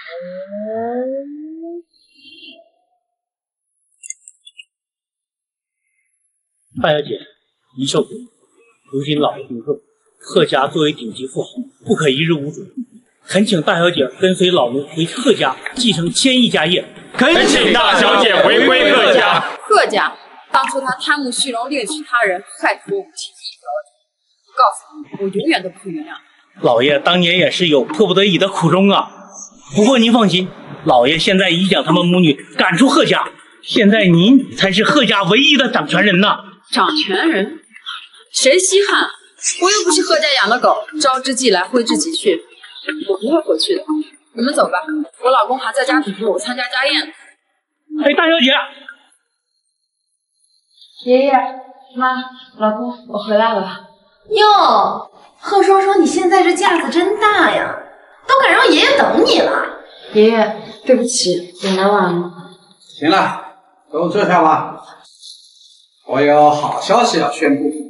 大小姐，宜寿国，如今老爷病重，贺家作为顶级富豪，不可一日无主，恳请大小姐跟随老奴回贺家继承千亿家业。 恳请大小姐回归贺家。 贺家当初他贪慕虚荣，另娶他人，害得我母亲一条龙。我告诉你，我永远都不会原谅他。 老爷当年也是有迫不得已的苦衷啊。不过您放心，老爷现在已将他们母女赶出贺家，现在您才是贺家唯一的掌权人呐。 掌权人？谁稀罕？我又不是贺家养的狗，招之即来，挥之即去。我不会回去的。你们走吧，我老公还在家等着我参加家宴呢。 哎，大小姐， 爷爷、妈、老公，我回来了。哟，贺双双，你现在这架子真大呀，都敢让爷爷等你了。爷爷，对不起，有难为了。 行了，都坐下吧。我有好消息要宣布，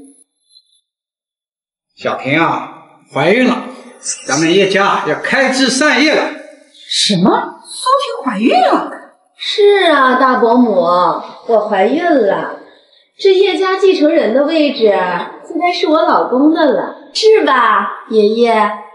小婷啊，怀孕了，咱们叶家要开枝散叶了。 什么？苏婷怀孕了？是啊，大伯母，我怀孕了。这叶家继承人的位置现在是我老公的了，是吧，爷爷？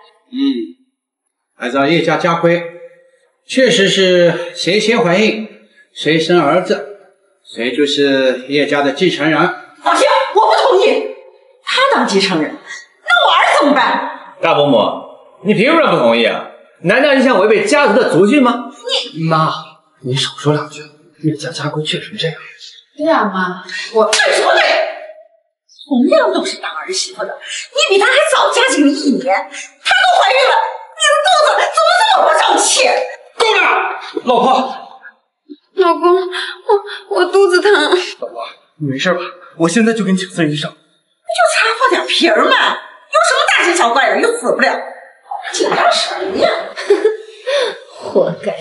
按照叶家家规，确实是谁先怀孕，谁生儿子。谁就是叶家的继承人？ 老爷，我不同意。他当继承人，那我儿子怎么办？ 大伯母，你凭什么不同意啊？难道你想违背家族的族训吗？ 妈，你少说两句。叶家家规确实这样。 对啊，妈，我对什么对？同样都是当儿媳妇的，你比他还早嫁进了1年，她都怀孕了，你的肚子怎么这么不争气？ 够了，老婆。 老公，我肚子疼。 老婆，你没事吧？我现在就给你请孙医生。不就擦破点皮儿嘛，有什么大惊小怪的，又死不了。紧张什么呀？ 活该。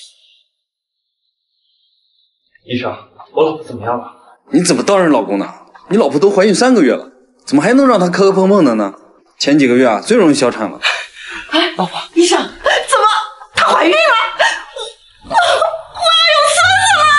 医生，我老婆怎么样了？ 你怎么当人老公呢？你老婆都怀孕3个月了，怎么还能让她磕磕碰碰的呢？前几个月啊，最容易小产了。 哎，老婆，医生，怎么她怀孕了？我要有孙子了！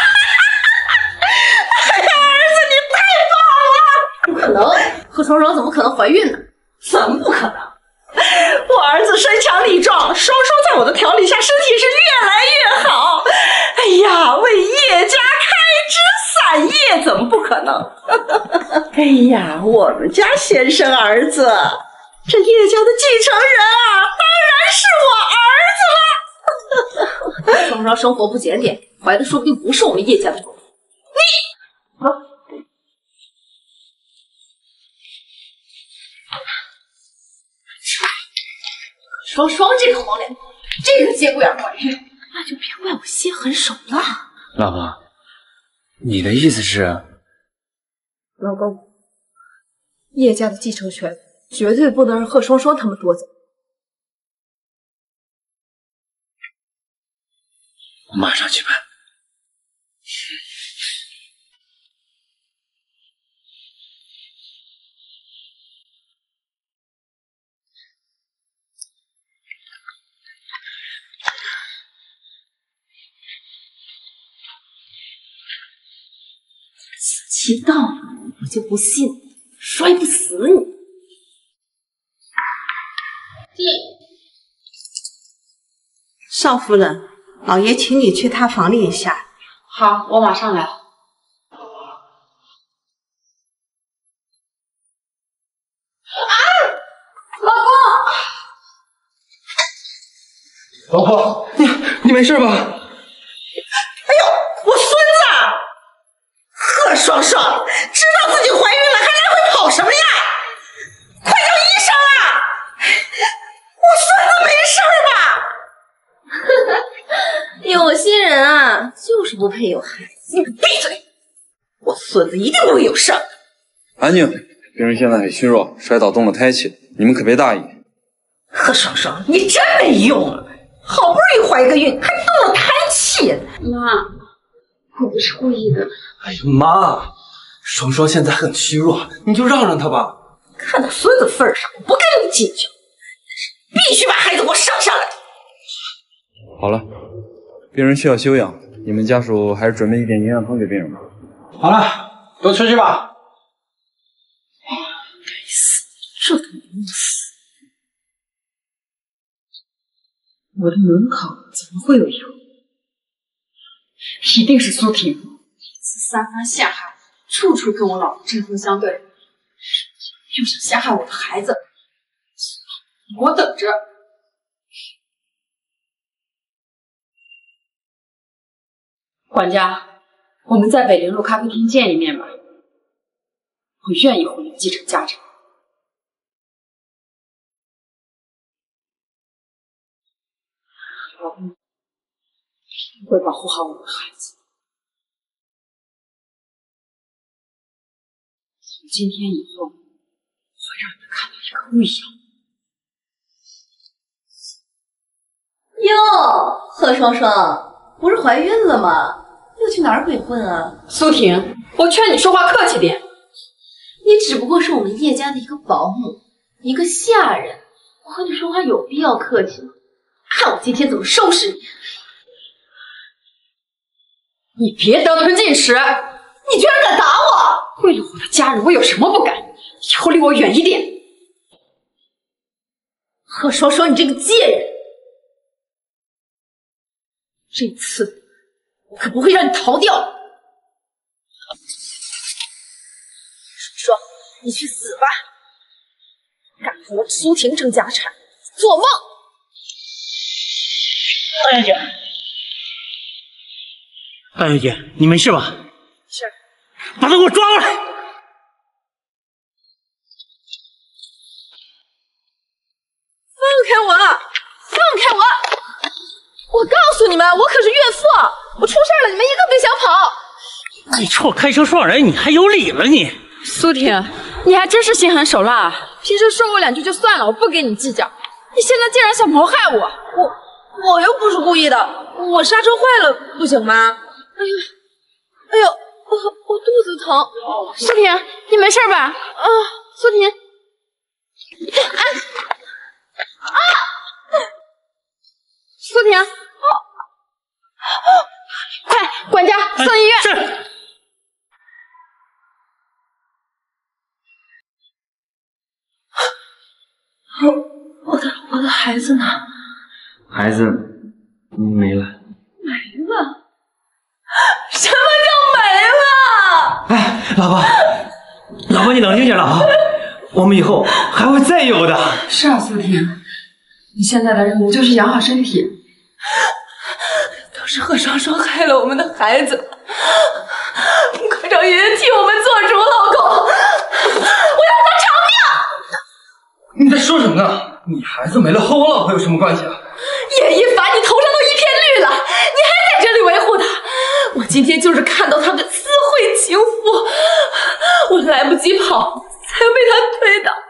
哎呀，儿子，你太棒了！不可能，贺双双怎么可能怀孕呢？怎么不可能？我儿子身强力壮，双双在我的调理下，身体是越来越好。哎呀，为叶家开枝散叶，怎么不可能？哎呀，我们家先生儿子，这叶家的继承人啊，当然是我儿子了。双双生活不检点，怀的说不定不是我们叶家的种。你，双双这个黄脸婆，这个节骨眼怀孕，那就别怪我心狠手辣。 老婆，你的意思是？ 老公，叶家的继承权绝对不能让贺双双他们夺走。 我马上去办。 死期到了，我就不信摔不死你。 少夫人，老爷请你去他房里一下。 好，我马上来。 老婆，你没事吧？ 哎呦，我孙子贺双双知道自己怀孕了，还来回跑什么呀？快叫医生啊！我孙子没事吧？ 有些人啊，就是不配有孩子。 你们闭嘴！我孙子一定不会有事儿。 安静，病人现在很虚弱，摔倒动了胎气，你们可别大意。 贺双双，你真没用啊！好不容易怀个孕，还动了胎气。 妈，我不是故意的。 哎呀妈，双双现在很虚弱，你就让她吧。 看到孙子份上，我不跟你计较，但是必须把孩子给我生下来。 好了，病人需要休养，你们家属还是准备一点营养汤给病人吧。 好了，都出去吧。 该死，这都能死！我的门口怎么会有一个？一定是苏婷，这次三番陷害，处处跟我老公针锋相对，又想陷害我的孩子。你给我等着！管家，我们在北陵路咖啡厅见一面吧。我愿意回来继承家产。老公，一定会保护好我的孩子。从今天以后，我会让你们看到一个不一样。 哟，贺双双，不是怀孕了吗？又去哪儿鬼混啊？ 苏婷，我劝你说话客气点。 你只不过是我们叶家的一个保姆，一个下人，我和你说话有必要客气吗？看我今天怎么收拾你！ 你别得寸进尺！ 你居然敢打我！ 为了我的家人，我有什么不敢？以后离我远一点！ 贺双双，你这个贱人！这次我可不会让你逃掉！双双，你去死吧！敢和我苏婷争家产，做梦！ 大小姐，大小姐，你没事吧？ 是。 把他给我抓过来！ 放开我！放开我！我告诉你们，我可是孕妇，我出事了，你们一个别想跑！ 你冲我开车撞人，你还有理了你？ 苏婷，你还真是心狠手辣，平时说我两句就算了，我不跟你计较，你现在竟然想谋害我！ 我又不是故意的，我刹车坏了，不行吗？哎呦，我肚子疼。 苏婷，你没事吧？苏婷，苏婷，快，管家送医院。 是。 我的孩子呢？ 孩子没了。 没了？什么叫没了？ 哎，老婆，你冷静点，老婆，我们以后还会再有的。 是啊，苏婷，你现在的任务就是养好身体。 都是贺双双害了我们的孩子，快找爷爷替我们做主，老公，我要他偿命！ 你在说什么呢？你孩子没了和我老婆有什么关系啊？ 叶一凡，你头上都一片绿了，你还在这里维护他？我今天就是看到他跟私会情妇，我来不及跑，才被他推倒。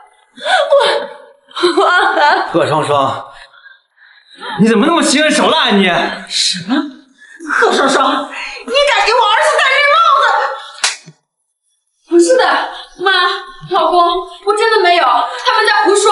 贺双双，你怎么那么心狠手辣啊你？ 什么？贺双双，你敢给我儿子戴绿帽子？ 不是的，妈，老公，我真的没有，他们在胡说。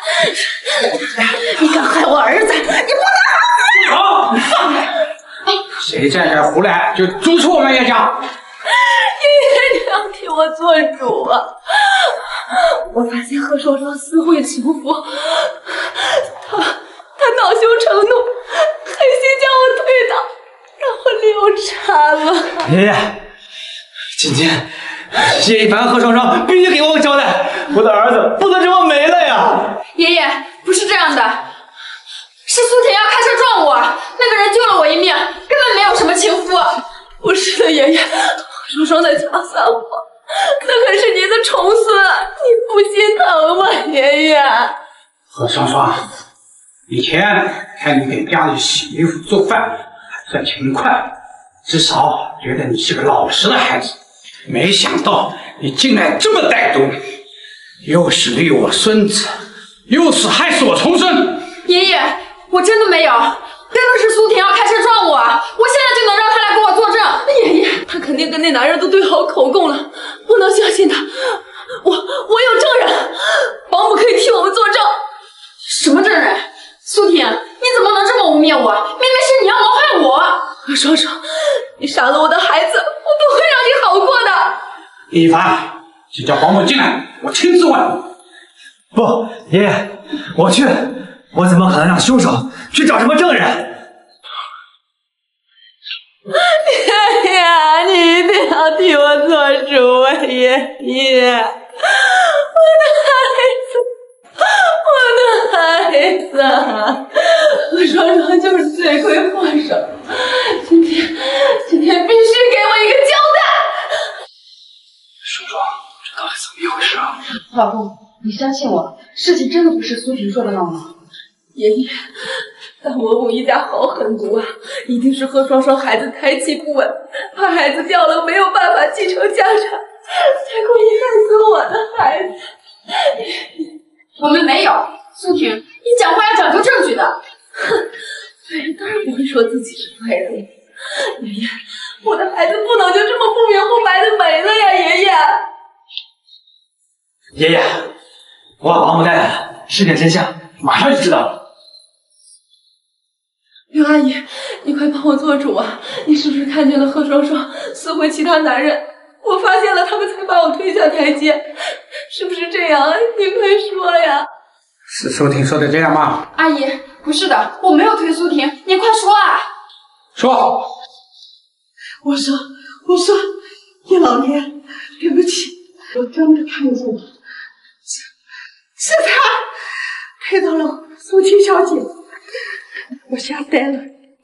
你敢害我儿子，你不能好，放开！谁在这胡来，就逐出我们叶家。 爷爷，你要替我做主啊！我发现贺双双私会情妇，他恼羞成怒，狠心将我推倒，让我流产了。 爷爷，今天叶一凡、贺双双必须给我个交代，我的儿子不能这么没了呀！ 爷爷，不是这样的，是苏婷要开车撞我，那个人救了我一命，根本没有什么情夫。 不是的，爷爷，双双在敲散我，那可是您的重孙，你不心疼吗，爷爷？ 贺双双，以前看你给家里洗衣服做饭还算勤快，至少觉得你是个老实的孩子。没想到你竟然这么歹毒，又是立我孙子，又是害死我重孙。 爷爷，我真的没有，真的是苏婷要开车撞我，我现在就能让他来给我作证。 爷爷，他肯定跟那男人都对好口供了，不能相信他。我有证人，保姆可以替我们作证。 什么证人？苏婷，你怎么能这么污蔑我？明明何双双，你杀了我的孩子，我不会让你好过的。 叶一凡，去叫保姆进来，我亲自问你。 不，爷爷，我去，我怎么可能让凶手去找什么证人？ 爷爷，你一定要替我做主啊！爷爷，我的孩子，何双双就是罪魁祸首。今天必须给我一个交代。 双双，这到底怎么一回事啊？ 老公，你相信我，事情真的不是苏婷说的那么。 爷爷，大伯母一家好狠毒啊！一定是何双双孩子胎气不稳，怕孩子掉了没有办法继承家产，才故意害死我的孩子。 我们没有，苏婷，你讲话要讲究证据的。 哼，对人当然不会说自己是对的。爷爷，我的孩子不能就这么不明不白的没了呀！爷爷， 爷爷，我把保姆带来了，事情真相马上就知道了。 刘阿姨，你快帮我做主啊！你是不是看见了何双双撕毁其他男人？我发现了他们才把我推下台阶，是不是这样啊？你快说呀！ 是苏婷说的这样吗？ 阿姨，不是的，我没有推苏婷，你快说啊！ 说。 我说，叶老爷，对不起，我真的看见了，是他推倒了苏婷小姐。我吓呆了。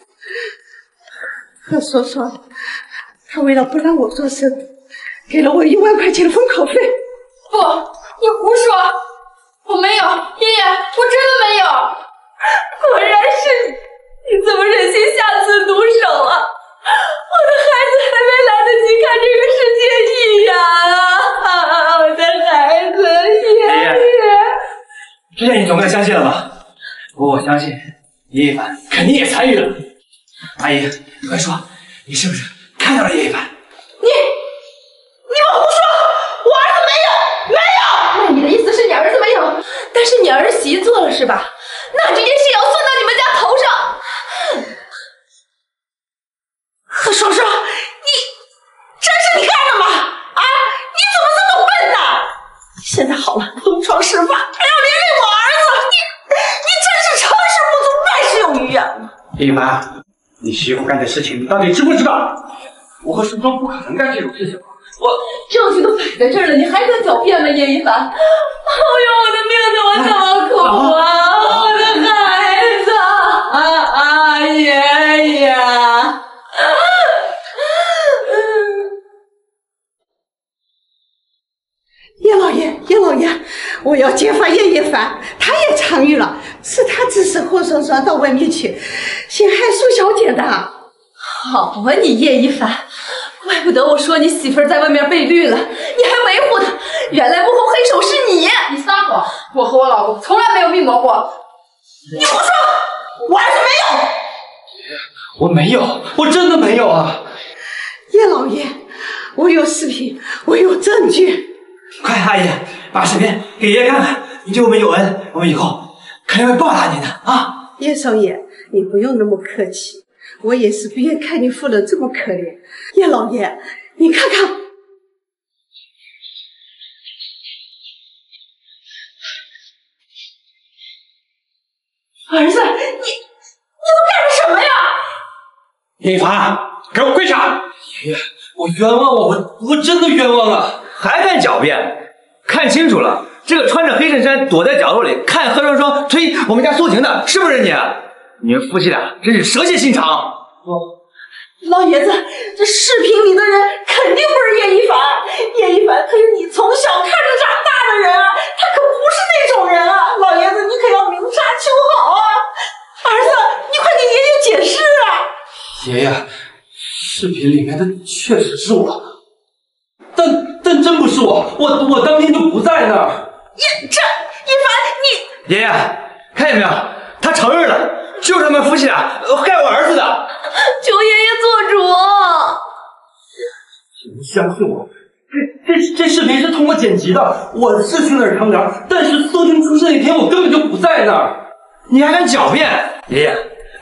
何双双，他为了不让我做生，给了我1万块钱的封口费。 不，你胡说！我没有，爷爷，我真的没有。 果然是你，你怎么忍心下此毒手啊？我的孩子还没来得及看这个世界一眼啊！我的孩子，爷爷， 之前你总该相信了吧？不过我相信叶一凡肯定也参与了。阿姨，你快说，你是不是看到了叶一凡？ 你们胡说！我儿子没有。那你的意思是你儿子没有，但是你儿媳做了是吧？那这件事要算到你们家头上。何双双，这是你干什么啊？你怎么这么笨呢？现在好了，东窗事发，还要连累我儿子，你真是成事不足，败事有余啊！ 叶一凡，你媳妇干的事情你到底知不知道？我和双双不可能干这种事情。 证据都摆在这儿了，你还敢狡辩吗，叶一凡？哎呦，我的命怎么这么苦啊！我的孩子，爷爷。叶老爷，我要揭发叶一凡，他也参与了，是他指使霍双双到外面去陷害苏小姐的。好啊，你叶一凡，怪不得我说你媳妇儿在外面被绿了，你还维护她，原来幕后黑手是你！ 你撒谎！我和我老公从来没有密谋过。 你胡说！我儿子没有。 我没有，我真的没有啊！ 叶老爷，我有视频，我有证据。 快，阿姨，把视频给爷爷看看，你对我们有恩，我们以后肯定会报答您的啊！ 叶少爷，你不用那么客气，我也是不愿看你夫人这么可怜。叶老爷，你看看，儿子，你都干了什么呀？ 叶一凡，给我跪下！ 爷爷，我冤枉我真的冤枉啊！还敢狡辩？看清楚了，这个穿着黑衬衫躲在角落里看何双双推我们家苏婷的，是不是你？你们夫妻俩真是蛇蝎心肠！ 老爷子，这视频里的人肯定不是叶一凡，叶一凡可是你从小看着长大的人啊，他可不是那种人啊！老爷子，你可要明察秋毫啊！儿子，你快给爷爷解释啊！ 爷爷，视频里面的确实是我，但真不是我当天就不在那儿。 叶凡，你爷爷看见没有？他承认了，就是他们夫妻俩害我儿子的。 求爷爷做主！ 请相信我，这视频是通过剪辑的。我是去那儿乘凉，但是苏婷出事那天我根本就不在那儿。你还敢狡辩？爷爷，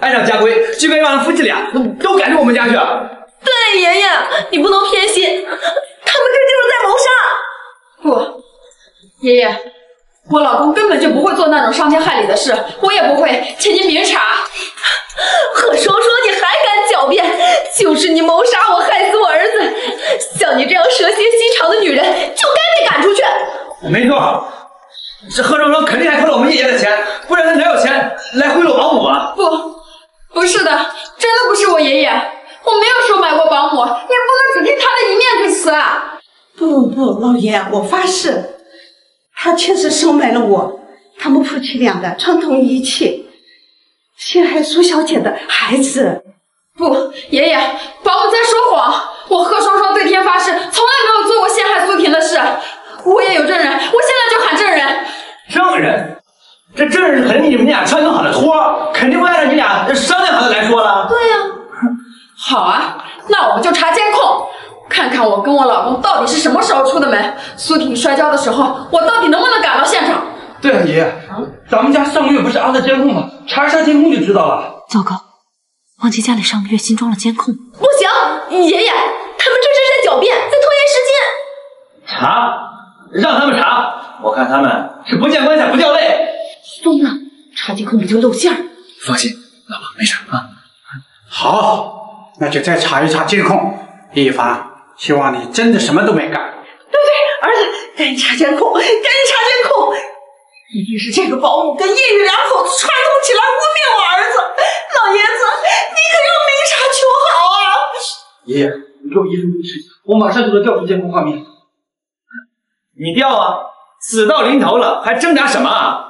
按照家规就该让夫妻俩都赶着我们家去。 对，爷爷，你不能偏心，他们这就是在谋杀。 不，爷爷，我老公根本就不会做那种伤天害理的事，我也不会，请您明察。 贺双双，你还敢狡辩？就是你谋杀我，害死我儿子！像你这样蛇蝎心肠的女人，就该被赶出去。 没错，这贺双双肯定还偷了我们叶家的钱，不然他哪有钱来贿赂保姆啊？ 不是的，真的不是我爷爷，我没有收买过保姆，也不能只听他的一面之词啊！ 不，老爷，我发誓，他确实收买了我，他们夫妻俩的串通一气，陷害苏小姐的孩子。 不，爷爷，保姆在说谎，我贺双双对天发誓，从来没有做过陷害苏婷的事，我也有证人，我现在就喊证人。 证人？这证人肯定你们俩串通好的托，肯定会按照你俩商量好的来说了。 对呀。 好啊，那我们就查监控，看看我跟我老公到底是什么时候出的门。苏婷摔跤的时候，我到底能不能赶到现场？ 对啊，爷爷，咱们家上个月不是安了监控吗？查一查监控就知道了。 糟糕，忘记家里上个月新装了监控。 不行，爷爷，他们这是在狡辩，在拖延时间。 查，让他们查，我看他们是不见棺材不掉泪。 疯了，查监控不就露馅儿？ 放心，老婆没事啊。 好，那就再查一查监控。一凡，希望你真的什么都没干。 对，儿子，赶紧查监控，赶紧查监控！一定是这个保姆跟叶玉两口子串通起来污蔑我儿子。老爷子，你可要明察秋毫啊！ 爷爷，你给我一分钟时间，我马上就能调出监控画面。 你调啊，死到临头了还挣扎什么啊？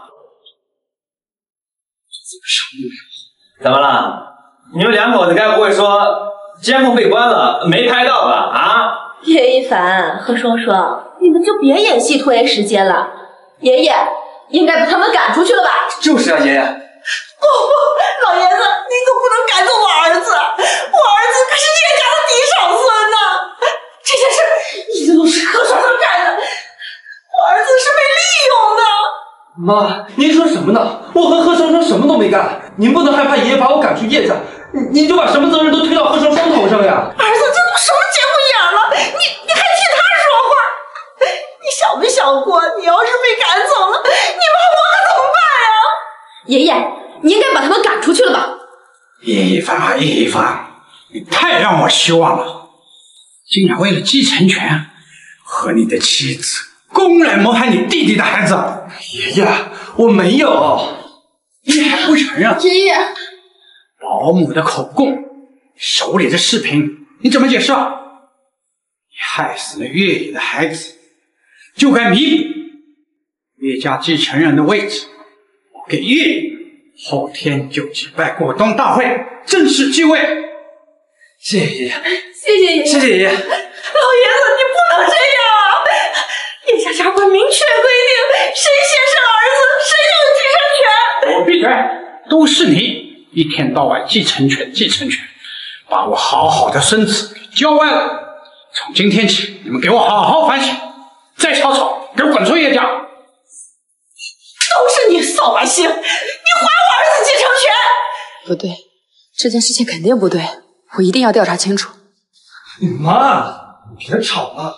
怎么了？你们两口子该不会说监控被关了没拍到吧？啊？ 叶一凡和双双，你们就别演戏拖延时间了。爷爷应该把他们赶出去了吧？ 就是啊，爷爷。 不，老爷子，您可不能赶走我儿子，我儿子可是叶家的嫡长孙呐！这件事一定都是贺双双干的，我儿子是被利用的。 妈，您说什么呢？我和贺双双什么都没干，您不能害怕爷爷把我赶出叶家，您就把什么责任都推到贺双双头上呀？ 儿子，这都什么节骨眼了，你还替他说话？你想没想过，你要是被赶走了，你妈我可怎么办呀？ 爷爷，你应该把他们赶出去了吧？ 一凡啊，一凡，你太让我失望了，竟然为了继承权和你的妻子公然谋害你弟弟的孩子。 爷爷，我没有。 你还不承认？ 爷爷， 保姆的口供，手里的视频，你怎么解释？你害死了岳野的孩子，就该弥补。岳家继承人的位置，我给岳野。后天就举办股东大会，正式继位。 谢谢爷爷， 谢谢爷爷， 谢谢爷爷。 老爷子，你不能这样啊！叶家家规明确规定，谁先生儿子，谁就有继承权。 我闭嘴！都是你一天到晚继承权，继承权，把我好好的孙子给教歪了。从今天起，你们给我好好反省，再吵吵，给我滚出叶家！ 都是你扫把星，你还我儿子继承权！ 不对，这件事情肯定不对，我一定要调查清楚。 妈，你别吵了。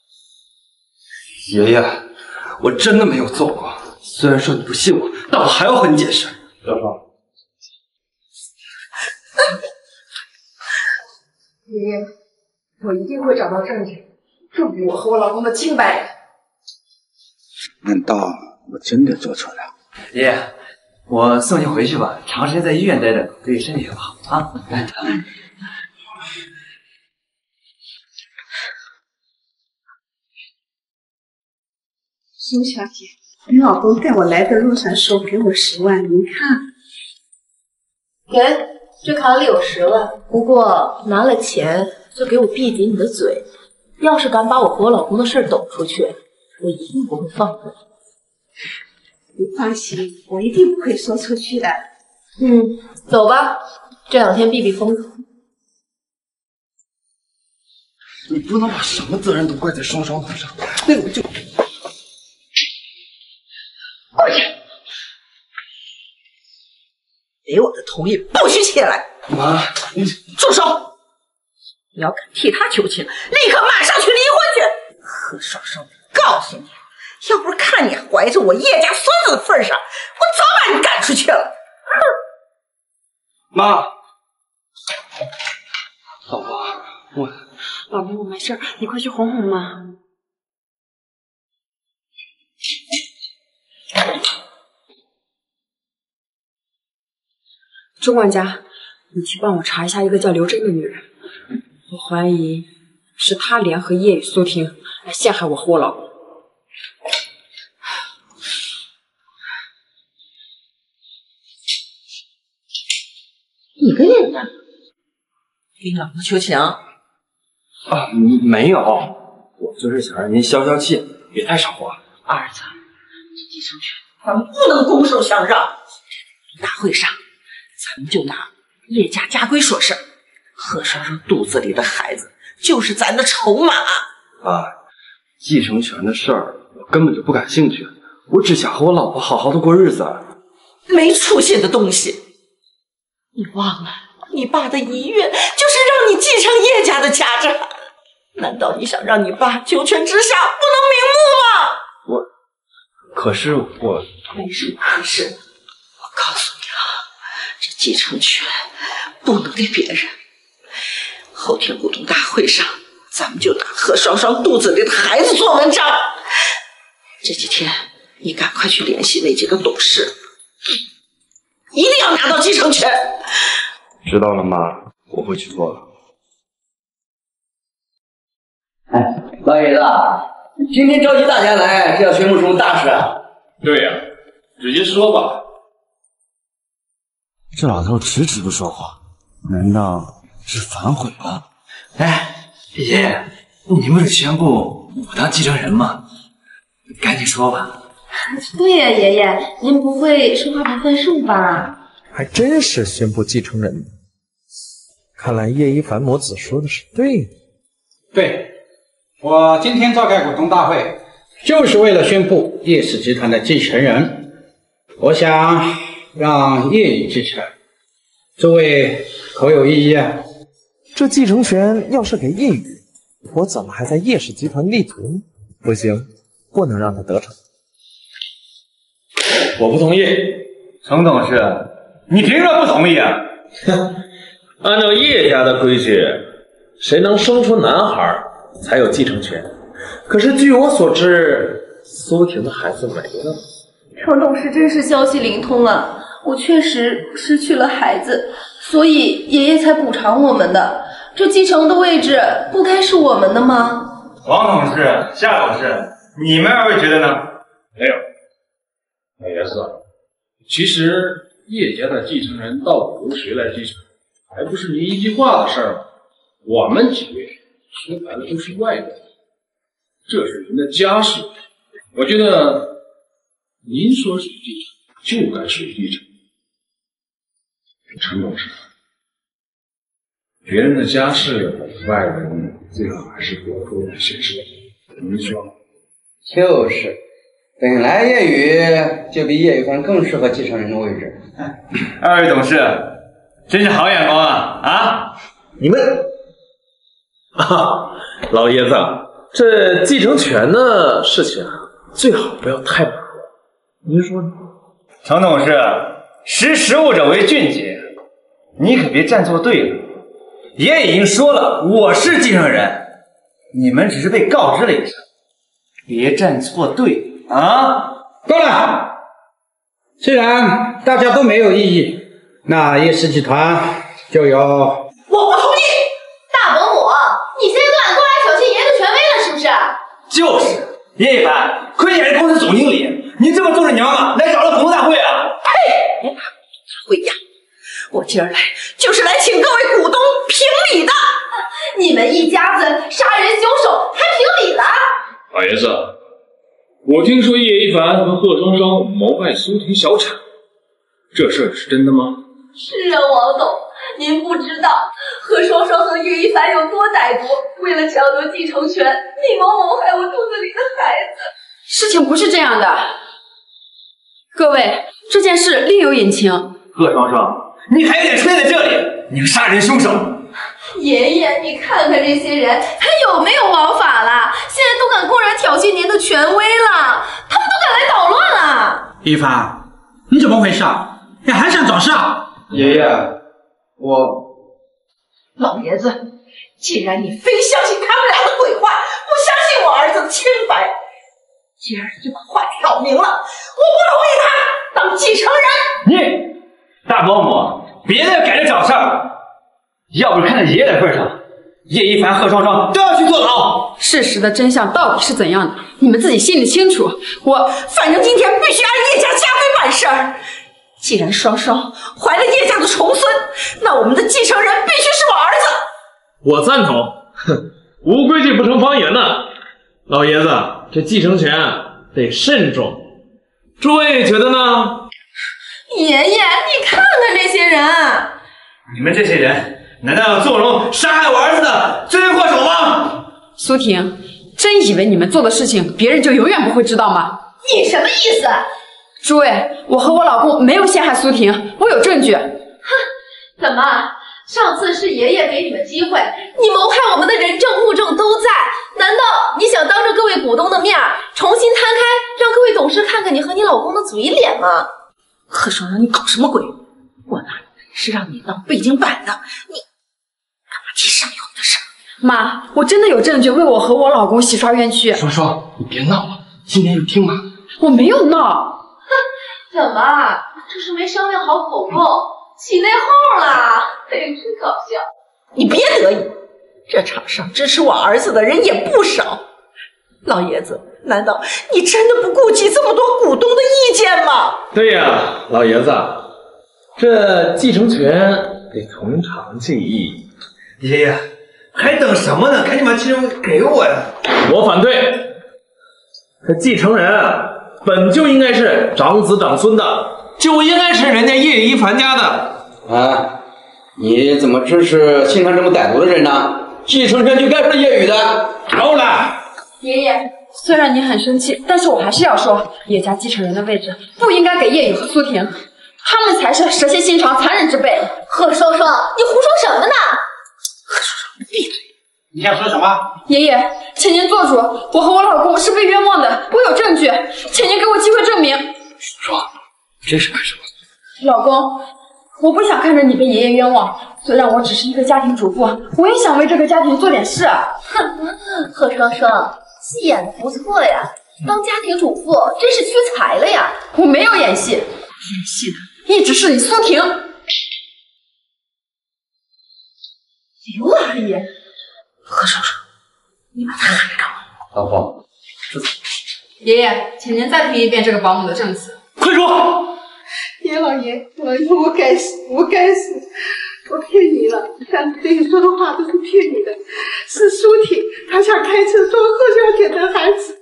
爷爷，我真的没有做过。虽然说你不信我，但我还要和你解释。小双， 爷爷，我一定会找到证据，证明我和我老公的清白。 难道我真的做错了？ 爷爷，我送您回去吧，长时间在医院待着对身体也不好啊。 苏小姐，你老公带我来的路上说给我10万，您看。 给，这卡里有10万，不过拿了钱就给我闭紧你的嘴。要是敢把我和我老公的事抖出去，我一定不会放过你。 你放心，我一定不会说出去的。 走吧，这2天避避风头。 你不能把什么责任都怪在双双头上，那我就过去。 给我的同意，不许起来！ 妈，你住手！你要敢替他求情，立刻马上去离婚去！何双双，告诉你，要不是看你怀着我叶家孙子的份上，我早把你赶出去了。 妈，老婆， 老公，我没事，你快去哄哄妈。钟管家，你去帮我查一下一个叫刘真的女人，我怀疑是她联合叶与苏婷来陷害我和我老公。 你跟人家给你老婆求情啊？ 没有，我就是想让您消消气，别太上火。 儿子，这继承权咱们不能拱手相让。大会上，咱们就拿叶家家规说事儿。何双双肚子里的孩子就是咱的筹码。 妈，继承权的事儿我根本就不感兴趣，我只想和我老婆好好的过日子。 没出息的东西！你忘了，你爸的遗愿就是让你继承叶家的家产。难道你想让你爸九泉之下不能瞑目吗？ 可是我没事没事，我告诉你啊，这继承权不能给别人。后天股东大会上，咱们就拿何双双肚子里的孩子做文章。这几天你赶快去联系那几个董事，一定要拿到继承权。 知道了，妈，我会去做了。 老爷子，今天召集大家来是要宣布什么大事啊？ 对呀，直接说吧。 这老头迟迟不说话，难道是反悔了？ 哎，爷爷，你不是宣布我当继承人吗？赶紧说吧。 对呀，爷爷，您不会说话不算数吧？ 还真是宣布继承人。看来叶一凡母子说的是对的。 对，我今天召开股东大会，就是为了宣布叶氏集团的继承人。我想让叶宇继承，诸位可有异议啊？ 这继承权要是给叶宇，我怎么还在叶氏集团立足呢？不行，不能让他得逞。 我不同意。 程董事，你凭什么不同意啊？ 按照叶家的规矩，谁能生出男孩才有继承权。可是据我所知，苏婷的孩子没了。 程董事真是消息灵通啊！我确实失去了孩子，所以爷爷才补偿我们的。这继承的位置不该是我们的吗？ 王董事、夏董事，你们二位觉得呢？ 没有，老爷子，其实叶家的继承人到底由谁来继承，还不是您一句话的事儿吗？我们几位说白了都是外人，这是您的家事，我觉得您说属于继承就该属于继承。陈董事，别人的家事，外人最好还是多多点闲事。您说？ 就是，本来叶宇就比叶一凡更适合继承人的位置。 二位董事，真是好眼光啊！啊， 你们老爷子，这继承权的事情啊，最好不要太马虎。您说呢？ 程董事，识时务者为俊杰，你可别站错队了。爷已经说了，我是继承人，你们只是被告知了一声，别站错队啊！ 够了！既然大家都没有异议，那叶氏集团就由我不同意。 大伯母，你现在都敢过来挑衅爷爷的权威了，是不是？ 就是叶一凡，亏你还是公司总经理，你这么做着娘吗？来找了股东大会啊？ 呸！别拿股东大会呀！我今儿来就是来请各位股东评理的。 你们一家子杀人凶手还评理了？ 老爷子，我听说叶一凡和贺双双谋害苏婷小产，这事儿是真的吗？ 是啊，王董，您不知道贺双双和叶一凡有多歹毒，为了抢夺继承权，密谋谋害我肚子里的孩子。 事情不是这样的，各位，这件事另有隐情。 贺双双， 你还有脸出现在这里？你个杀人凶手！ 爷爷，你看看这些人，还有没有王法了？现在都敢公然挑衅您的权威了，他们都敢来捣乱了。 一凡，你怎么回事？你还想找事？ 爷爷， 老爷子，既然你非相信他们俩的鬼话，不相信我儿子的清白，既然这个话挑明了，我不同意他当继承人。 你大保姆，别再赶着找事儿，要不是看在爷爷的份上，叶一凡、贺双双都要去坐牢。 事实的真相到底是怎样的，你们自己心里清楚。 反正今天必须按叶家家规办事儿。既然双双怀了叶家的重孙，那我们的继承人必须是我儿子。 我赞同。哼，无规矩不成方圆呐。老爷子，这继承权得慎重。诸位觉得呢？ 爷爷，你看看这些人， 你们这些人难道要纵容杀害我儿子的罪魁祸首吗？ 苏婷，真以为你们做的事情别人就永远不会知道吗？ 你什么意思？ 诸位，我和我老公没有陷害苏婷，我有证据。 哼，怎么？上次是爷爷给你们机会，你谋害我们的人证物证都在，难道你想当着各位股东的面重新摊开，让各位董事看看你和你老公的嘴脸吗？ 贺双双，你搞什么鬼？我哪是让你当背景板的，你干嘛提什么有的事？ 妈，我真的有证据为我和我老公洗刷冤屈。 双双，你别闹了，今天有听吗？ 我没有闹。 怎么？这是没商量好口供，起内讧了？真搞笑！ 你别得意，这场上支持我儿子的人也不少。老爷子，难道你真的不顾及这么多股东的意见吗？ 对呀，老爷子，这继承权得从长计议。 爷爷，还等什么呢？赶紧把继承权给我呀！ 我反对。这继承人啊，本就应该是长子长孙的， 就应该是人家叶一凡家的。 啊，你怎么支持心肠这么歹毒的人呢？继承权就该是叶宇的。 够了！ 爷爷，虽然你很生气，但是我还是要说，叶家继承人的位置不应该给叶宇和苏婷，他们才是蛇蝎心肠、残忍之辈。 贺双双，你胡说什么呢？ 贺双双，闭嘴！ 你想说什么？ 爷爷，请您做主，我和我老公是被冤枉的，我有证据，请您给我机会证明。 说，这是干什么？ 老公，我不想看着你被爷爷冤枉。虽然我只是一个家庭主妇，我也想为这个家庭做点事。 哼，贺双双，戏演的不错呀，当家庭主妇真是屈才了呀。 我没有演戏，演戏的一直是你苏婷。 刘阿姨，贺双双，你把他喊来干嘛？ 老婆， 爷爷，请您再听一遍这个保姆的证词。 快说！ 叶老爷，我该死，我该死，我骗你了，但是对你说的话都是骗你的。是苏婷，她想开车撞贺小姐的孩子。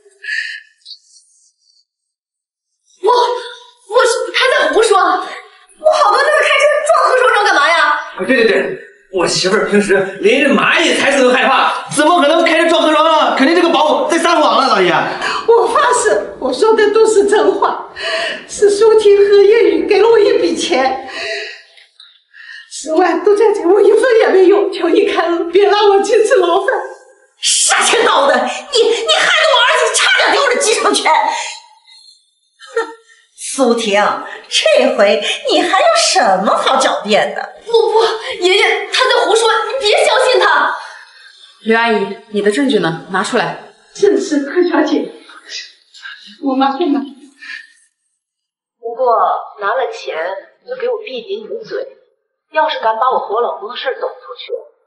我还在胡说，我好多次开车撞贺双双干嘛呀？ 对，我媳妇儿平时连只蚂蚁踩死都害怕，怎么可能开车撞贺双双？肯定这个保姆在撒谎了，老爷。 我发誓，我说的都是真话。是苏婷和叶宇给了我一笔钱，10万都在这，我一分也没有，求你开恩，别让我去吃牢饭。杀千刀的，你害得我儿子差点丢了继承权。苏婷，这回你还有什么好狡辩的？ 不，爷爷他在胡说，你别相信他。 刘阿姨，你的证据呢？拿出来。 正是贺小姐，我马上拿。 不过拿了钱就给我闭紧你的嘴，要是敢把我和我老公的事抖出去，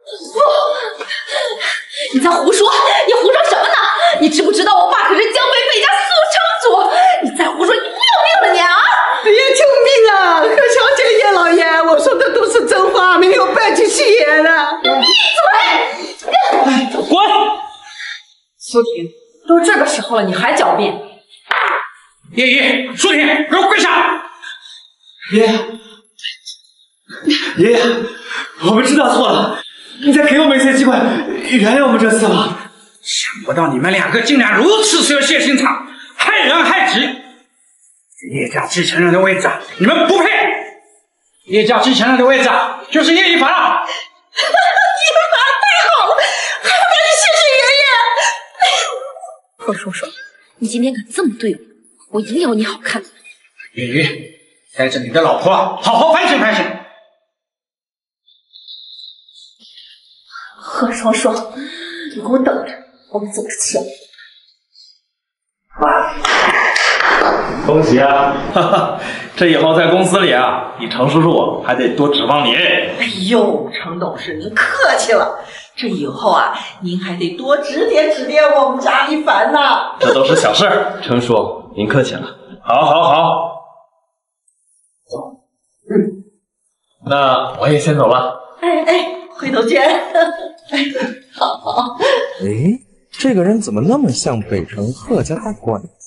你在胡说，你胡说什么呢？你知不知道我爸可是江北北家速成族？你再胡说，你不要命了你啊！ 哎呀，救命啊！贺小姐、叶老爷，我说的都是真话，没有半句戏言的。 闭嘴！ 滚！ 苏婷，都这个时候了，你还狡辩？ 叶姨，苏婷，给我跪下！ 爷爷，我们知道错了，你再给我们一次机会，原谅我们这次吧。 想不到你们2个竟然如此蛇蝎心肠，害人害己！叶家继承人的位置，你们不配！ 叶家继承人的位置就是叶一凡了。 一凡太好了，还要赶紧谢谢爷爷。 贺叔叔，你今天敢这么对我，我一定要你好看。 月雨，带着你的老婆好好反省反省。 贺双双，你给我等着，我们走着瞧。 恭喜啊！哈哈，这以后在公司里啊，你程叔叔还得多指望你。 哎呦，程董事您客气了，这以后啊，您还得多指点指点我们家一凡呐。 这都是小事儿，程叔您客气了。好，走。那我也先走了。 哎，回头见。好。 哎，这个人怎么那么像北城贺家大管家？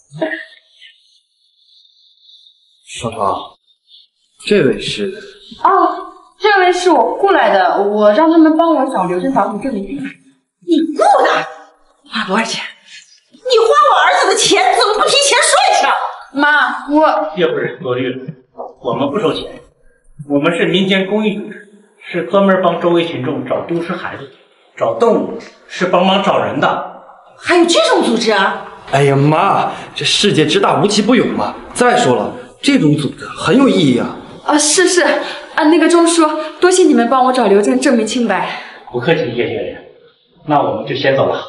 双双，这位是？ 哦，这位是我雇来的，我让他们帮我找留证早土证明。 你雇的？花多少钱？你花我儿子的钱，怎么不提前说一声？ 妈，我叶夫人多虑了，我们不收钱，我们是民间公益组织，是专门帮周围群众找丢失孩子、找动物，是帮忙找人的。 还有这种组织啊？ 哎呀妈，这世界之大无奇不有嘛！再说了，这种组织很有意义啊。 是啊，那个钟叔，多谢你们帮我找留证证明清白。 不客气，叶学员，那我们就先走了。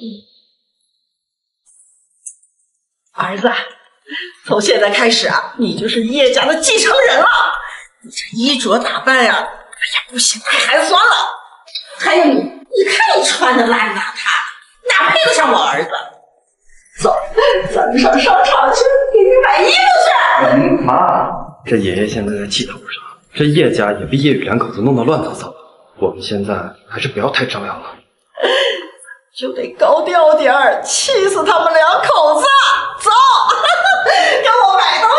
儿子，从现在开始啊，你就是叶家的继承人了。你这衣着打扮呀，哎呀不行，太寒酸了。还有你看你穿的烂邋遢的，哪配得上我儿子？走，咱们上商场去给你买衣服去。 妈，这爷爷现在在气头上，这叶家也被叶雨两口子弄得乱糟糟的。我们现在还是不要太张扬了， 就得高调点儿，气死他们两口子。走，给我买东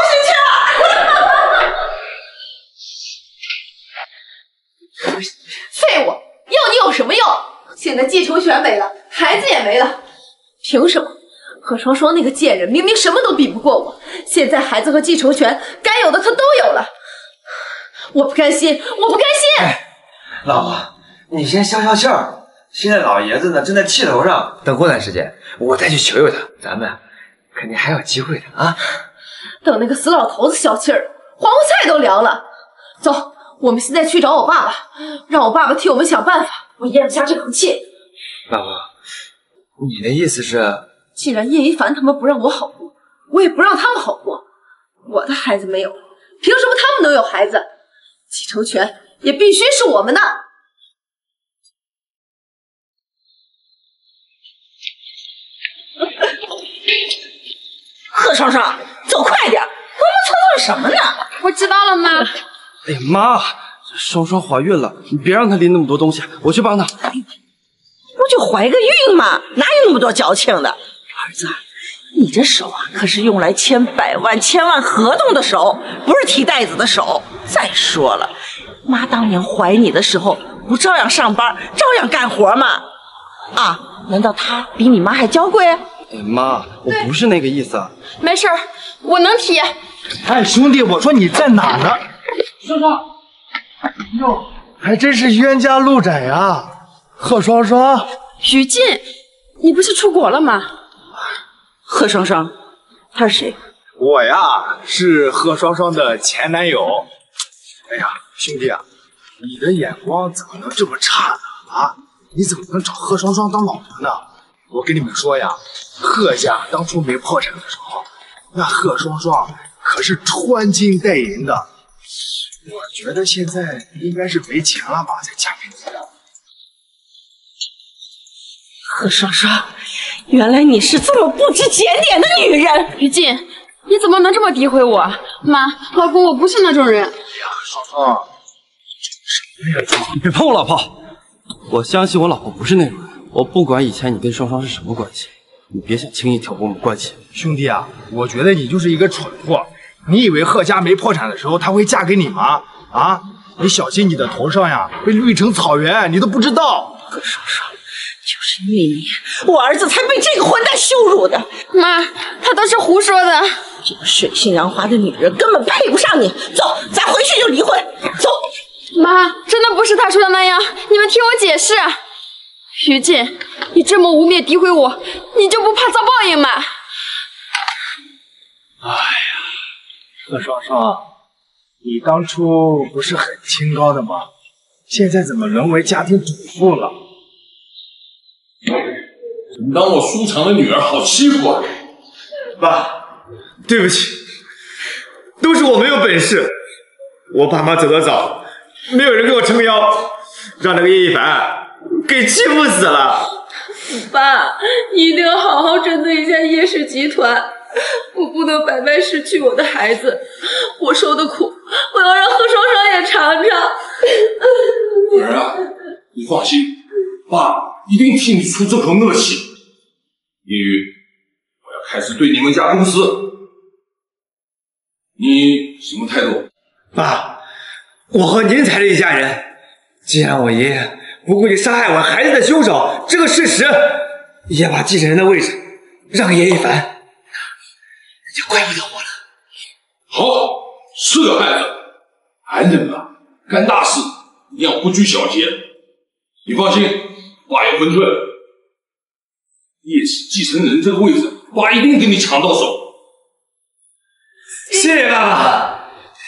西去。 废物，要你有什么用？现在继承权没了，孩子也没了，凭什么？贺双双那个贱人明明什么都比不过我，现在孩子和继承权该有的他都有了，我不甘心，我不甘心！ 哎，老婆，你先消消气儿。现在老爷子呢正在气头上，等过段时间我再去求求他，咱们肯定还有机会的啊！ 等那个死老头子消气儿，黄瓜菜都凉了。走，我们现在去找我爸爸，让我爸爸替我们想办法。我咽不下这口气。 老婆，你的意思是？ 既然叶一凡他们不让我好过，我也不让他们好过。我的孩子没有，凭什么他们能有孩子？继承权也必须是我们的。 贺双双，走快点，磨磨蹭蹭什么呢？ 我知道了，妈。 哎呀妈，双双怀孕了，你别让她拎那么多东西，我去帮她。 不就怀个孕吗？哪有那么多矫情的？儿子，你这手啊，可是用来签百万、千万合同的手，不是提袋子的手。再说了，妈当年怀你的时候，不照样上班，照样干活吗？啊，难道她比你妈还娇贵？ 哎妈，我不是那个意思。 没事儿，我能提。 哎，兄弟，我说你在哪呢？ 双双， 哟，还真是冤家路窄啊！贺双双， 于静，你不是出国了吗？ 贺双双，他是谁？ 我呀，是贺双双的前男友。哎呀，兄弟啊，你的眼光怎么能这么差呢？啊，你怎么能找贺双双当老婆呢？我跟你们说呀，贺家当初没破产的时候，那贺双双可是穿金戴银的。我觉得现在应该是没钱了吧，才嫁给你的。 贺双双，原来你是这么不知检点的女人！ 于静，你怎么能这么诋毁我？妈，老公，我不是那种人。 哎呀，双双，什么呀？ 你别碰我老婆！我相信我老婆不是那种人。我不管以前你跟双双是什么关系，你别想轻易挑拨我们关系。 兄弟啊，我觉得你就是一个蠢货。你以为贺家没破产的时候，她会嫁给你吗？啊，你小心你的头上呀被绿成草原，你都不知道。 贺双双， 就是因为你，我儿子才被这个混蛋羞辱的。 妈，他都是胡说的。 这个水性杨花的女人根本配不上你。走，咱回去就离婚。走。 妈，真的不是他说的那样，你们听我解释。于静，你这么污蔑诋毁我，你就不怕遭报应吗？ 哎呀，贺双双，你当初不是很清高的吗？现在怎么沦为家庭主妇了？ 怎么当我舒长的女儿好欺负啊？ 爸，对不起，都是我没有本事。我爸妈走得早，没有人给我撑腰，让那个叶一凡给欺负死了。 爸，你一定要好好针对一下叶氏集团，我不能白白失去我的孩子。我受的苦，我要让贺双双也尝尝。 女儿啊，你放心，爸一定替你出这口恶气。叶雨，我要开始对你们家公司，你什么态度？ 爸，我和您才是一家人。既然我爷爷不顾及杀害我孩子的凶手这个事实，也把继承人的位置让叶一凡，那就怪不得我了。 好，是个孩子，男人啊，干大事一定要不拘小节。你放心，爸有分寸。叶氏继承人这个位置，爸一定给你抢到手。 谢谢爸爸。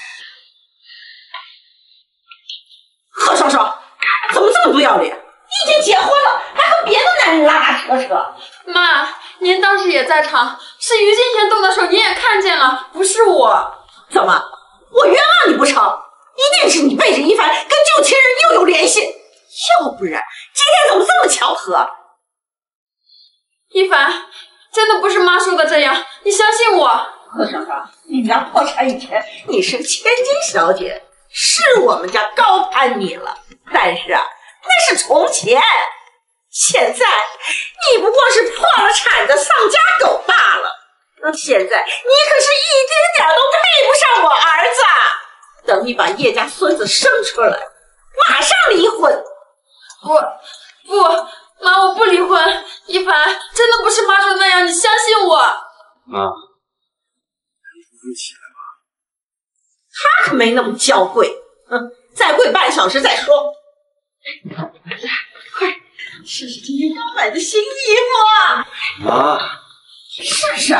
贺双双，怎么这么不要脸？你已经结婚了，还和别的男人拉拉扯扯。 妈，您当时也在场，是于静先动的手，您也看见了，不是我。 怎么，我冤枉你不成？一定是你背着一凡跟旧情人又有联系，要不然今天怎么这么巧合？ 一凡，真的不是妈说的这样，你相信我。 贺双双，你们家破产以前你是千金小姐，是我们家高攀你了，但是啊，那是从前。现在你不过是破了产的丧家狗罢了。现在你可是一丁点都配不上我儿子。等你把叶家孙子生出来，马上离婚。 不，妈，我不离婚。一凡，真的不是妈说的那样，你相信我。 妈，你起来吧。 他可没那么娇贵，再跪半小时再说。儿子，快试试今天刚买的新衣服。 妈， 试试。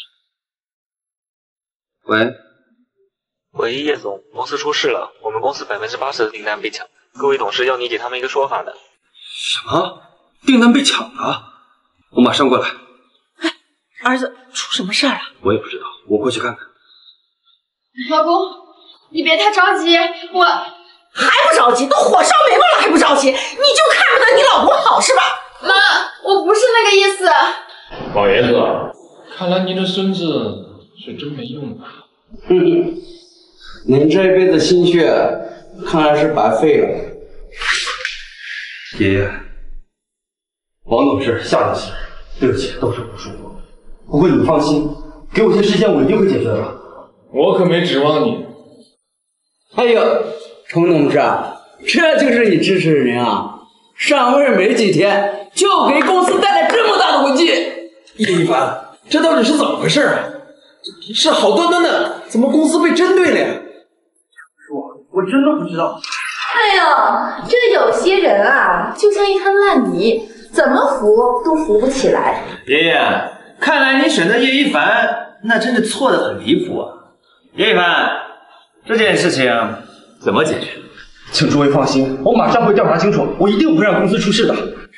喂， 叶总，公司出事了，我们公司80%的订单被抢，各位董事要你给他们一个说法的。 什么？订单被抢了？我马上过来。 哎，儿子，出什么事儿啊？ 我也不知道，我过去看看。 老公，你别太着急，我还不着急，都火烧眉毛了还不着急？你就看不得你老公好是吧？ 妈，我不是那个意思。 老爷子，看来您的孙子是真没用啊。 您这一辈子心血看来是白费了。爷爷，王董事、夏董事，对不起，都是我疏忽。不过你放心，给我些时间，我一定会解决的。 我可没指望你。 哎呦，程董事，这就是你支持的人啊！上位没几天，就给公司带来这么大的危机。 叶一凡，这到底是怎么回事啊？是好端端的，怎么公司被针对了呀？ 我真的不知道。 哎呦，这有些人啊，就像一滩烂泥，怎么扶都扶不起来。 爷爷，看来你选择叶一凡，那真是错得很离谱啊！叶一凡，这件事情怎么解决？ 请诸位放心，我马上会调查清楚，我一定不会让公司出事的。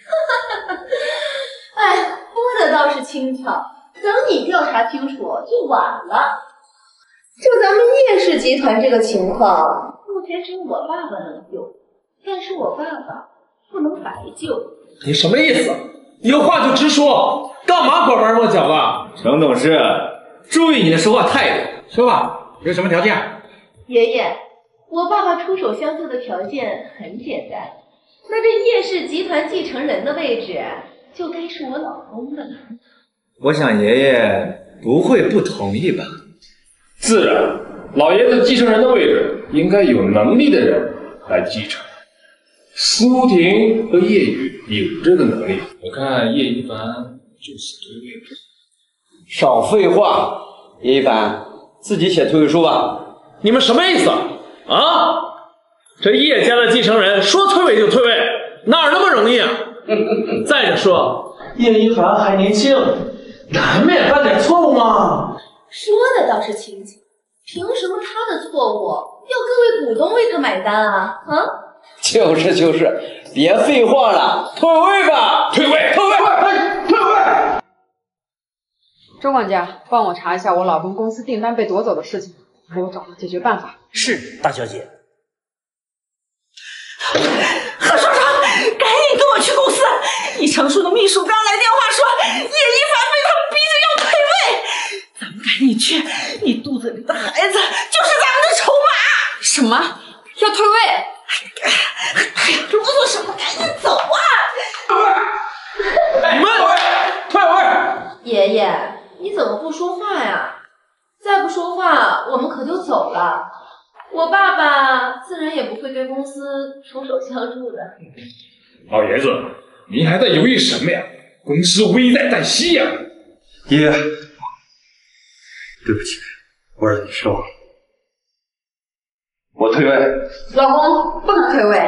哎，说的倒是轻巧，等你调查清楚就晚了。就咱们叶氏集团这个情况，目前只有我爸爸能救，但是我爸爸不能白救。 你什么意思？有话就直说，干嘛拐弯抹角的？ 程董事，注意你的说话态度。 说吧，有什么条件？ 爷爷，我爸爸出手相救的条件很简单，那这叶氏集团继承人的位置就该是我老公的了。 我想爷爷不会不同意吧？ 自然，老爷子继承人的位置应该有能力的人来继承。 苏婷和叶雨有这个能力，我看叶一凡就是推位。 少废话，叶一凡，自己写退位书吧。 你们什么意思啊？这叶家的继承人说退位就退位，哪儿那么容易啊？再者说，叶一凡还年轻，难免犯点错误嘛。 说的倒是清楚，凭什么他的错误要各位股东为他买单啊？啊？ 就是，别废话了，退位吧！ 退位！ 周管家，帮我查一下我老公公司订单被夺走的事情，给我找个解决办法。 是，大小姐。 何少长，赶紧跟我去公司！你成叔的秘书刚来电话说，叶一凡被他们逼着要退位，咱们赶紧去！你肚子里的孩子就是咱们的筹码。 什么？要退位？ 哎呀，啰嗦什么？赶紧走啊！ 你们退位！ 爷爷，你怎么不说话呀？再不说话，我们可就走了。我爸爸自然也不会对公司出手相助的。 老爷子，您还在犹豫什么呀？公司危在旦夕呀！ 爷，对不起，我让你失望了。我退位。 老公不能退位。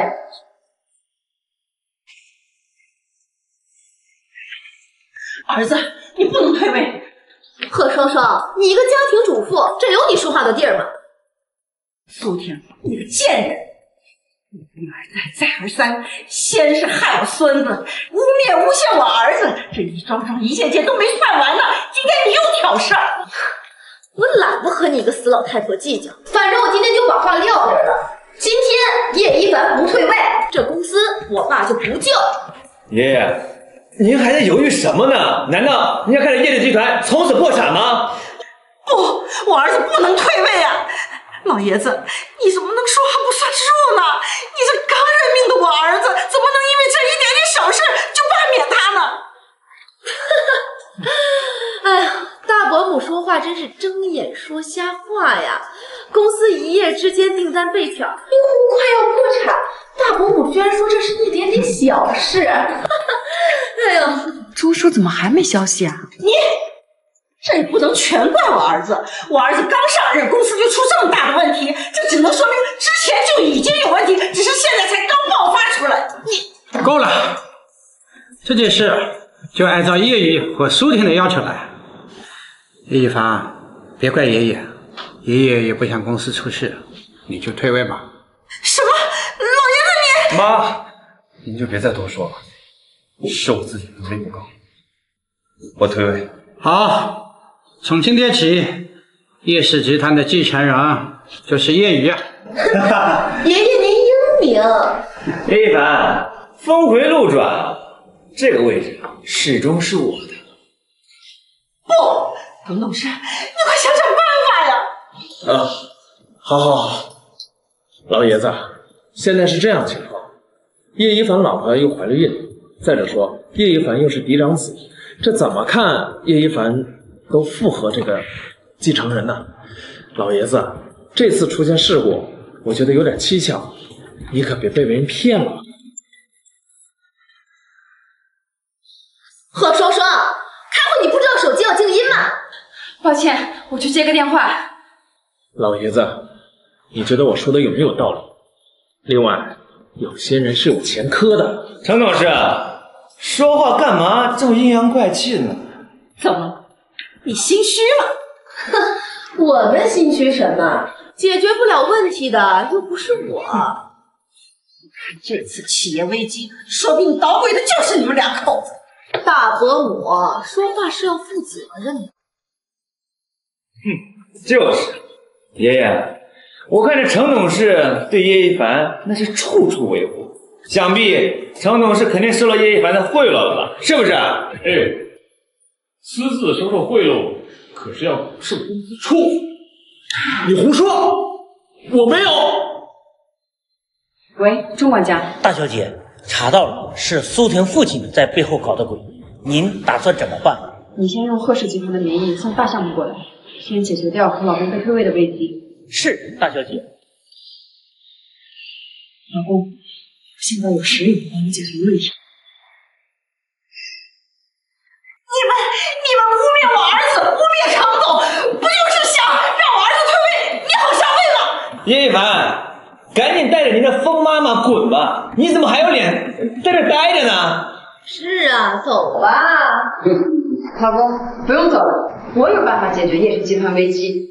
儿子，你不能退位。 贺双双，你一个家庭主妇，这有你说话的地儿吗？ 苏婷，你个贱人！你一而再，再而三，先是害我孙子，污蔑诬陷我儿子，这一桩一件件都没算完呢。今天你又挑事儿， 我懒得和你一个死老太婆计较。反正我今天就把话撂这儿了。今天叶一凡不退位，这公司我爸就不救。 爷爷，您还在犹豫什么呢？难道您要看着叶氏集团从此破产吗？ 不，我儿子不能退位啊！老爷子，你怎么能说话不算数呢？你这刚认命的我儿子，怎么能因为这一点点小事就罢免他呢？ 哎呀，大伯母说话真是睁眼说瞎话呀！公司一夜之间订单被抢，几乎快要破产，大伯母居然说这是一点点小事。哎呀， 周叔怎么还没消息啊？ 你这也不能全怪我儿子，我儿子刚上任，公司就出这么大的问题，这只能说明之前就已经有问题，只是现在才刚爆发出来。你够了，这件事就按照叶雨和苏婷的要求来。叶一凡，别怪爷爷，爷爷也不想公司出事，你就退位吧。 什么？老爷子你…… 妈，您就别再多说了，是我自己能力不高，我退位。 好。从今天起，叶氏集团的继承人就是叶雨。 爷爷您英明。 叶一凡，峰回路转，这个位置始终是我的。 不，董事，你快想想办法呀！ 好，老爷子，现在是这样情况，叶一凡老婆又怀了孕，再者说叶一凡又是嫡长子，这怎么看叶一凡都符合这个继承人呢？老爷子，这次出现事故，我觉得有点蹊跷，你可别被人骗了。 贺双双，开会你不知道手机要静音吗？ 抱歉，我去接个电话。 老爷子，你觉得我说的有没有道理？另外，有些人是有前科的。 陈董事，说话干嘛这么阴阳怪气呢？ 怎么了？你心虚了？ 哼，我们心虚什么？解决不了问题的又不是我。 这次企业危机，说不定捣鬼的就是你们两口子。 大伯母说话是要负责任的。 就是，爷爷，我看这程董事对叶一凡那是处处维护，想必程董事肯定收了叶一凡的贿赂了吧？是不是？ 私自收受贿赂，可是要受公司处分。 你胡说，我没有。 喂，钟管家， 大小姐，查到了，是苏婷父亲在背后搞的鬼，您打算怎么办？ 你先用贺氏集团的名义送大项目过来，先解决掉和老公被退位的危机。 是，大小姐。 老公， 现在有实力帮你解决问题。你们污蔑我儿子，污蔑常总，不就是想让我儿子退位，你好下位吗？ 叶一凡，赶紧带着您的疯妈妈滚吧！你怎么还有脸在这待着呢？ 是啊，走吧。 老公，不用走了，我有办法解决叶氏集团危机。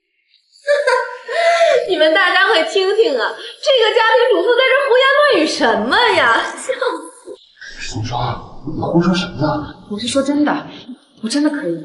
你们大家快听听啊，这个家庭主妇在这胡言乱语什么呀？笑死！ 双双，你胡说什么呢？ 我是说真的，我真的可以。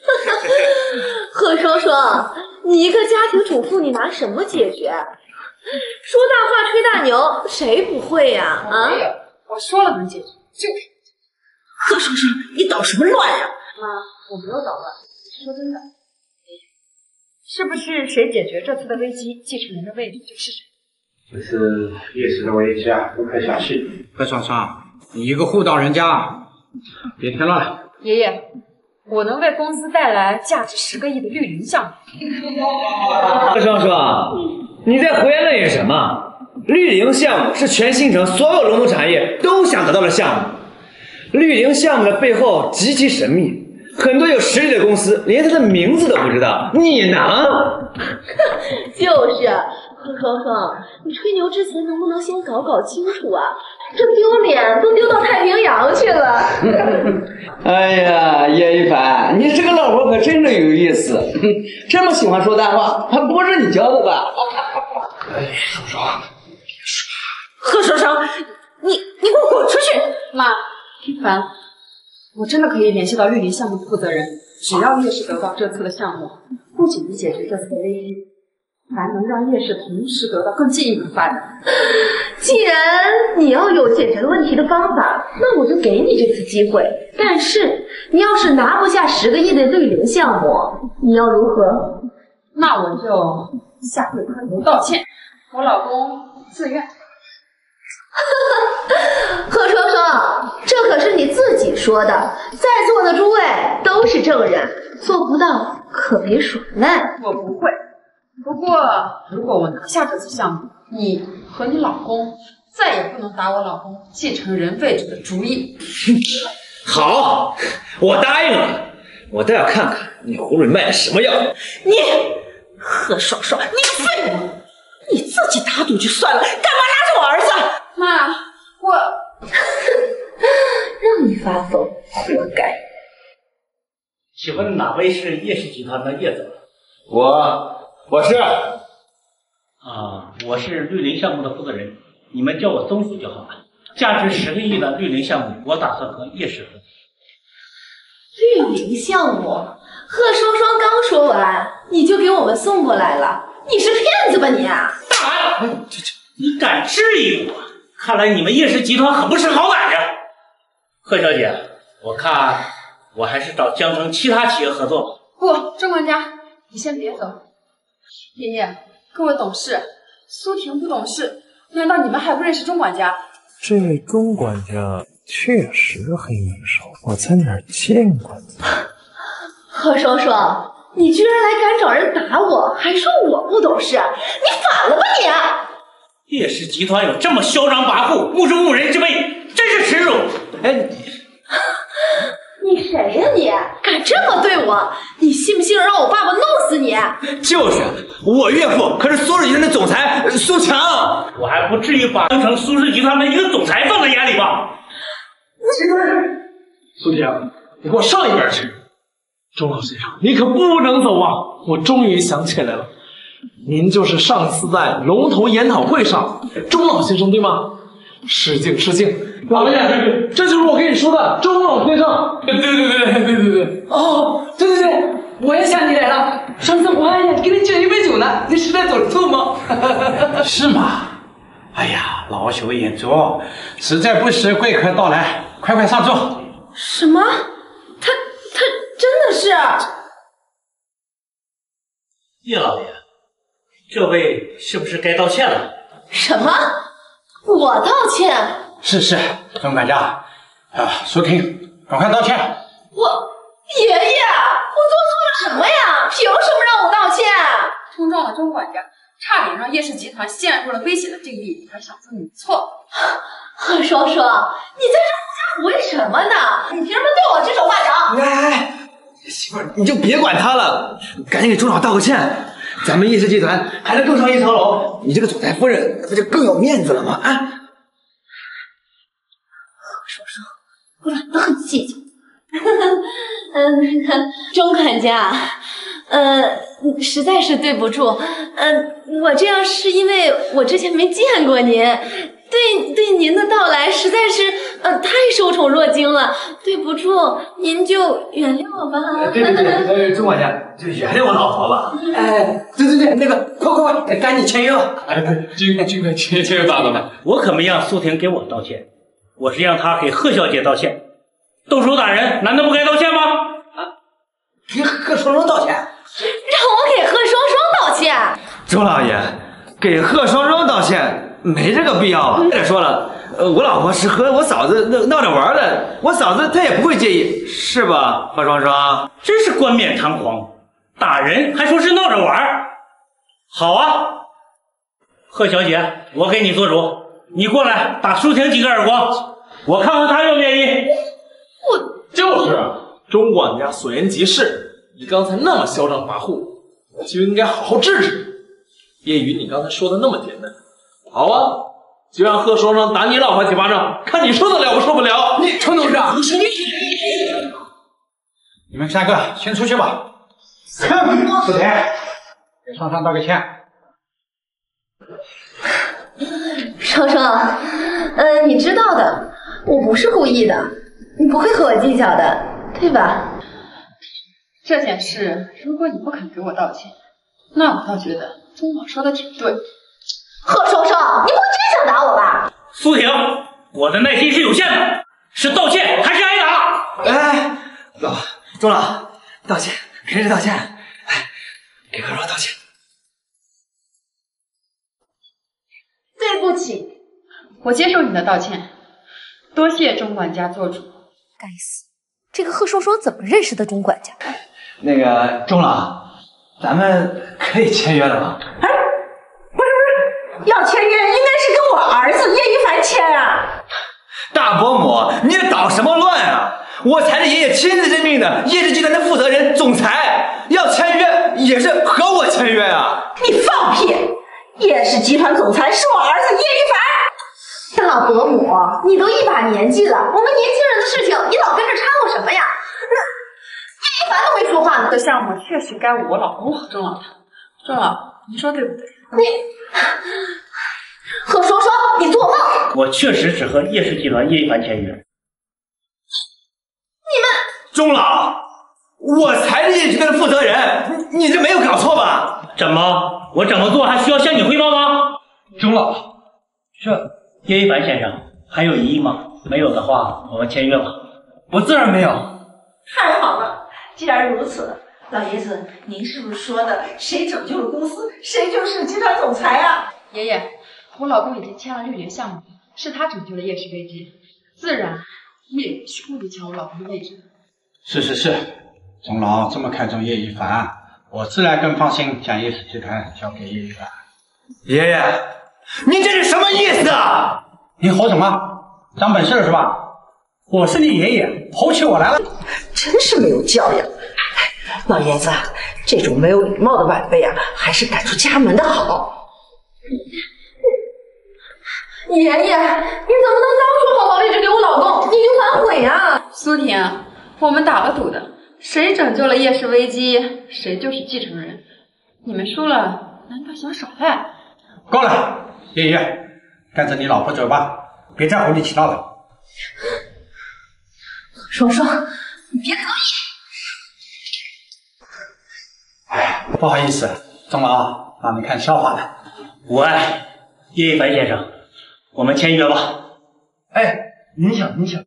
贺双双，你一个家庭主妇，你拿什么解决？说大话吹大牛，谁不会呀？啊！ 我说了能解决，就是。 贺双双，你捣什么乱呀？ 妈，我没有捣乱，说真的。是不是谁解决这次的危机，继承人的位置就是谁？ 这是叶氏的危机啊，不可小觑。贺双双，你一个妇道人家，别添乱了。 爷爷，我能为公司带来价值10个亿的绿林项目。 贺双双，你在胡言乱语什么？绿林项目是全新城所有龙头产业都想得到的项目。绿林项目的背后极其神秘。很多有实力的公司连它的名字都不知道，你呢？ 就是，贺双双，你吹牛之前能不能先搞清楚啊？这丢脸都丢到太平洋去了。 哎呀，叶一凡，你这个老婆可真的有意思，这么喜欢说大话，还不是你教的吧？ 哎，双双， 贺双双，你给我滚出去！ 妈，一凡。我真的可以联系到绿林项目的负责人，只要叶氏得到这次的项目，不仅能解决这次的危机，还能让叶氏同时得到更进一步的发展。 既然你要有解决问题的方法，那我就给你这次机会。但是你要是拿不下10个亿的绿林项目，你要如何？ 那我就下跪磕头道歉，我老公自愿。 贺双双，这可是你自己说的，在座的诸位都是证人，做不到可别耍赖。 我不会，不过如果我拿下这次项目，你和你老公再也不能打我老公继承人位置的主意。 好，我答应了，我倒要看看你葫芦里卖的什么药。 你，贺双双，你个废物！你自己打赌就算了，干嘛拉着我儿子？ 妈，我让你发疯，活该。 请问哪位是叶氏集团的叶总？ 我是。 我是绿林项目的负责人，你们叫我宗府就好了。价值10个亿的绿林项目，我打算和叶氏合作。 绿林项目，贺双双刚说完，你就给我们送过来了，你是骗子吧你？ 大胆！你敢质疑我？看来你们叶氏集团很不识好歹呀。贺小姐，我看我还是找江城其他企业合作吧。 不，郑管家，你先别走。爷爷，各位董事，苏婷不懂事，难道你们还不认识钟管家？ 这位钟管家确实很眼熟，我在哪儿见过他？ 贺双双，你居然来敢找人打我，还说我不懂事，你反了吧你！ 叶氏集团有这么嚣张跋扈、目中无人之辈，真是耻辱！哎， 你谁呀你？敢这么对我？你信不信让我爸爸弄死你？ 就是，我岳父可是苏氏集团的总裁苏强， 我还不至于把江城苏氏集团的一个总裁放在眼里吧？ 苏婷，你给我上一边去！钟老先生，你可不能走啊！我终于想起来了。您就是上次在龙头研讨会上，钟老先生对吗？失敬失敬，老爷，这就是我跟你说的钟老先生。对。哦，对，我也想起来了，上次我还给你敬一杯酒呢，你是在走错吗？ 是吗？哎呀，老朽眼拙，实在不识贵客到来，快上座。 什么？他真的是？ 叶老爷，这位是不是该道歉了？ 什么？我道歉？ 是，钟管家，苏婷，赶快道歉。 爷爷，我做错了什么呀？凭什么让我道歉？ 冲撞了钟管家，差点让叶氏集团陷入了危险的境地，还想说你错。 贺双双，你在这胡为什么呢？你凭什么对我指手画脚？ 哎，媳妇儿，你就别管他了，赶紧给钟老道个歉，咱们叶氏集团还能更上一层楼，你这个总裁夫人不就更有面子了吗？啊！ 双双，我懒得和你计较。钟管家，实在是对不住，我这样是因为我之前没见过您，对您的到来实在是太受宠若惊了，对不住，您就原谅我吧。 对，钟管家就原谅我老婆吧。哎，对，那个快，赶紧签约吧。 哎，对，尽快签约吧。 我可没让苏婷给我道歉，我是让她给贺小姐道歉。动手打人，难道不该道歉吗？ 给贺双双道歉？ 让我给贺双双道歉？ 周老爷，给贺双双道歉没这个必要啊。再说了，我老婆是和我嫂子闹着玩的，我嫂子她也不会介意，是吧？贺双双， 真是冠冕堂皇，打人还说是闹着玩。好啊，贺小姐，我给你做主，你过来打苏婷几个耳光，我看看她愿不愿意。 就是钟管家所言极是，你刚才那么嚣张跋扈，我就应该好好治治。叶雨，你刚才说的那么简单，好啊，就让贺双双打你老婆几巴掌，看你受得了不受不了。 你程董事长， 你们三个先出去吧。苏婷，给双双道个歉。 双双，你知道的，我不是故意的。你不会和我计较的，对吧？ 这件事，如果你不肯给我道歉，那我倒觉得钟老说的挺对。 贺双双，你不会真想打我吧？ 苏婷，我的耐心是有限的，是道歉还是挨打？ 哎，钟老，道歉，给谁道歉？哎，给贺双道歉。 对不起，我接受你的道歉，多谢钟管家做主。 该死，这个贺双双怎么认识的钟管家？ 那个钟老，咱们可以签约了吗？ 哎，不是，要签约应该是跟我儿子叶一凡签啊。 大伯母，你这捣什么乱啊？我才是爷爷亲自任命的叶氏集团的负责人、总裁，要签约也是和我签约啊！ 你放屁！叶氏集团总裁是我儿子叶一凡。 老伯母，你都一把年纪了，我们年轻人的事情你老跟着掺和什么呀？叶一凡都没说话呢。 这项目确实该我老公和钟老他。钟老，你说对不对？ 你贺双双，你做梦！ 我确实只和叶氏集团叶一凡签约。你们钟老，我才是叶集团的负责人，你这没有搞错吧？ 怎么？我怎么做还需要向你汇报吗？ 钟老， 这叶一凡先生还有异议吗？没有的话，我们签约吧。 我自然没有。 太好了，既然如此，老爷子，您是不是说的谁拯救了公司，谁就是集团总裁啊？ 爷爷，我老公已经签了绿联项目，是他拯救了叶氏危机，自然叶也是故意抢我老公的位置的。 是，钟老这么看重叶一凡，我自然更放心将叶氏集团交给叶一凡。 爷爷，您这是什么意思啊？ 你吼什么？长本事是吧？我是你爷爷，吼起我来了。 真是没有教养！老爷子，这种没有礼貌的晚辈啊，还是赶出家门的好。 爷爷，你怎么能当初好把位置给我老公？你就反悔啊！ 苏婷，我们打了赌的，谁拯救了叶氏危机，谁就是继承人。你们输了，难道想耍赖？ 够了，叶爷，跟着你老婆走吧，别再无理取闹了。 双双，你别得意。 哎，不好意思，钟老，让你看笑话了。 我爱叶一凡先生，我们签约吧。 哎，您请。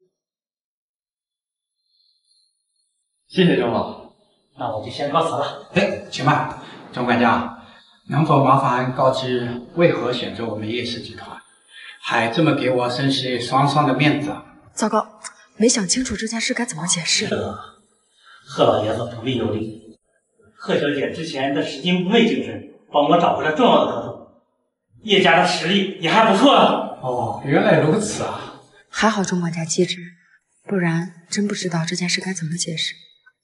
谢谢钟老，那我就先告辞了。 哎，请慢，钟管家，能否麻烦告知为何选择我们叶氏集团，还这么给我生系双双的面子？ 糟糕，没想清楚这件事该怎么解释。 是的，贺老爷子不必忧虑，贺小姐之前的拾金不昧精神，帮我找回了重要的合同。 叶家的实力也还不错啊。 哦，原来如此啊！ 还好钟管家机智，不然真不知道这件事该怎么解释。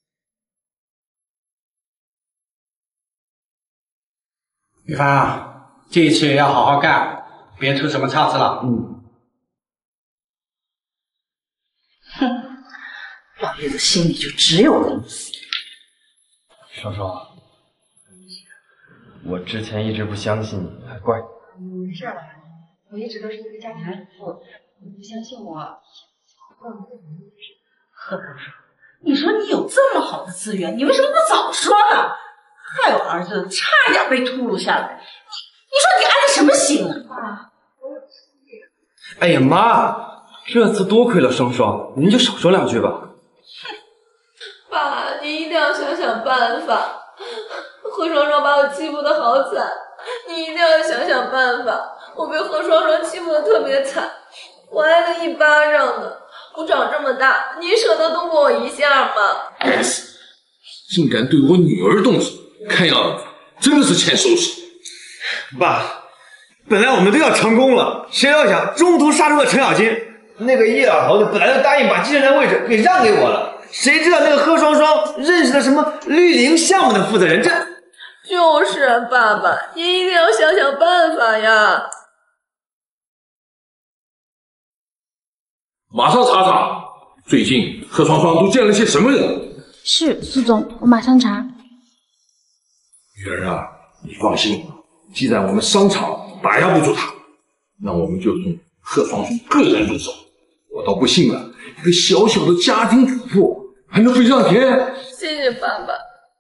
一凡啊，这一次也要好好干，别出什么岔子了。 哼，老爷子心里就只有公司。 双双，我之前一直不相信你，还怪你。 没事了，我一直都是一个家庭主妇，你不相信我。 何叔叔，你说你有这么好的资源，你为什么不早说呢？害我儿子差点被秃噜下来，你说你安的什么心啊？ 哎呀妈，这次多亏了双双，您就少说两句吧。 爸，你一定要想想办法。何双双把我欺负得好惨，你一定要想想办法。我被何双双欺负得特别惨，我挨了1巴掌呢。我长这么大，你舍得动过我一下吗？ 竟敢对我女儿动手，看样子真的是欠收拾。 爸，本来我们都要成功了，谁料想中途杀出了程咬金。那个叶老头子本来就答应把继承人位置给让给我了，谁知道那个贺双双认识了什么绿林项目的负责人，这就是爸爸，你一定要想想办法呀！ 马上查查，最近贺双双都见了些什么人？ 是，苏总，我马上查。 女儿啊，你放心，既然我们商场打压不住他，那我们就从贺双双个人入手。我倒不信了，一个小小的家庭主妇还能飞上天？ 谢谢爸爸。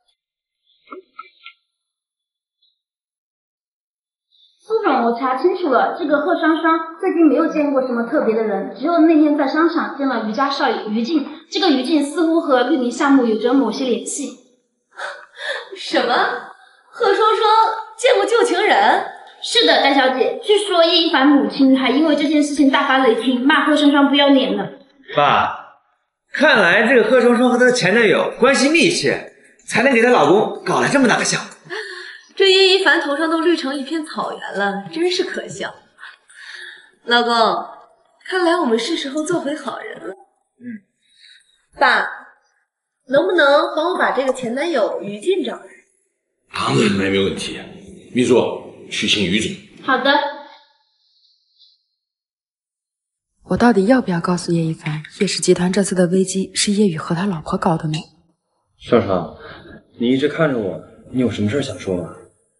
苏总，我查清楚了，这个贺双双最近没有见过什么特别的人，只有那天在商场见了于家少爷于静。这个于静似乎和绿林项目有着某些联系。 什么？贺双双见过旧情人？ 是的，大小姐。据说叶一凡母亲还因为这件事情大发雷霆，骂贺双双不要脸呢。 爸，看来这个贺双双和她的前男友关系密切，才能给她老公搞了这么大个项目。 这叶一凡头上都绿成一片草原了，真是可笑。老公，看来我们是时候做回好人了。爸，能不能帮我把这个前男友于静找来？ 当然没问题。秘书，去请于总。 好的。 我到底要不要告诉叶一凡，叶氏集团这次的危机是叶宇和他老婆搞的呢？ 双双，你一直看着我，你有什么事想说吗？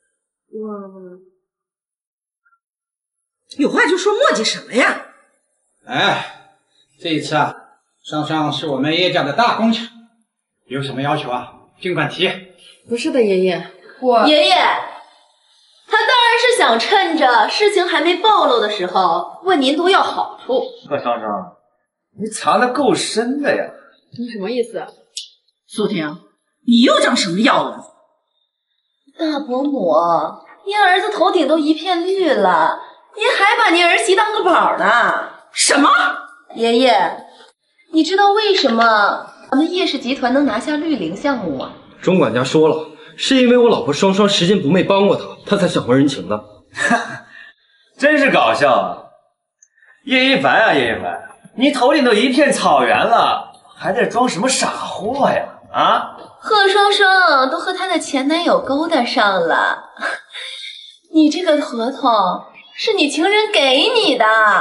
有话就说，磨叽什么呀？ 哎，这一次啊，双双是我们叶家的大工程，有什么要求啊，尽管提。 不是的，爷爷， 爷爷，他当然是想趁着事情还没暴露的时候，问您多要好处。 贺双双，你藏得够深的呀！ 你什么意思？ 苏婷，你又长什么药了？ 大伯母，您儿子头顶都一片绿了，您还把您儿媳当个宝呢？ 什么？ 爷爷，你知道为什么咱们叶氏集团能拿下绿林项目吗？ 钟管家说了，是因为我老婆双双拾金不昧帮过他，他才想还人情的。真是搞笑啊！叶一凡啊，叶一凡，你头顶都一片草原了，还在装什么傻货呀？啊！ 贺双双都和她的前男友勾搭上了，你这个合同是你情人给你的，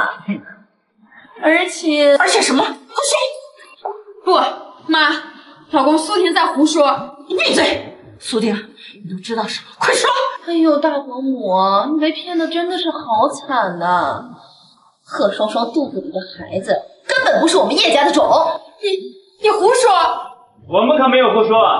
而且什么？ 不，妈，老公苏婷在胡说。 你闭嘴！苏婷，你都知道什么？快说！ 哎呦，大伯母，你被骗的真的是好惨呐！贺双双肚子里的孩子根本不是我们叶家的种。 你胡说！ 我们可没有胡说啊！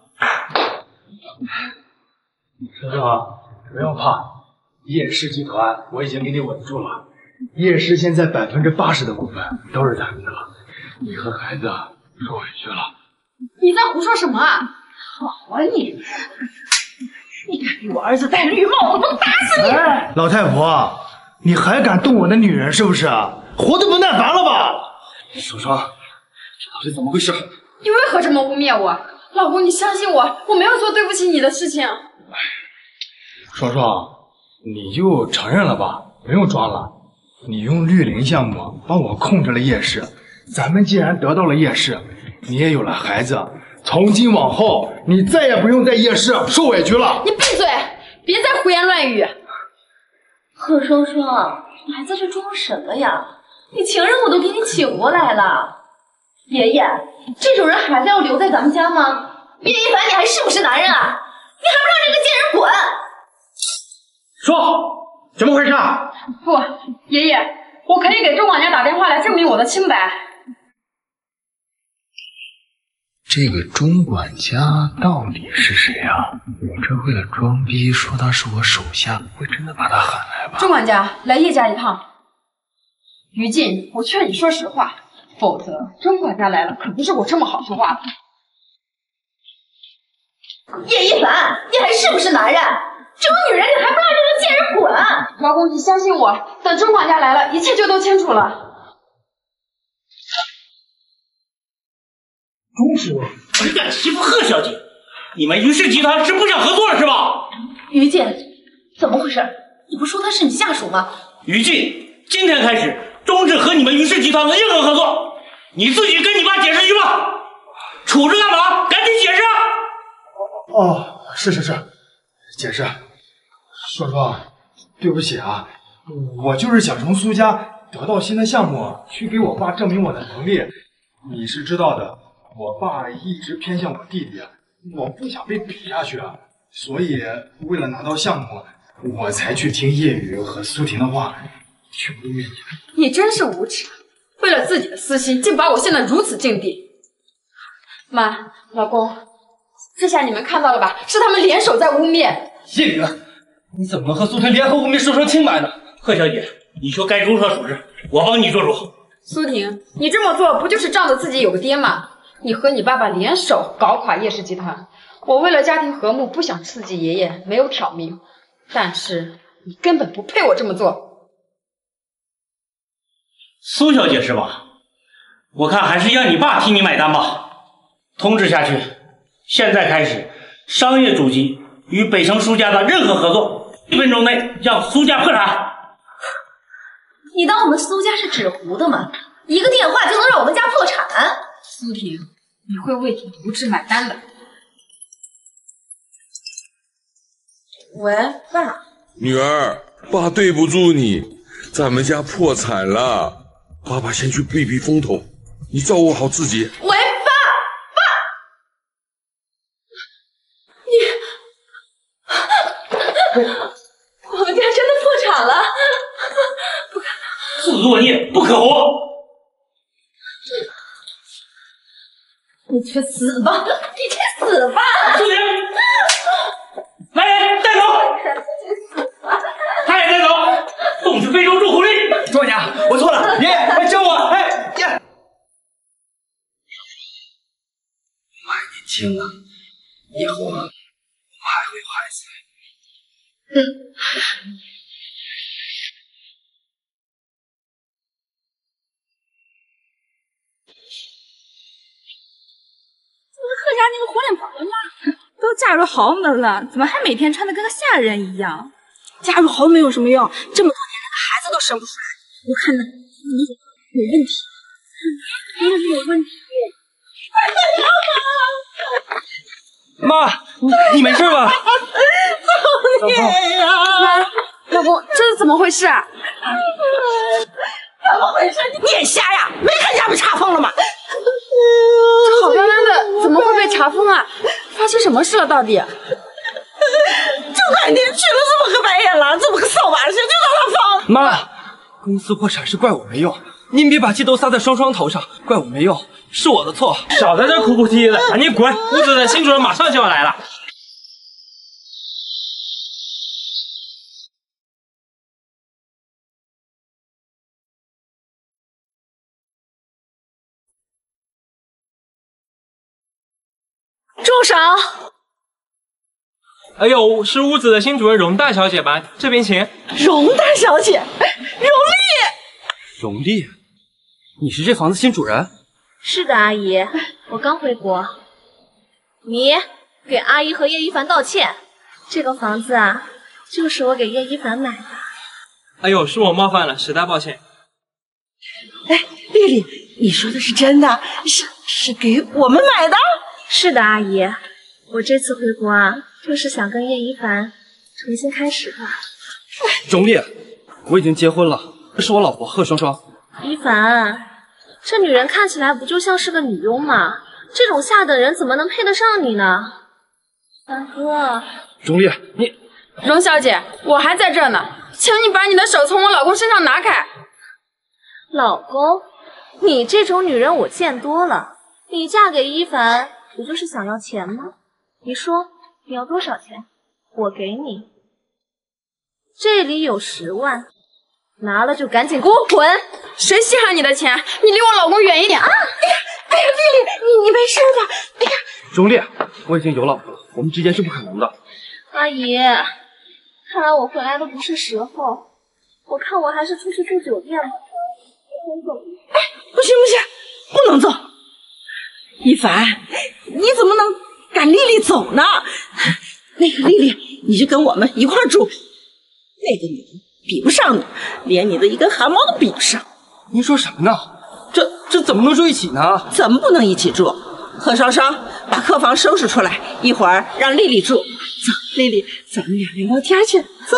双双，不要怕，叶氏集团我已经给你稳住了，叶氏现在80%的股份都是咱们的，你和孩子受委屈了。 你在胡说什么啊？ 好啊你！你敢给我儿子戴绿帽子，我打死你！ 老太婆，你还敢动我的女人是不是？活得不耐烦了吧？ 双双，这到底怎么回事？ 你为何这么污蔑我？老公，你相信我，我没有做对不起你的事情。 双双， 你就承认了吧，不用装了。你用绿林项目帮我控制了夜市，咱们既然得到了夜市，你也有了孩子，从今往后你再也不用在夜市受委屈了。 你闭嘴，别再胡言乱语。 贺双双，你还在这装什么呀？你情人我都给你请过来了。爷爷，这种人孩子要留在咱们家吗？叶一凡，你还是不是男人啊？你还不让这个贱人滚！ 说，怎么回事？ 不，爷爷，我可以给钟管家打电话来证明我的清白。 这个钟管家到底是谁啊？我这为了装逼说他是我手下，会真的把他喊来吧？ 钟管家，来叶家一趟。于禁，我劝你说实话，否则钟管家来了可不是我这么好说话的。 叶一凡，你还是不是男人？这种女人你还不让这个贱人滚！ 老公，你相信我，等钟管家来了，一切就都清楚了。 钟叔，你敢欺负贺小姐？你们于氏集团是不想合作了是吧？ 于禁，怎么回事？你不说他是你下属吗？ 于禁，今天开始终止和你们于氏集团的任何合作。你自己跟你爸解释去吧。杵着干嘛？赶紧解释！ 哦，是，解释。双双，对不起啊，我就是想从苏家得到新的项目，去给我爸证明我的能力。你是知道的，我爸一直偏向我弟弟，我不想被比下去啊，所以为了拿到项目，我才去听叶雨和苏婷的话，去污蔑你。 你真是无耻，为了自己的私心，竟把我陷得如此境地。妈，老公，这下你们看到了吧？是他们联手在污蔑。 叶雨，你怎么能和苏婷联合污蔑说清白呢？ 贺小姐，你说该如何处置？我帮你做主。 苏婷，你这么做不就是仗着自己有个爹吗？你和你爸爸联手搞垮叶氏集团，我为了家庭和睦，不想刺激爷爷，没有挑明。但是你根本不配我这么做。 苏小姐是吧？我看还是让你爸替你买单吧。通知下去，现在开始，商业主机与北城苏家的任何合作，1分钟内让苏家破产。 你当我们苏家是纸糊的吗？一个电话就能让我们家破产？ 苏婷，你会为你无知买单的。 喂，爸。 女儿，爸对不住你，咱们家破产了，爸爸先去避避风头，你照顾好自己。 喂，爸，你，我们家真的破产了。 自作孽不可活！ 你去死吧！你去死吧！ 苏婷，来人，带走！他也带走，送去非洲做狐狸。 庄家，我错了，爷爷，救我！哎，爷， 我还年轻啊，以后我还会有孩子。 贺家那个活脸婆呢？都嫁入豪门了，怎么还每天穿的跟个下人一样？嫁入豪门有什么用？这么多年连个孩子都生不出来，我看呢，有问题，一定是有问题。 妈，你没事吧？ 老公呀，老公，这是怎么回事啊？ 怎么回事？你眼瞎呀？没看家被查封了吗？ 这好端端的怎么会被查封啊？发生什么事了到底？ 就感觉娶了这么个白眼狼，这么个扫把星，就让他放。 妈，公司破产是怪我没用，您别把气都撒在双双头上，怪我没用，是我的错。 少在这哭哭啼啼的，赶紧滚！屋子的新主人马上就要来了。 住手！ 哎呦，是屋子的新主人荣大小姐吧？这边请。 荣大小姐，荣丽。 荣丽，你是这房子新主人？ 是的，阿姨，我刚回国。你给阿姨和叶一凡道歉。这个房子啊， 就是我给叶一凡买的。 哎呦，是我冒犯了，实在抱歉。 哎，丽丽，你说的是真的？是给我们买的？ 是的，阿姨，我这次回国啊，就是想跟叶一凡重新开始的。 荣丽，我已经结婚了，这是我老婆贺双双。 一凡，这女人看起来不就像是个女佣吗？这种下等人怎么能配得上你呢？凡哥， 荣丽，你荣小姐，我还在这儿呢，请你把你的手从我老公身上拿开。 老公，你这种女人我见多了，你嫁给一凡不就是想要钱吗？你说你要多少钱，我给你。这里有10万，拿了就赶紧给我滚！ 谁稀罕你的钱？你离我老公远一点啊！ 哎呀，丽丽，你没事吧？哎呀， 荣丽，我已经有老婆了，我们之间是不可能的。 阿姨，看来我回来的不是时候，我看我还是出去住酒店吧。先走。 哎，不行，不能走！一凡，你怎么能赶丽丽走呢？那个丽丽，你就跟我们一块儿住。那个女人比不上你，连你的一根汗毛都比不上。 您说什么呢？这怎么能住一起呢？ 怎么不能一起住？贺双双，把客房收拾出来，一会儿让丽丽住。走，丽丽，咱们俩聊聊天去。走。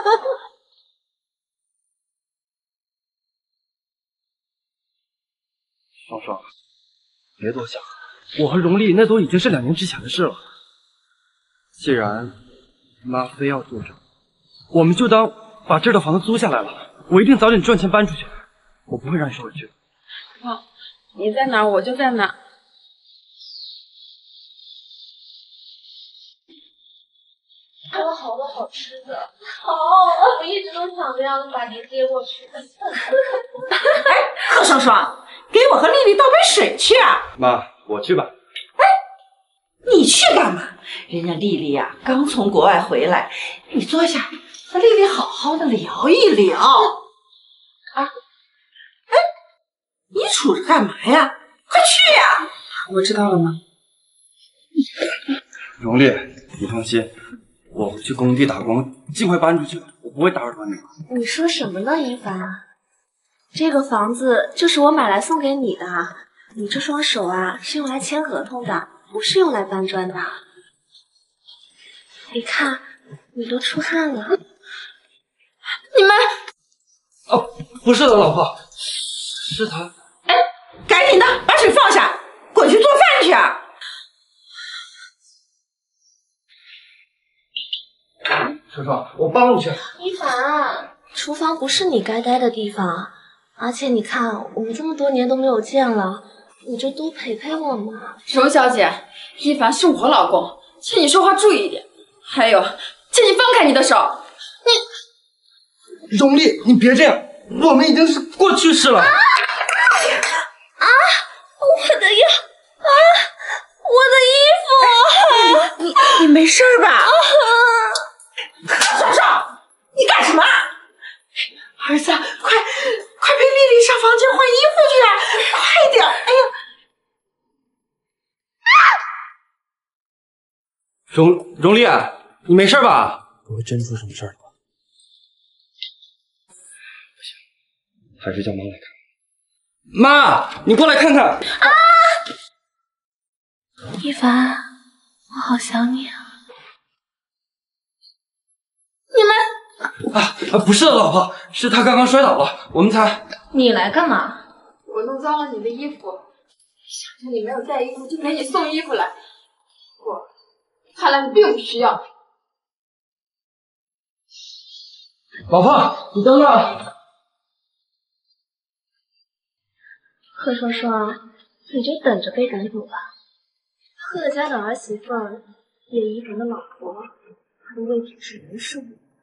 双双，别多想，我和荣丽那都已经是2年之前的事了。既然妈非要住这，我们就当把这儿的房子租下来了。我一定早点赚钱搬出去，我不会让你受委屈的。 你在哪儿我就在哪儿。 还有好多好吃的，好，我一直都想着让把您接过去。 哎，贺双双，给我和丽丽倒杯水去啊！ 妈，我去吧。 哎，你去干嘛？人家丽丽呀，刚从国外回来，你坐下，和丽丽好好的聊一聊。啊，哎，你杵着干嘛呀？快去呀！ 我知道了吗？ 荣丽，你放心，我会去工地打工，尽快搬出去，我不会打扰到你的。 你说什么呢，一凡？这个房子就是我买来送给你的，你这双手啊是用来签合同的，不是用来搬砖的。你看，你都出汗了。 你们…… 哦，不是的，老婆，是他。 哎，赶紧的，把水放下，滚去做饭去啊！ 双双，我帮你去。 一凡，厨房不是你该待的地方，而且你看，我们这么多年都没有见了，你就多陪陪我嘛。 荣小姐，一凡是我老公，请你说话注意一点。还有，请你放开你的手。 你，荣丽，你别这样，我们已经是过去式了。 啊！我的腰啊！我的衣服！ 你没事吧？双双，你干什么？儿子，快陪丽丽上房间换衣服去啊！快点！哎呀！ 荣丽，你没事吧？不会真出什么事儿了吧？不行，还是叫妈来看。妈，你过来看看。 啊！一凡，我好想你啊！ 你们不是的，老婆，是他刚刚摔倒了，我们才…… 你来干嘛？ 我弄脏了你的衣服，想着你没有带衣服，就给你送衣服来。不过，看来你并不需要。 老婆，你等等。 贺双双，你就等着被赶走吧。贺家的儿媳妇儿，叶一凡的老婆，她的位置只能是我。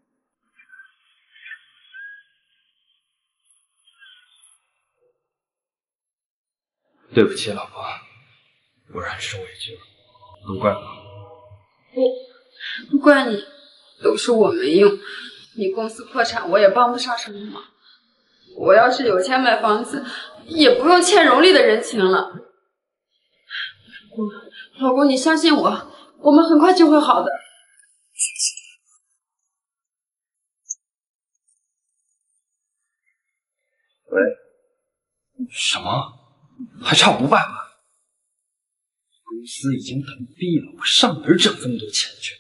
对不起，老婆，我让你受委屈了，都怪我。 不怪你，都是我没用。你公司破产，我也帮不上什么忙。我要是有钱买房子，也不用欠荣丽的人情了。老公，你相信我，我们很快就会好的。 喂，什么？还差500万？公司已经倒闭了，我上哪儿整这么多钱去？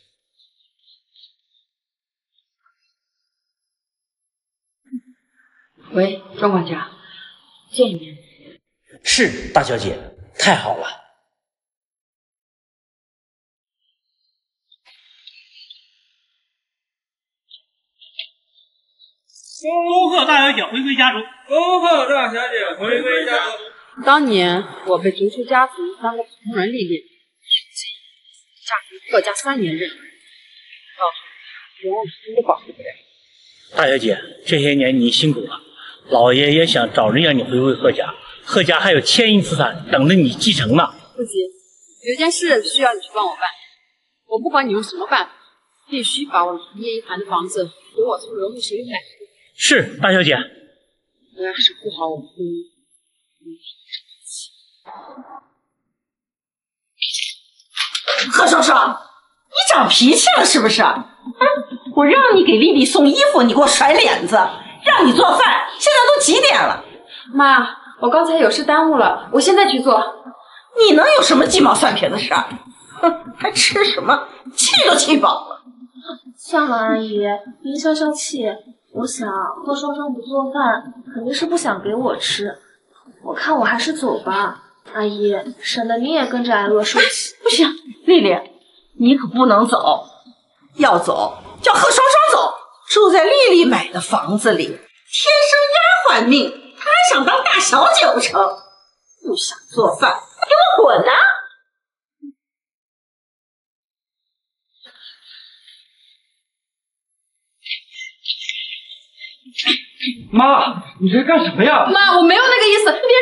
喂，庄管家，见一面。 是大小姐，太好了。恭贺大小姐回归家族！ 恭贺大小姐回归家族！ 当年我被逐出家族，当个普通人历练，嫁入贺家3年任，到头连我心都保护不了。 大小姐，这些年你辛苦了，老爷也想找人让你回归贺家，贺家还有千亿资产等着你继承呢。 不急，有件事需要你去帮我办，我不管你用什么办法，必须把我叶一凡的房子给我从荣誉手里买。 是，大小姐。 我要是顾好我们婚姻， 何双双，你长脾气了是不是？我让你给丽丽送衣服，你给我甩脸子；让你做饭，现在都几点了？ 妈，我刚才有事耽误了，我现在去做。 你能有什么鸡毛蒜皮的事儿？哼，还吃什么？气都气饱了。 算了，阿姨，您消消气。我想贺双双不做饭，肯定是不想给我吃。我看我还是走吧，阿姨，省得你也跟着挨饿受气。 不行，丽丽，你可不能走，要走叫贺双双走，住在丽丽买的房子里，天生丫鬟命，她还想当大小姐不成？不想做饭，给我滚呐！ 妈，你这是干什么呀？ 妈，我没有那个意思，你别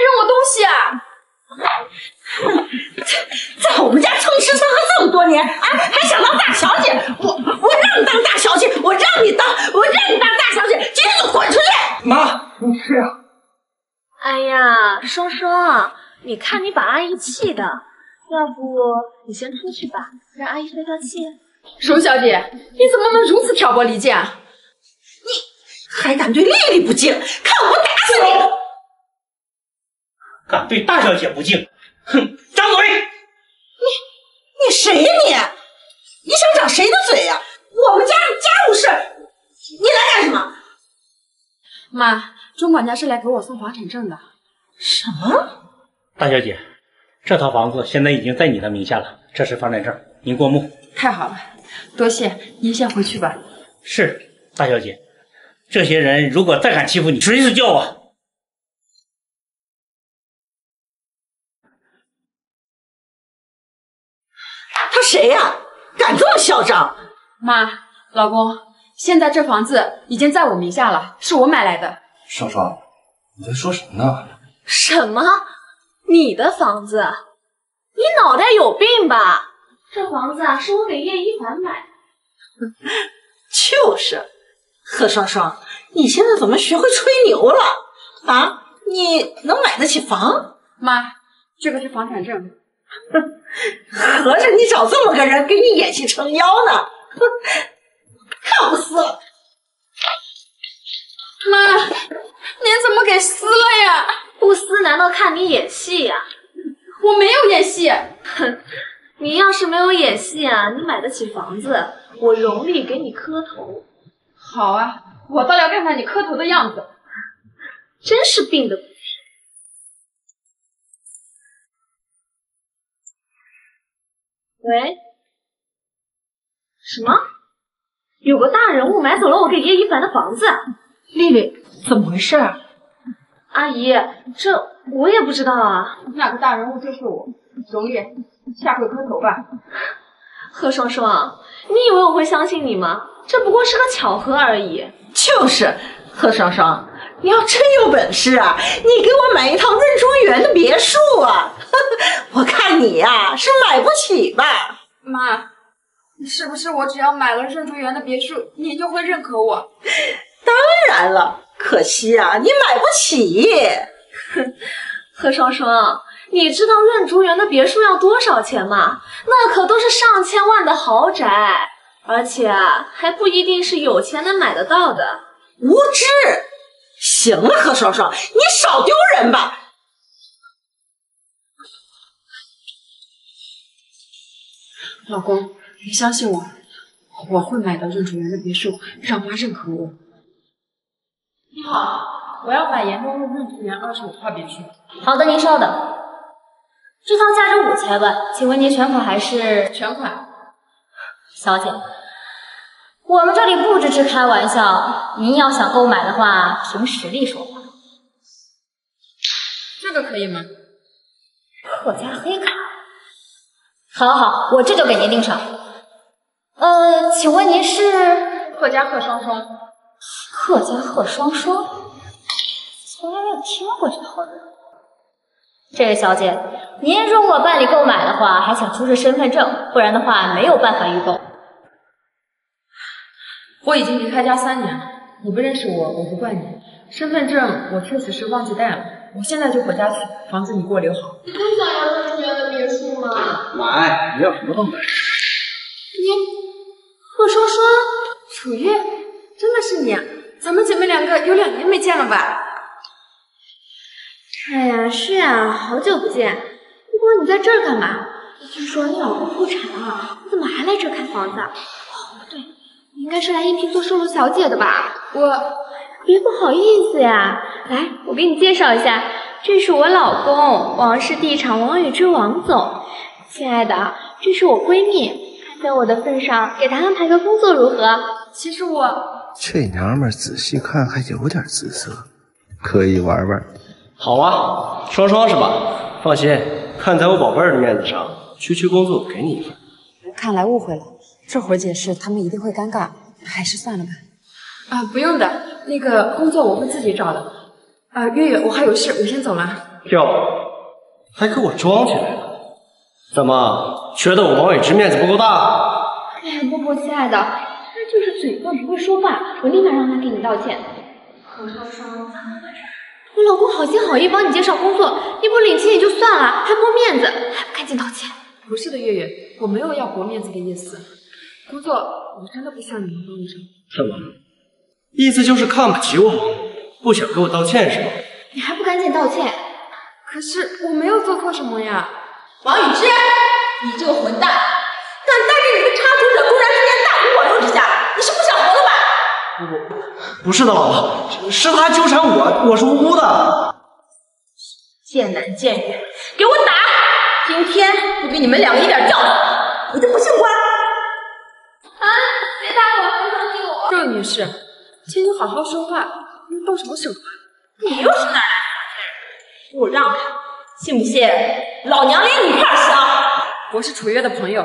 扔我东西啊！ 在我们家蹭吃蹭喝这么多年，还想当大小姐？我让你当大小姐，我让你当大小姐，今天就滚出去！ 妈，你吃呀。 哎呀，双双，你看你把阿姨气的，要不你先出去吧，让阿姨消消气。 荣小姐，你怎么能如此挑拨离间啊？ 还敢对丽丽不敬，看我不打死你！ 敢对大小姐不敬，哼，张嘴！ 你谁呀你？你想长谁的嘴呀？我们家务事，你来干什么？ 妈，钟管家是来给我送房产证的。 什么？ 大小姐，这套房子现在已经在你的名下了，这是房产证，您过目。 太好了，多谢，您先回去吧。 是，大小姐。这些人如果再敢欺负你，随时叫我。 他谁呀？敢这么嚣张？ 妈，老公，现在这房子已经在我名下了，是我买来的。 双双，你在说什么呢？ 什么？你的房子？你脑袋有病吧？这房子是我给叶一凡买的。 就是。贺双双，你现在怎么学会吹牛了啊？你能买得起房？ 妈，这个是房产证。 合着你找这么个人给你演戏撑腰呢？看不撕了！ 妈，您怎么给撕了呀？ 不撕难道看你演戏呀？ 我没有演戏。 哼，你要是没有演戏啊，你买得起房子，我荣利给你磕头。 好啊，我倒要看看你磕头的样子。 真是病得不轻。喂？什么？有个大人物买走了我给叶一凡的房子？ 丽丽，怎么回事？ 阿姨，这我也不知道啊。 那个大人物就是我，荣利，下跪磕头吧。 贺双双，你以为我会相信你吗？这不过是个巧合而已。 就是，贺双双，你要真有本事啊，你给我买一套润珠园的别墅啊！我看你呀，是买不起吧？ 妈，是不是我只要买了润珠园的别墅，您就会认可我？ 当然了，可惜啊，你买不起。 贺双双，你知道润竹园的别墅要多少钱吗？那可都是上千万的豪宅，而且还不一定是有钱能买得到的。 无知， 行了，何双双，你少丢人吧。 老公，你相信我，我会买到任主任的别墅，让妈认可我。你好，我要买延东路任主任25号别墅。 好的，您稍等。这套价值5000万，请问您全款还是？ 全款。 小姐，我们这里不支持开玩笑，您要想购买的话，凭实力说话。 这个可以吗？ 客家黑卡。好，我这就给您盯上。请问您是？ 客家贺双双。 客家贺双双，从来没有听过这号人。这位小姐，您如果办理购买的话，还请出示身份证，不然的话没有办法预购。 我已经离开家3年了，你不认识我，我不怪你。身份证我确实是忘记带了，我现在就回家取，房子你给我留好。 你不想要任主任的别墅吗？ 买，你要什么都买。 贺双双，楚月，真的是你？咱们姐妹2个有2年没见了吧？ 哎呀，是啊，好久不见。不过你在这儿干嘛？据说你老公破产了，你怎么还来这儿看房子？哦，不对，你应该是来应聘做售楼小姐的吧？别不好意思呀。来，我给你介绍一下，这是我老公，王氏地产王宇之王总。亲爱的，这是我闺蜜，看在我的份上，给她安排个工作如何？ 其实我…… 这娘们儿仔细看还有点姿色，可以玩玩。 好啊，双双是吧？放心，看在我宝贝儿的面子上，区工作给你一份。 看来误会了，这会儿解释他们一定会尴尬，还是算了吧。不用的，那个工作我会自己找的。月月，我还有事，我先走了。 哟，还给我装起来了？怎么觉得我王宇之面子不够大？ 哎呀，不，亲爱的，他就是嘴笨不会说话，我立马让他给你道歉。何双双，怎么回事？我老公好心好意帮你介绍工作，你不领情也就算了，还驳面子，还不赶紧道歉？ 不是的，月月，我没有要驳面子的意思。工作我真的不需要你们帮着。 什么？意思就是看不起我，不想给我道歉是吗？ 你还不赶紧道歉？ 可是我没有做错什么呀。 王宇之，你这个混蛋，敢带着你的插足者公然出现大庭广众之下，你是不想活了吧？ 不是的，老婆，是他纠缠我是无辜的。 贱男贱女，给我打！今天不给你们2个一点教训，我就不姓关。 别打我，别伤心我。 这位女士，请你好好说话，你动什么手？ 你又是哪来的人？给我让开，信不信老娘连你片削？ 我是楚月的朋友。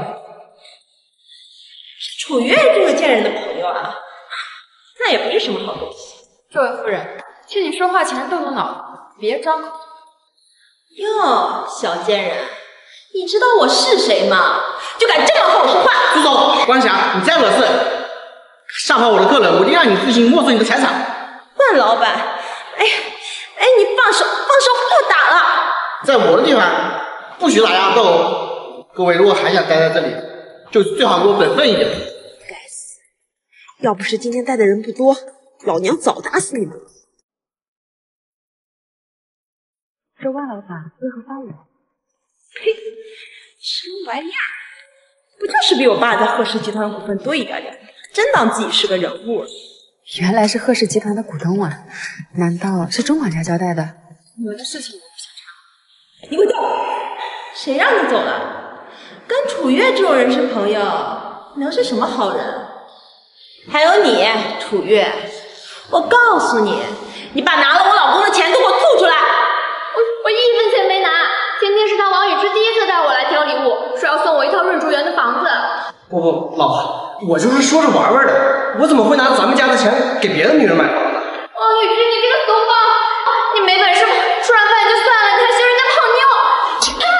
楚月这个贱人的朋友啊，那也不是什么好东西。 这位夫人，请你说话前动动脑，别张口。 哟，小贱人，你知道我是谁吗？就敢这么和我说话！ 住手！关霞，你再惹事，吓跑我的客人，我定让你负刑，没收你的财产。 万老板，你放手，不要打了！ 在我的地方不许打架斗殴。各位如果还想待在这里，就最好给我本分一点。 该死！要不是今天带的人不多，老娘早打死你们了。 这万老板为何发我？ 呸！什么玩意儿？不就是比我爸在贺氏集团股份多一点点，真当自己是个人物了。 原来是贺氏集团的股东啊！难道是钟管家交代的？你们的事情我不想查。 你给我走！谁让你走了？跟楚月这种人是朋友，能是什么好人？还有你，楚月，我告诉你，你把拿了我老公的钱都给我吐出来！ 我1分钱没拿，今天是他王宇之第一次带我来挑礼物，说要送我一套润竹园的房子。 不，老婆，我就是说着玩玩的，我怎么会拿咱们家的钱给别的女人买房子？ 王宇之，你这个怂包，你没本事吃完饭就算了，你还学人家泡妞！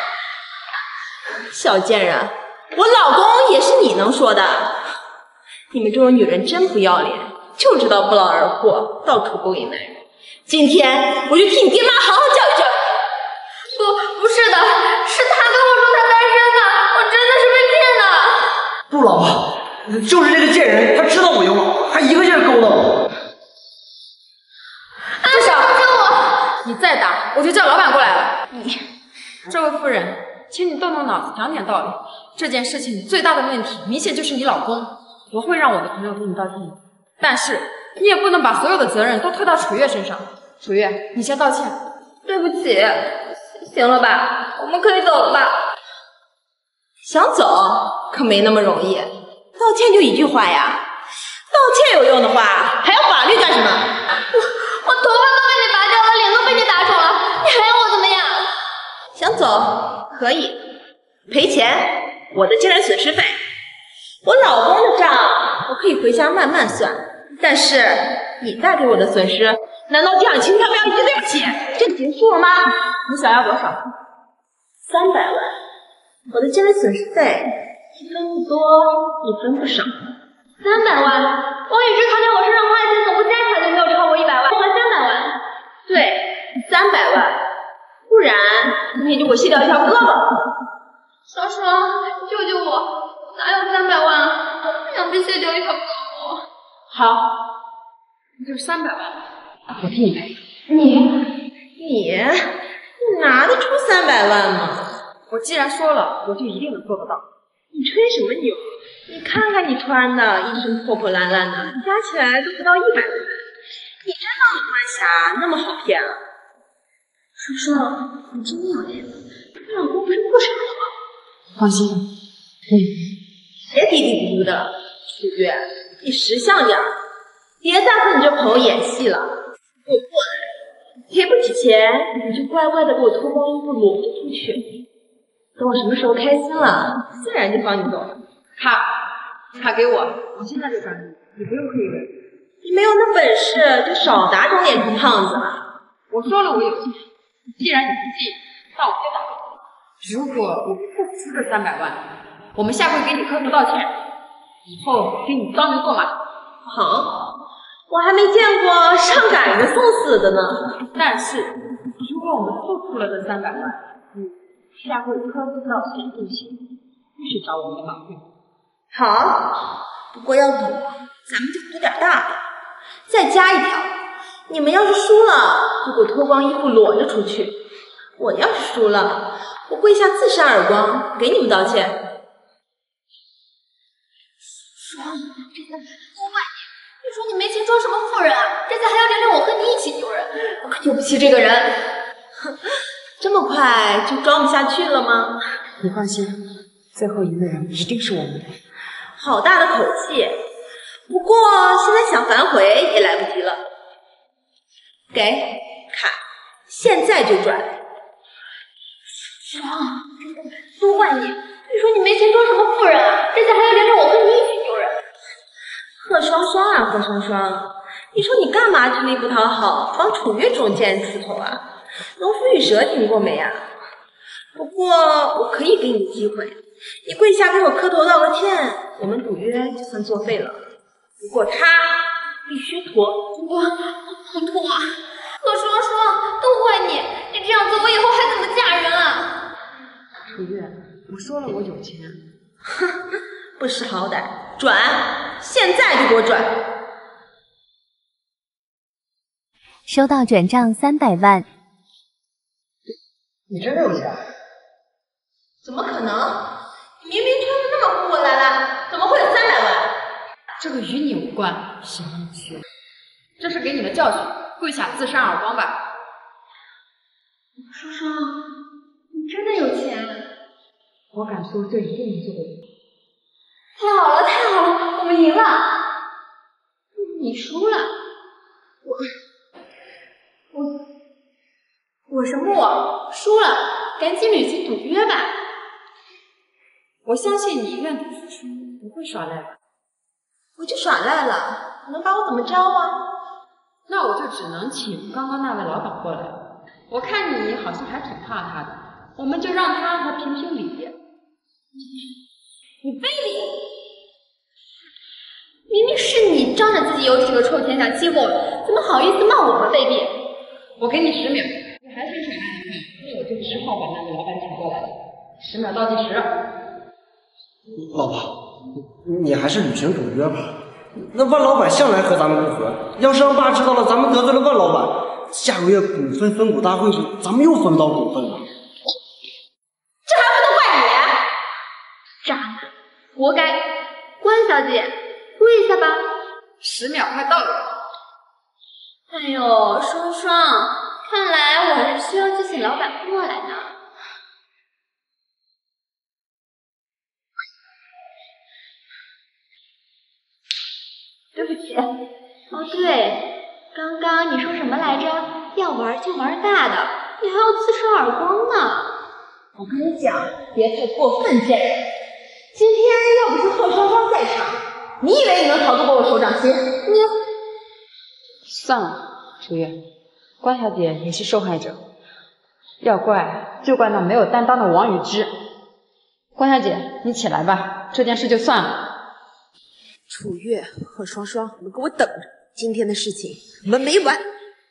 小贱人，我老公也是你能说的。你们这种女人真不要脸，就知道不劳而获，到处勾引男人。今天我就替你爹妈好好教育教育你。不是的，是他跟我说他单身的，我真的是被骗的。 不，老婆，就是这个贱人，他知道我有老婆，还一个劲儿勾搭我。 再打，我就叫老板过来了。这位夫人，请你动动脑子，讲点道理。这件事情最大的问题，明显就是你老公。我会让我的朋友给你道歉的，但是你也不能把所有的责任都推到楚月身上。楚月，你先道歉。 对不起，行了吧，我们可以走了吧？想走可没那么容易，道歉就一句话呀。道歉有用的话，还要法律干什么？我头发都被你拔掉了，脸都被你打肿了，你还要我怎么样？想走可以，赔钱，我的精神损失费，我老公的账我可以回家慢慢算，但是你带给我的损失，难道这样轻飘飘一对不起就结束了吗？ 你想要多少 ？300万，我的精神损失费一分不多，一分不少。300万，王宇之扛在我身上花的钱总共加起来就没有超过100万，我还300万。对，300万，不然你也就给我卸掉一条胳膊。双双，救救我！哪有300万？我不想被卸掉一条胳膊。 好，那就是300万，我替你赔。 你拿得出300万吗？ 我既然说了，我就一定能做得到。 你吹什么牛？你看看你穿的，一身破破烂烂的，加起来都不到100万。你真当你关霞那么好骗啊？双双，你真要脸！你老公不是不傻吗？ 放心， 别嘀嘀咕咕的，楚月，你识相点，别再和你这朋友演戏了。给我过来！赔不起钱，你就乖乖的给我脱光衣服裸着出去。等我什么时候开心了，自然就放你走了。 卡给我，我现在就转你，你不用刻意问。 你没有那本事，就少打肿脸充胖子了。 我说了我有钱，既然你不介意，那我就打。如果我付不出这300万，我们下回给你磕头道歉，以后给你当牛做马。 好，我还没见过上赶着送死的呢。 但是如果我们付出了这300万，下回磕头道歉之前，必须找我们的马会。 好，不过要赌，咱们就赌点大的。再加一条，你们要是输了，就给我脱光衣服裸着出去。我要是输了，我跪下自扇耳光，给你们道歉。 双，真的多怪你！你说你没钱装什么富人啊？这次还要连累我和你一起丢人，我可丢不起这个人。 哼，这么快就装不下去了吗？ 你放心，最后赢的人一定是我们。 好大的口气！不过现在想反悔也来不及了。给，看，现在就转。 双，都怪你！你说你没钱装什么富人啊？这次还要连着我和你一起丢人。 贺双双啊，贺双双，你说你干嘛吃力不讨好，帮楚月中箭刺头啊？农夫与蛇听过没啊？不过我可以给你机会，你跪下给我磕头道个歉，我们赌约就算作废了。不过他必须脱。 我不脱。贺双双，都怪你！你这样做，我以后还怎么嫁人啊？ 楚月，我说了我有钱。 哼，不识好歹，转！现在就给我转！ 收到转账300万。 你真的有钱？ 怎么可能？你明明穿的那么破破烂烂，怎么会有300万？ 这个与你无关，行了去。这是给你的教训，跪下自扇耳光吧。 双双，你真的有钱？ 我敢说，这一定能做得到。 太好了，太好了，我们赢了。你输了。我什么我？输了，赶紧履行赌约吧。 我相信你愿赌服输，不会耍赖吧？ 我就耍赖了，能把我怎么着啊？ 那我就只能请刚刚那位老板过来了。我看你好像还挺怕他的，我们就让他和评评理。 你卑鄙！明明是你仗着自己有几个臭钱想欺负我，怎么好意思骂我们卑鄙？ 我给你10秒，你还是耍赖的话，那我就10号把那个老板请过来。10秒倒计时。 老婆，你还是履行赌约吧。那万老板向来和咱们不和，要是让爸知道了咱们得罪了万老板， 下个月股份分股大会上，咱们又分到股份了。 这还不都怪你？渣男，活该！关小姐，跪下吧。10秒快到了。哎呦，双双，看来我还是需要去请老板过来呢。对不起。哦对，刚刚你说什么来着？要玩就玩大的，你还要自扇耳光呢。我跟你讲，别太过分见人。今天要不是贺双双在场，你以为你能逃得过我手掌心？你算了，楚月，关小姐也是受害者，要怪就怪那没有担当的王雨之。关小姐，你起来吧，这件事就算了。 楚月、贺双双，你们给我等着，今天的事情我们没完。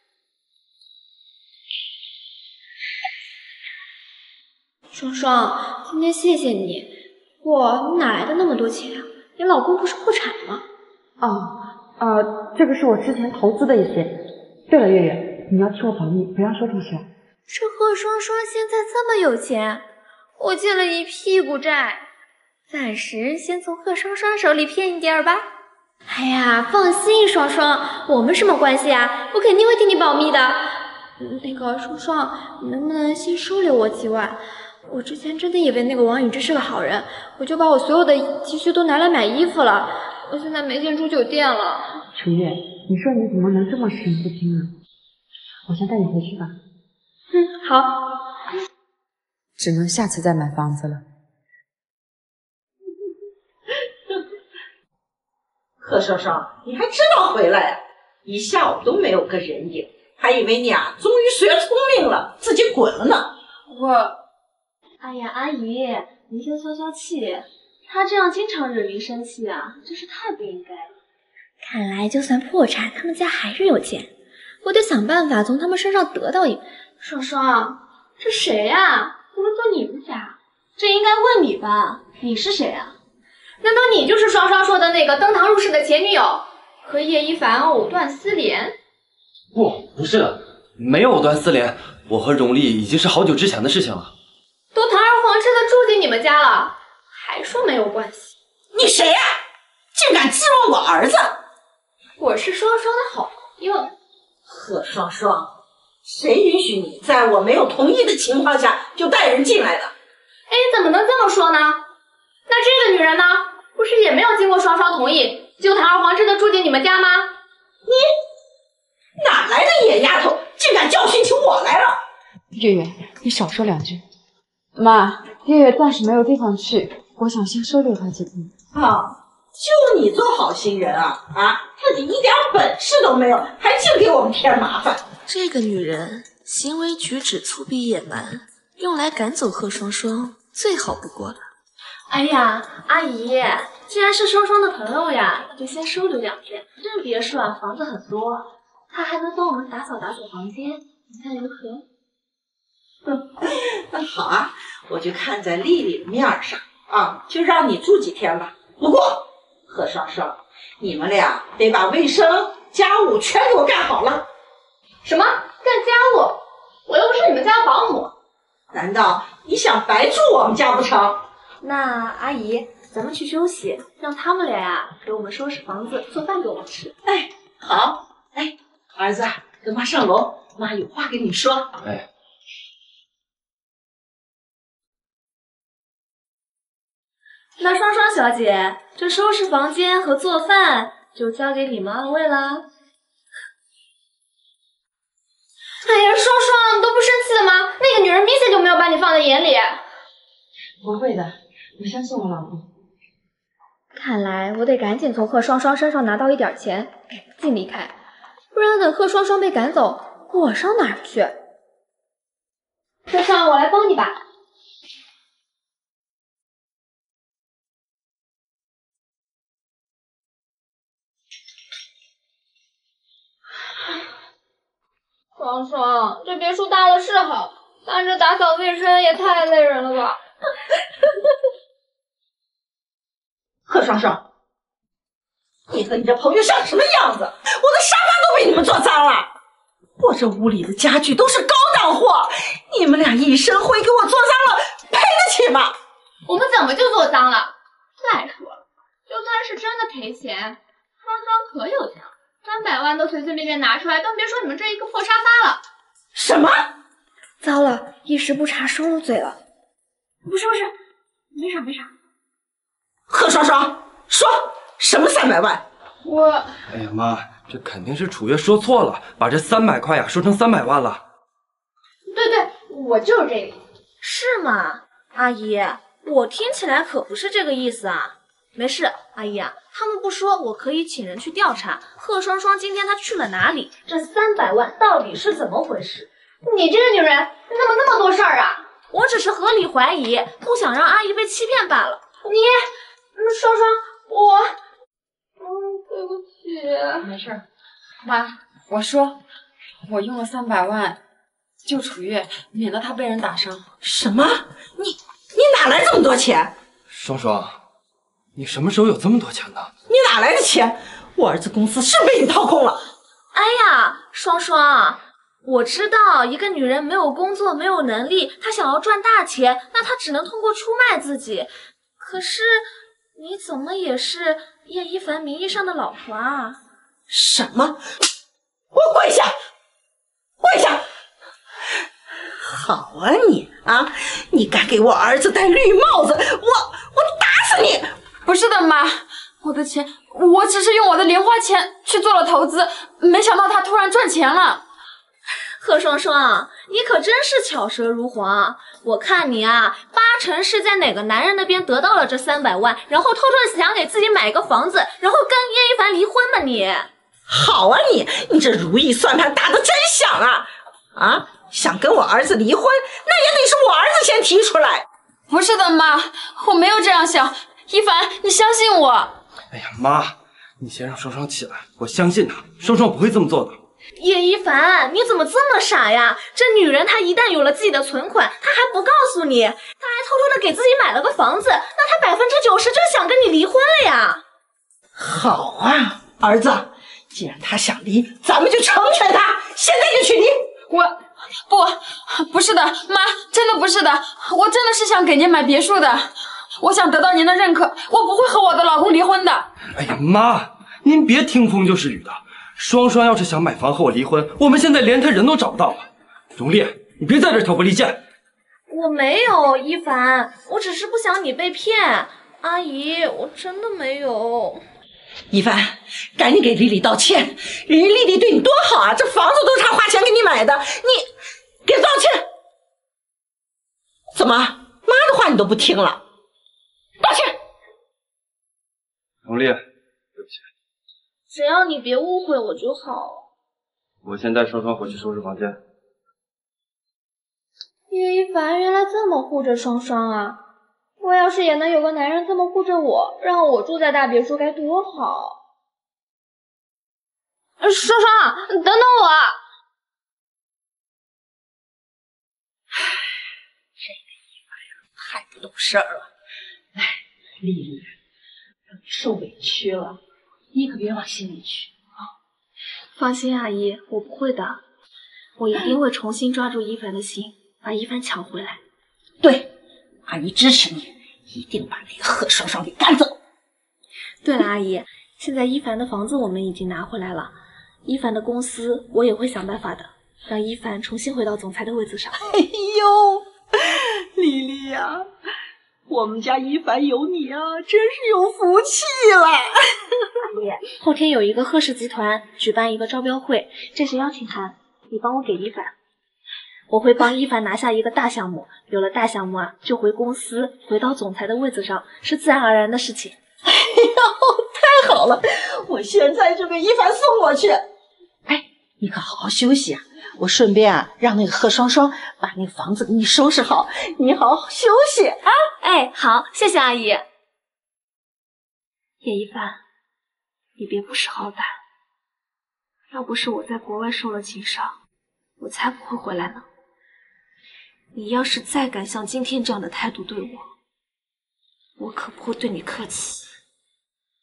双双，今天谢谢你。不过你哪来的那么多钱啊？你老公不是破产吗？ 这个是我之前投资的一些。对了，月月，你要替我保密，不要说出去。 这贺双双现在这么有钱，我借了一屁股债，暂时先从贺双双手里骗一点吧。哎呀，放心，双双，我们什么关系啊？我肯定会替你保密的。那个双双，你能不能先收留我几万？我之前真的以为那个王宇之是个好人，我就把我所有的积蓄都拿来买衣服了。我现在没钱住酒店了。 楚月，你说你怎么能这么视而不听呢？我先带你回去吧。 好。 只能下次再买房子了。 贺双双，你还知道回来啊？一下午都没有个人影，还以为你啊终于学聪明了，自己滚了呢。 哎呀，阿姨，您先消消气，他这样经常惹您生气啊，真是太不应该了。看来就算破产，他们家还是有钱，我得想办法从他们身上得到一。双双，这谁啊？怎么到你们家？这应该问你吧？你是谁啊？难道你就是双双说的那个登堂入室的前女友，和叶一凡藕断丝连？ 不是的，没有藕断丝连，我和荣丽已经是好久之前的事情了。 都堂而皇之的住进你们家了，还说没有关系？ 你谁呀？竟敢质问我儿子！ 我是双双的好朋友。 贺双双，谁允许你在我没有同意的情况下就带人进来的？ 哎，怎么能这么说呢？那这个女人呢？不是也没有经过双双同意，就堂而皇之的住进你们家吗？ 你哪来的野丫头，竟敢教训起我来了？ 月月，你少说两句。妈，月月暂时没有地方去，我想先收留她几天。 就你做好心人啊，自己一点本事都没有，还净给我们添麻烦。 这个女人行为举止粗鄙野蛮，用来赶走贺双双最好不过了。 哎呀，阿姨，既然是双双的朋友呀，那就先收留2天。这别墅啊，房子很多，她还能帮我们打扫房间，你看如何？ 那好啊，我就看在丽丽的面上就让你住几天吧。不过贺双双，你们俩得把卫生家务全给我干好了。 什么干家务？我又不是你们家保姆。 难道你想白住我们家不成？ 那阿姨，咱们去休息，让他们俩呀给我们收拾房子，做饭给我们吃。 哎，好。哎，儿子，跟妈上楼，妈有话跟你说。 哎。 那双双小姐，这收拾房间和做饭就交给你们二位了。哎呀，双双，你都不生气了吗？那个女人明显就没有把你放在眼里。 不会的，我相信我老公。 看来我得赶紧从贺双双身上拿到一点钱，赶紧离开，不然等贺双双被赶走，我上哪儿去？双双，我来帮你吧。双双，这别墅大了是好，但这打扫卫生也太累人了吧。 贺双双，你和你这朋友像什么样子？我的沙发都被你们坐脏了。 我这屋里的家具都是高档货，你们俩一身灰给我做脏了，赔得起吗？ 我们怎么就做脏了？再说了，就算是真的赔钱，双双可有钱，300万都随随便便拿出来，更别说你们这一个破沙发了。 什么？ 糟了，一时不察收了嘴了。不是，没啥。 贺双双，说什么300万？ 我…… 哎呀妈，这肯定是楚月说错了，把这300块呀说成300万了。 对，我就是这个。是吗，阿姨？我听起来可不是这个意思啊。没事，阿姨啊，他们不说，我可以请人去调查贺双双今天她去了哪里，这300万到底是怎么回事？你这个女人怎么那么多事儿啊？我只是合理怀疑，不想让阿姨被欺骗罢了。双双，对不起。 没事，妈，我说我用了300万救楚月，免得她被人打伤。 什么？你哪来这么多钱？ 双双，你什么时候有这么多钱的？ 你哪来的钱？我儿子公司是被你掏空了。 哎呀，双双，我知道一个女人没有工作，没有能力，她想要赚大钱，那她只能通过出卖自己。可是你怎么也是叶一凡名义上的老婆啊？ 什么？我跪下！跪下！好啊你啊！你敢给我儿子戴绿帽子，我打死你！ 不是的，妈，我的钱，我只是用我的零花钱去做了投资，没想到他突然赚钱了。 贺双双，你可真是巧舌如簧。我看你啊，8成是在哪个男人那边得到了这300万，然后偷偷想给自己买个房子，然后跟叶一凡离婚吧你。 好啊你这如意算盘打得真响啊！啊，想跟我儿子离婚，那也得是我儿子先提出来。 不是的，妈，我没有这样想。一凡，你相信我。 哎呀妈，你先让双双起来，我相信她，双双不会这么做的。 叶一凡，你怎么这么傻呀？这女人她一旦有了自己的存款，她还不告诉你，她还偷偷的给自己买了个房子，那她90%就想跟你离婚了呀。 好啊，儿子，既然他想离，咱们就成全他，现在就去离。 不是的，妈，真的不是的，我真的是想给您买别墅的，我想得到您的认可，我不会和我的老公离婚的。 哎呀妈，您别听风就是雨的。双双要是想买房和我离婚，我们现在连他人都找不到了。荣丽，你别在这挑拨离间。 我没有，一凡，我只是不想你被骗。阿姨，我真的没有。 一凡，赶紧给丽丽道歉，人家丽丽对你多好啊，这房子都是她花钱给你买的，你给她道歉。怎么，妈的话你都不听了？道歉。 荣丽，对不起。 只要你别误会我就好。 我先带双双回去收拾房间。 叶一凡原来这么护着双双啊！我要是也能有个男人这么护着我，让我住在大别墅该多好！双双，等等我！ 这个一凡呀，太不懂事儿了。哎，丽丽，让你受委屈了，你可别往心里去啊！ 放心，阿姨，我不会的，我一定会重新抓住一凡的心，把一凡抢回来。 对，阿姨支持你，一定把那个贺双双给赶走。 对了，阿姨，现在一凡的房子我们已经拿回来了，一凡的公司我也会想办法的，让一凡重新回到总裁的位子上。 哎呦，丽丽呀，我们家一凡有你啊，真是有福气了。 阿姨，后天有一个贺氏集团举办一个招标会，这是邀请函，你帮我给一凡。我会帮一凡拿下一个大项目，有了大项目啊，就回公司，回到总裁的位子上，是自然而然的事情。 哎呦，太好了，我现在就给一凡送过去。哎，你可好好休息啊，我顺便啊让那个贺双双把那个房子给你收拾好，你好好休息啊。 哎，好，谢谢阿姨。叶一凡，你别不识好歹，要不是我在国外受了情伤，我才不会回来呢。你要是再敢像今天这样的态度对我可不会对你客气。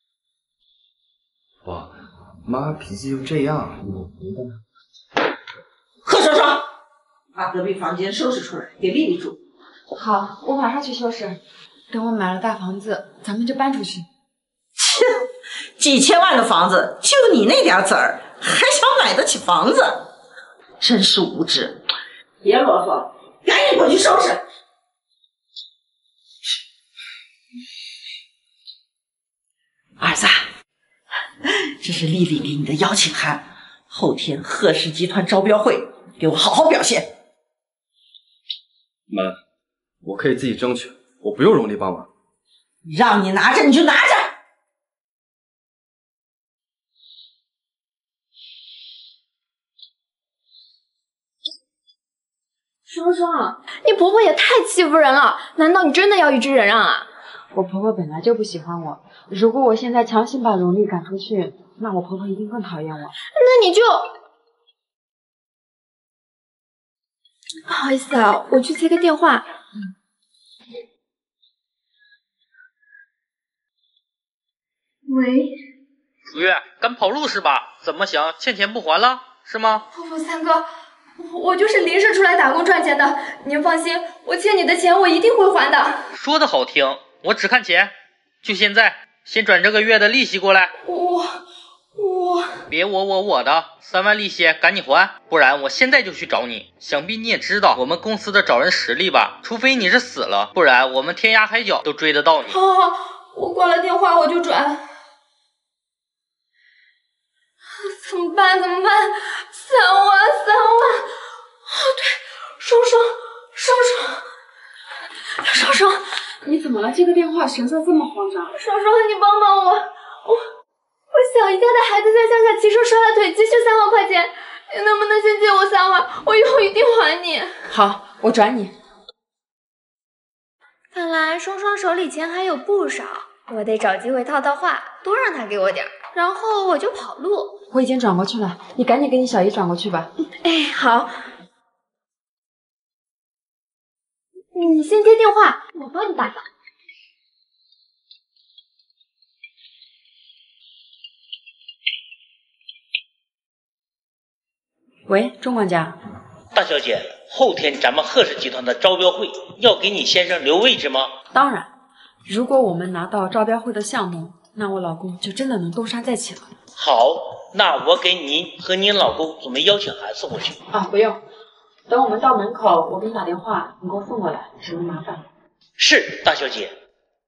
哇，妈脾气就这样，你明白吗？ 贺双双，把隔壁房间收拾出来，给丽丽住。 好，我马上去收拾。等我买了大房子，咱们就搬出去。 切，几千万的房子，就你那点子儿，还想买得起房子？真是无知！别啰嗦了，赶紧回去收拾。儿子，这是丽丽给你的邀请函，后天贺氏集团招标会，给我好好表现。 妈，我可以自己争取，我不用荣丽帮忙。 让你拿着你就拿着。 双双，你婆婆也太欺负人了！难道你真的要与之忍让啊？ 我婆婆本来就不喜欢我，如果我现在强行把荣丽赶出去，那我婆婆一定更讨厌我。 那你就……不好意思啊，我去接个电话。喂， 楚月，赶跑路是吧？怎么想欠钱不还了是吗？ 婆婆三哥，我就是临时出来打工赚钱的，您放心，我欠你的钱我一定会还的。 说的好听，我只看钱，就现在，先转这个月的利息过来。 我别我的，3万利息赶紧还，不然我现在就去找你。想必你也知道我们公司的找人实力吧？除非你是死了，不然我们天涯海角都追得到你。 好，我挂了电话我就转。怎么办？3万！哦，对，双双， 你怎么了？接个电话，神色这么慌张。 双双，你帮帮我，我小姨家的孩子在乡下骑车摔了腿，急需3万块钱，你能不能先借我3万？我以后一定还你。 好，我转你。 看来双双手里钱还有不少，我得找机会套话，多让他给我点，然后我就跑路。 我已经转过去了，你赶紧给你小姨转过去吧。 哎，好。你先接电话，我帮你打扫。 喂，钟管家。 大小姐，后天咱们贺氏集团的招标会要给你先生留位置吗？ 当然，如果我们拿到招标会的项目，那我老公就真的能东山再起了。 好，那我给您和您老公准备邀请函送过去。 啊，不用，等我们到门口，我给你打电话，你给我送过来，省得麻烦。 是，大小姐。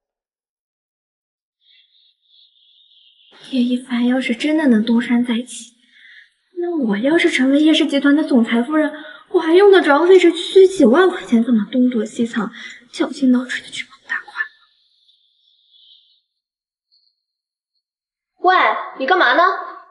叶一凡要是真的能东山再起，那我要是成为叶氏集团的总裁夫人，我还用得着为这区区几万块钱这么东躲西藏、绞尽脑汁的去傍大款？喂，你干嘛呢？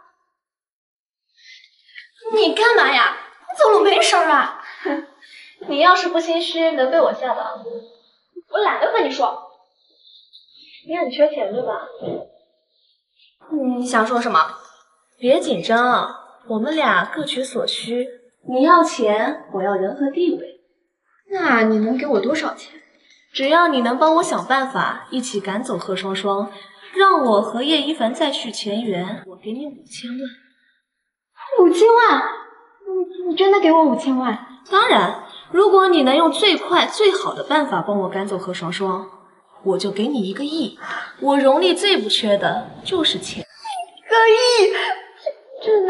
你干嘛呀？你走路没声啊？你要是不心虚，能被我吓到，我懒得和你说。你很缺钱对吧？你想说什么？别紧张，我们俩各取所需。你要钱，我要人和地位。那你能给我多少钱？只要你能帮我想办法，一起赶走贺双双，让我和叶一凡再续前缘，我给你5000万。5000万？你真的给我5000万？当然，如果你能用最快最好的办法帮我赶走贺双双，我就给你1个亿。我荣丽最不缺的就是钱。1个亿？真的？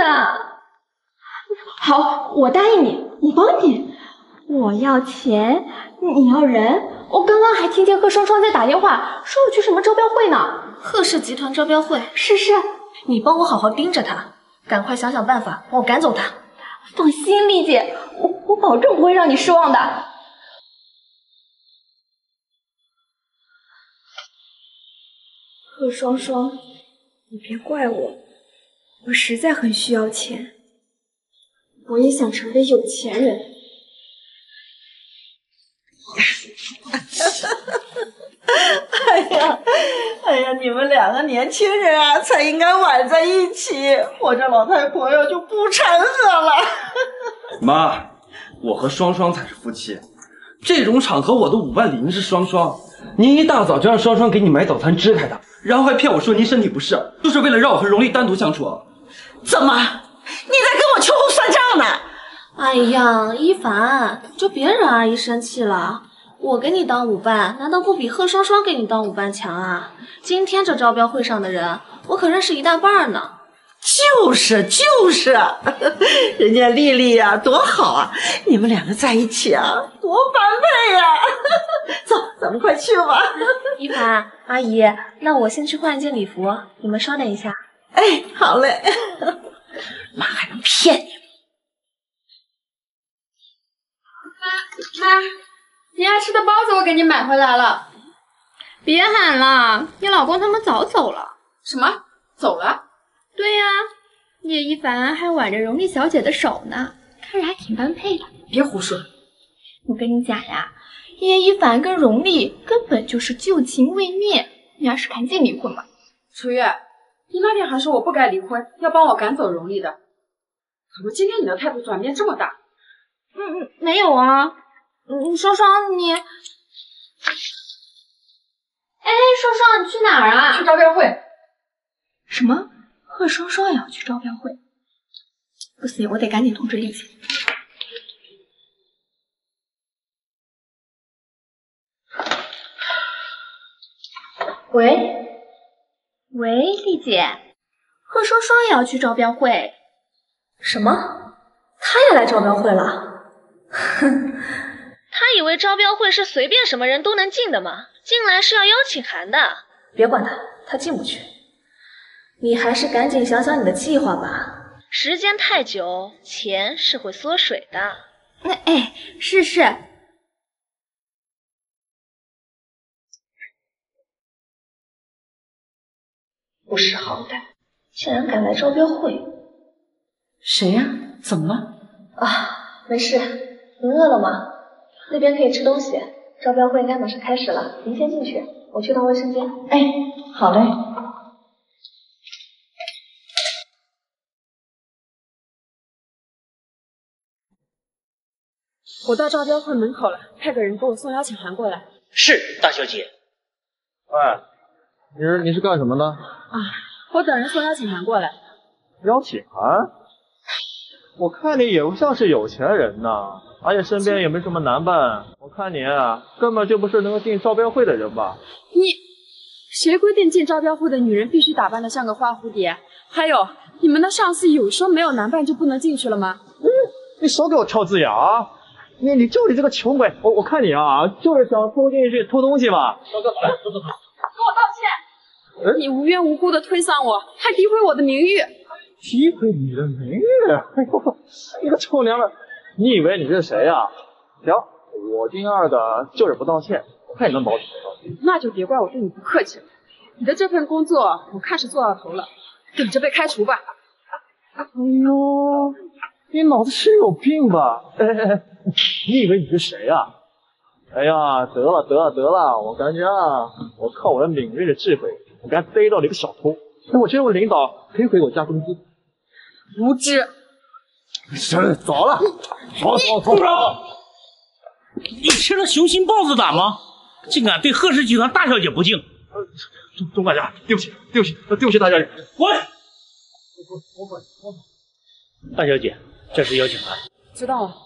好，我答应你，我帮你。我要钱，你要人。我刚刚还听见贺双双在打电话，说要去什么招标会呢？贺氏集团招标会。是，你帮我好好盯着他，赶快想想办法帮我赶走他。放心，丽姐，我保证不会让你失望的。贺双双，你别怪我，我实在很需要钱，我也想成为有钱人。 哎呀，你们2个年轻人啊，才应该玩在一起，我这老太婆呀就不掺和了。 妈，我和双双才是夫妻，这种场合我都5万里，您是双双，您一大早就让双双给你买早餐支开的，然后还骗我说您身体不适，就是为了让我和荣丽单独相处。 怎么，你在跟我秋后算账呢？ 哎呀，一凡，就别惹阿姨生气了。我给你当舞伴，难道不比贺双双给你当舞伴强啊？今天这招标会上的人，我可认识一大半呢。 就是，人家丽丽呀，多好啊！你们两个在一起啊，多般配呀！走，咱们快去吧。 一凡，阿姨，那我先去换一件礼服，你们稍等一下。 哎，好嘞。妈还能骗你？ 妈，你爱吃的包子我给你买回来了。别喊了，你老公他们早走了。 什么？走了？ 对呀，叶一凡还挽着荣丽小姐的手呢，看着还挺般配的。 别胡说！ 我跟你讲呀，叶一凡跟荣丽根本就是旧情未灭，你还是赶紧离婚吧。 楚月，你那天还说我不该离婚，要帮我赶走荣丽的，怎么今天你的态度转变这么大？ 没有啊。双双你，哎，双双你去哪儿啊？ 去招标会。 什么？贺双双也要去招标会？不行，我得赶紧通知丽姐。喂，丽姐，贺双双也要去招标会。 什么？她也来招标会了？哼，她以为招标会是随便什么人都能进的吗？进来是要邀请函的。别管她，她进不去。你还是赶紧想想你的计划吧，时间太久，钱是会缩水的。 哎，是。 不识好歹，竟然敢来招标会！ 谁呀？怎么了？ 啊，没事。您饿了吗？那边可以吃东西。招标会应该马上开始了，您先进去，我去趟卫生间。 哎，好嘞。我到招标会门口了，派个人给我送邀请函过来。 是，大小姐。 喂，你是干什么的？ 啊，我等人送邀请函过来。 邀请函？我看你也不像是有钱人呐，而且身边也没什么男伴，我看你根本就不是能够进招标会的人吧？ 谁规定进招标会的女人必须打扮得像个花蝴蝶？还有，你们的上司有说没有男伴就不能进去了吗？ 你少给我挑字眼啊！你就你这个穷鬼，我看你就是想偷进去偷东西吧？ 给我道歉！你无缘无故的推搡我，还诋毁我的名誉。 诋毁你的名誉？哎呦，你个臭娘们，你以为你是谁呀？行，我今二的就是不道歉，我看你能保怎么道歉。 那就别怪我对你不客气了。你的这份工作我看是做到头了，等着被开除吧。 哎呦，你脑子是有病吧？你以为你是谁呀？哎呀，得了，我感觉我靠我的敏锐的智慧，我刚逮到了一个小偷。我觉得我领导可以回我加工资。 无知！ 是，走了，走！ 你吃了雄心豹子胆吗？竟敢对贺氏集团大小姐不敬！ 钟管家，对不起，大小姐。 滚！大小姐，这是邀请函。 知道了。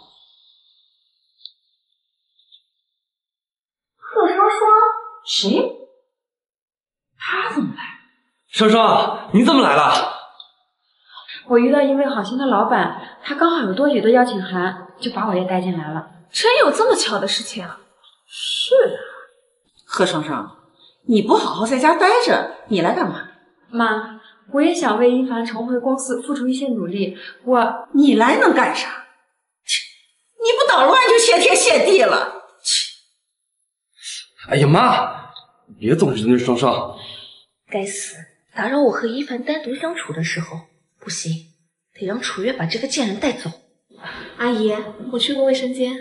贺双双？ 谁？他怎么来？ 双双，你怎么来了？ 我遇到一位好心的老板，他刚好有多余的邀请函，就把我也带进来了。 真有这么巧的事情啊？ 是啊，贺双双，你不好好在家待着，你来干嘛？ 妈，我也想为一凡重回公司付出一些努力。 你来能干啥？你不捣乱就谢天谢地了。 哎呀妈，别总是那双双。 该死，打扰我和一凡单独相处的时候，不行，得让楚月把这个贱人带走。阿姨，我去个卫生间。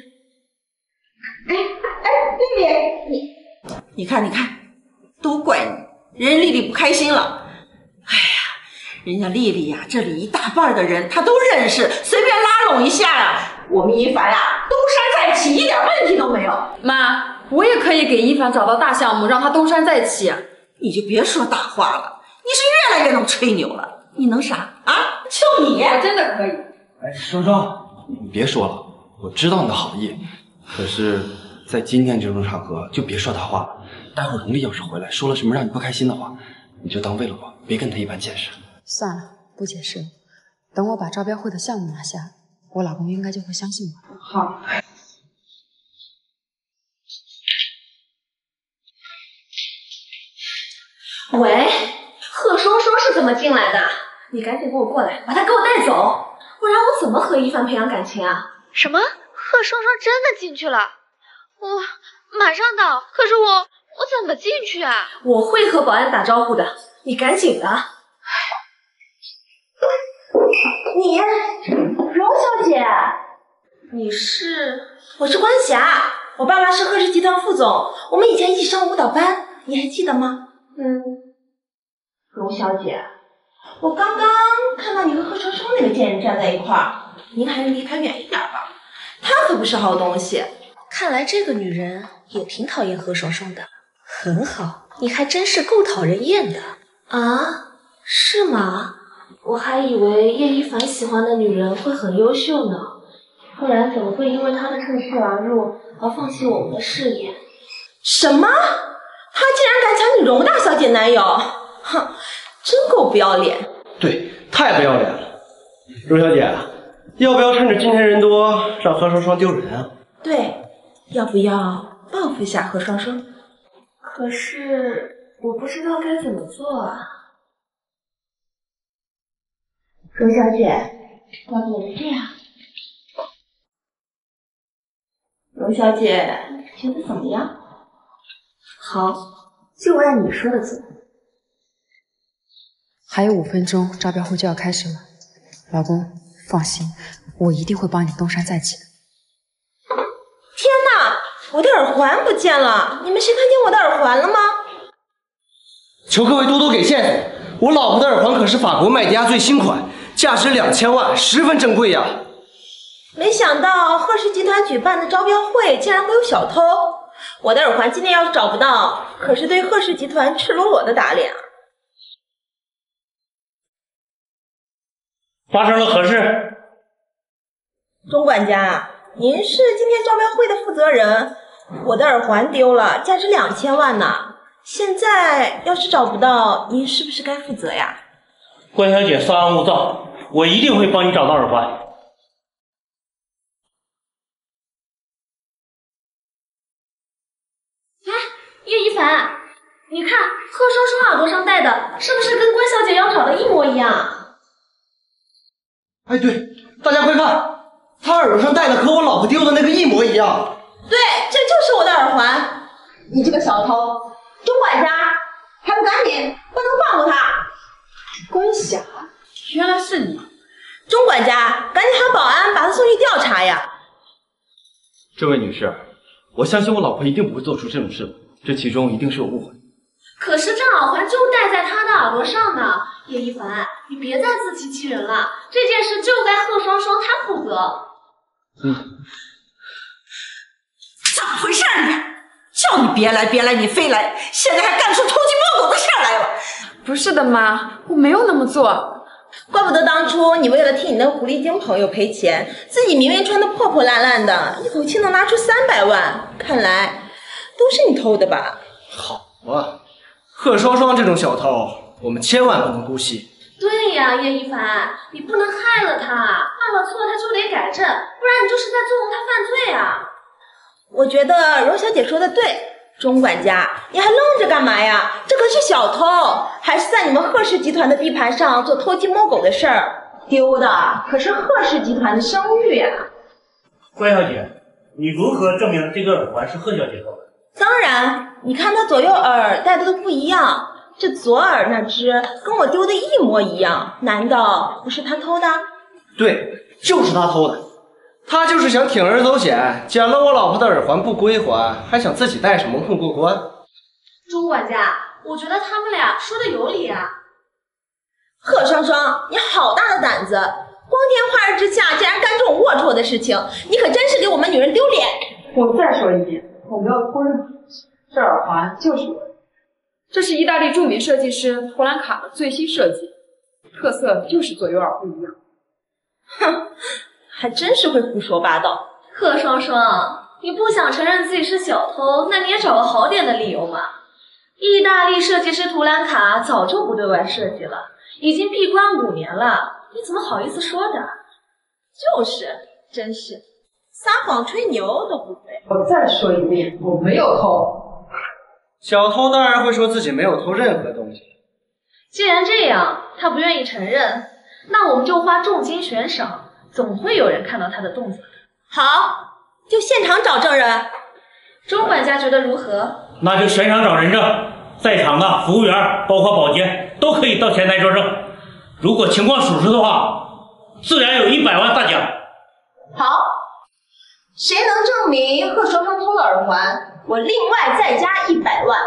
丽丽，你看，都怪你，人家丽丽不开心了。哎呀，人家丽丽呀，这里一大半的人她都认识，随便拉拢一下呀，我们一凡呀东山再起，一点问题都没有。 妈，我也可以给一凡找到大项目，让他东山再起。 你就别说大话了，你是越来越能吹牛了。你能啥啊？就你， 我真的可以。 哎，双双， 你别说了，我知道你的好意，可是，在今天这种场合就别说他话了。待会儿荣丽要是回来说了什么让你不开心的话，你就当为了我，别跟他一般见识。 算了，不解释了。等我把招标会的项目拿下，我老公应该就会相信我。 好。 喂，贺双双是怎么进来的？你赶紧给我过来，把她给我带走，不然我怎么和一帆培养感情啊？ 什么？贺双双真的进去了？我马上到，可是我怎么进去啊？ 我会和保安打招呼的，你赶紧的。你，荣小姐，我是关霞，我爸爸是贺氏集团副总，我们以前一起上舞蹈班，你还记得吗？荣小姐，我刚刚看到你和贺双双那个贱人站在一块儿，您还是离他远一点吧，他可不是好东西。看来这个女人也挺讨厌贺双双的。很好，你还真是够讨人厌的啊？是吗？我还以为叶一凡喜欢的女人会很优秀呢，不然怎么会因为他的趁势而入而放弃我们的事业？什么？他竟然敢抢你荣大小姐男友，哼，真够不要脸。 对，太不要脸了。荣小姐，要不要趁着今天人多让何双双丢人啊？ 对，要不要报复一下何双双？可是我不知道该怎么做啊。荣小姐，要不我们这样？荣小姐觉得怎么样？好，就按你说的做。 还有5分钟，招标会就要开始了。老公，放心，我一定会帮你东山再起的。 天哪，我的耳环不见了！你们谁看见我的耳环了吗？ 求各位多多给线索，我老婆的耳环可是法国麦迪亚最新款，价值2000万，十分珍贵呀。 没想到贺氏集团举办的招标会竟然会有小偷。我的耳环今天要是找不到，可是对贺氏集团赤裸裸的打脸啊！ 发生了何事？ 钟管家，您是今天招标会的负责人，我的耳环丢了，价值2000万呢。现在要是找不到，您是不是该负责呀？ 关小姐稍安勿躁，我一定会帮你找到耳环。 叶一凡，你看贺双双耳朵上戴的是不是跟关小姐要找的一模一样？ 哎，对，大家快看，他耳朵上戴的和我老婆丢的那个一模一样。 对，这就是我的耳环。你这个小偷，钟管家，还不赶紧，不能放过他！ 关霞，原来是你。 钟管家，赶紧喊保安把他送去调查呀！ 这位女士，我相信我老婆一定不会做出这种事，这其中一定是有误会。 可是这耳环就戴在他的耳朵上呢，叶一凡，你别再自欺欺人了，这件事就该贺双双她负责。 怎么回事你？叫你别来你非来，现在还干出偷鸡摸狗的事来了。 不是的妈，我没有那么做。 怪不得当初你为了替你那狐狸精朋友赔钱，自己明明穿得破破烂烂的，一口气能拿出300万，看来都是你偷的吧？ 好啊，贺双双这种小偷，我们千万不能姑息。 对呀，叶一凡，你不能害了他，犯了错他就得改正，不然你就是在纵容他犯罪啊！我觉得荣小姐说的对，钟管家，你还愣着干嘛呀？这可是小偷，还是在你们贺氏集团的地盘上做偷鸡摸狗的事儿，丢的可是贺氏集团的声誉呀！ 关小姐，你如何证明这个耳环是贺小姐偷的？ 当然，你看她左右耳戴的都不一样，这左耳那只跟我丢的一模一样，难道不是她偷的？ 对，就是他偷的。他就是想铤而走险，捡了我老婆的耳环不归还，还想自己带上蒙混过关。 钟管家，我觉得他们俩说的有理啊。贺双双，你好大的胆子，光天化日之下竟然干这种龌龊的事情，你可真是给我们女人丢脸！ 我再说一遍，我没有偷任何东西，这耳环就是我的。这是意大利著名设计师图兰卡的最新设计，特色就是左右耳不一样。 哼， 还真是会胡说八道。 贺双双，你不想承认自己是小偷，那你也找个好点的理由嘛。意大利设计师图兰卡早就不对外设计了，已经闭关5年了，你怎么好意思说的？ 就是，真是撒谎吹牛都不会。 我再说一遍，我没有偷。 小偷当然会说自己没有偷任何东西。 既然这样，他不愿意承认，那我们就花重金悬赏，总会有人看到他的动作的。 好，就现场找证人。 钟管家觉得如何？ 那就悬赏找人证，在场的服务员包括保洁都可以到前台作证。如果情况属实的话，自然有100万大奖。 好，谁能证明贺双双偷了耳环，我另外再加100万。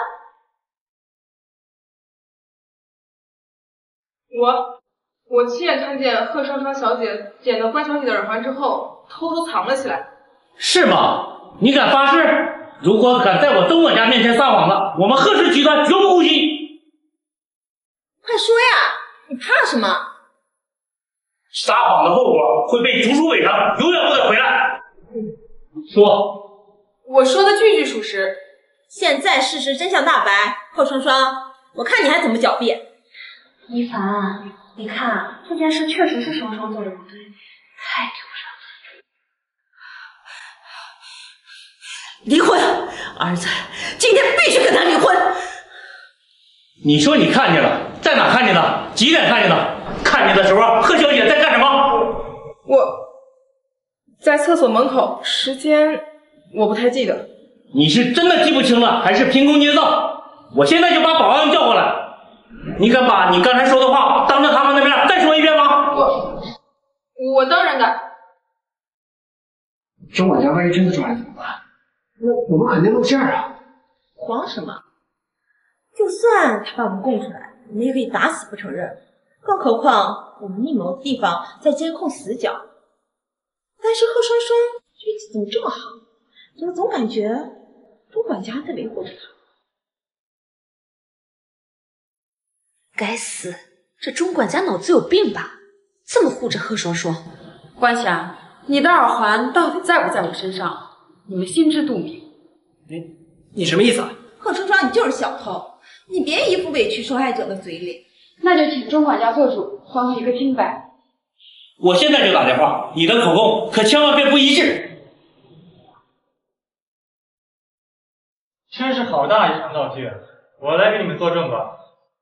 我亲眼看见贺双双小姐捡到关小姐的耳环之后，偷偷藏了起来。 是吗？你敢发誓？如果敢在我钟管家面前撒谎的，我们贺氏集团绝不姑息。 快说呀，你怕什么？ 撒谎的后果会被逐出尾堂，永远不得回来。说， 我说的句句属实。 现在事实真相大白，贺双双，我看你还怎么狡辩。 一凡，你看这件事确实是双双做的不对，太丢人了。 离婚，儿子，今天必须跟他离婚。 你说你看见了，在哪看见的？几点看见的？看见的时候，贺小姐在干什么？ 我在厕所门口，时间我不太记得。 你是真的记不清了，还是凭空捏造？我现在就把保安叫过来。你敢把你刚才说的话当着他们的面再说一遍吗？ 我当然敢。 钟管家万一真的抓人怎么办？那我们肯定露馅啊！ 慌什么？就算他把我们供出来，我们也可以打死不承认。更何况我们密谋的地方在监控死角。但是贺双双运气怎么这么好？怎么总感觉钟管家在维护着他？ 该死，这钟管家脑子有病吧？这么护着贺双双。 关霞，你的耳环到底在不在我身上？你们心知肚明。 你什么意思啊？ 贺双双，你就是小偷，你别一副委屈受害者的嘴脸。 那就请钟管家做主，还我一个清白。 我现在就打电话，你的口供可千万别不一致。 真是好大一场闹剧，我来给你们作证吧。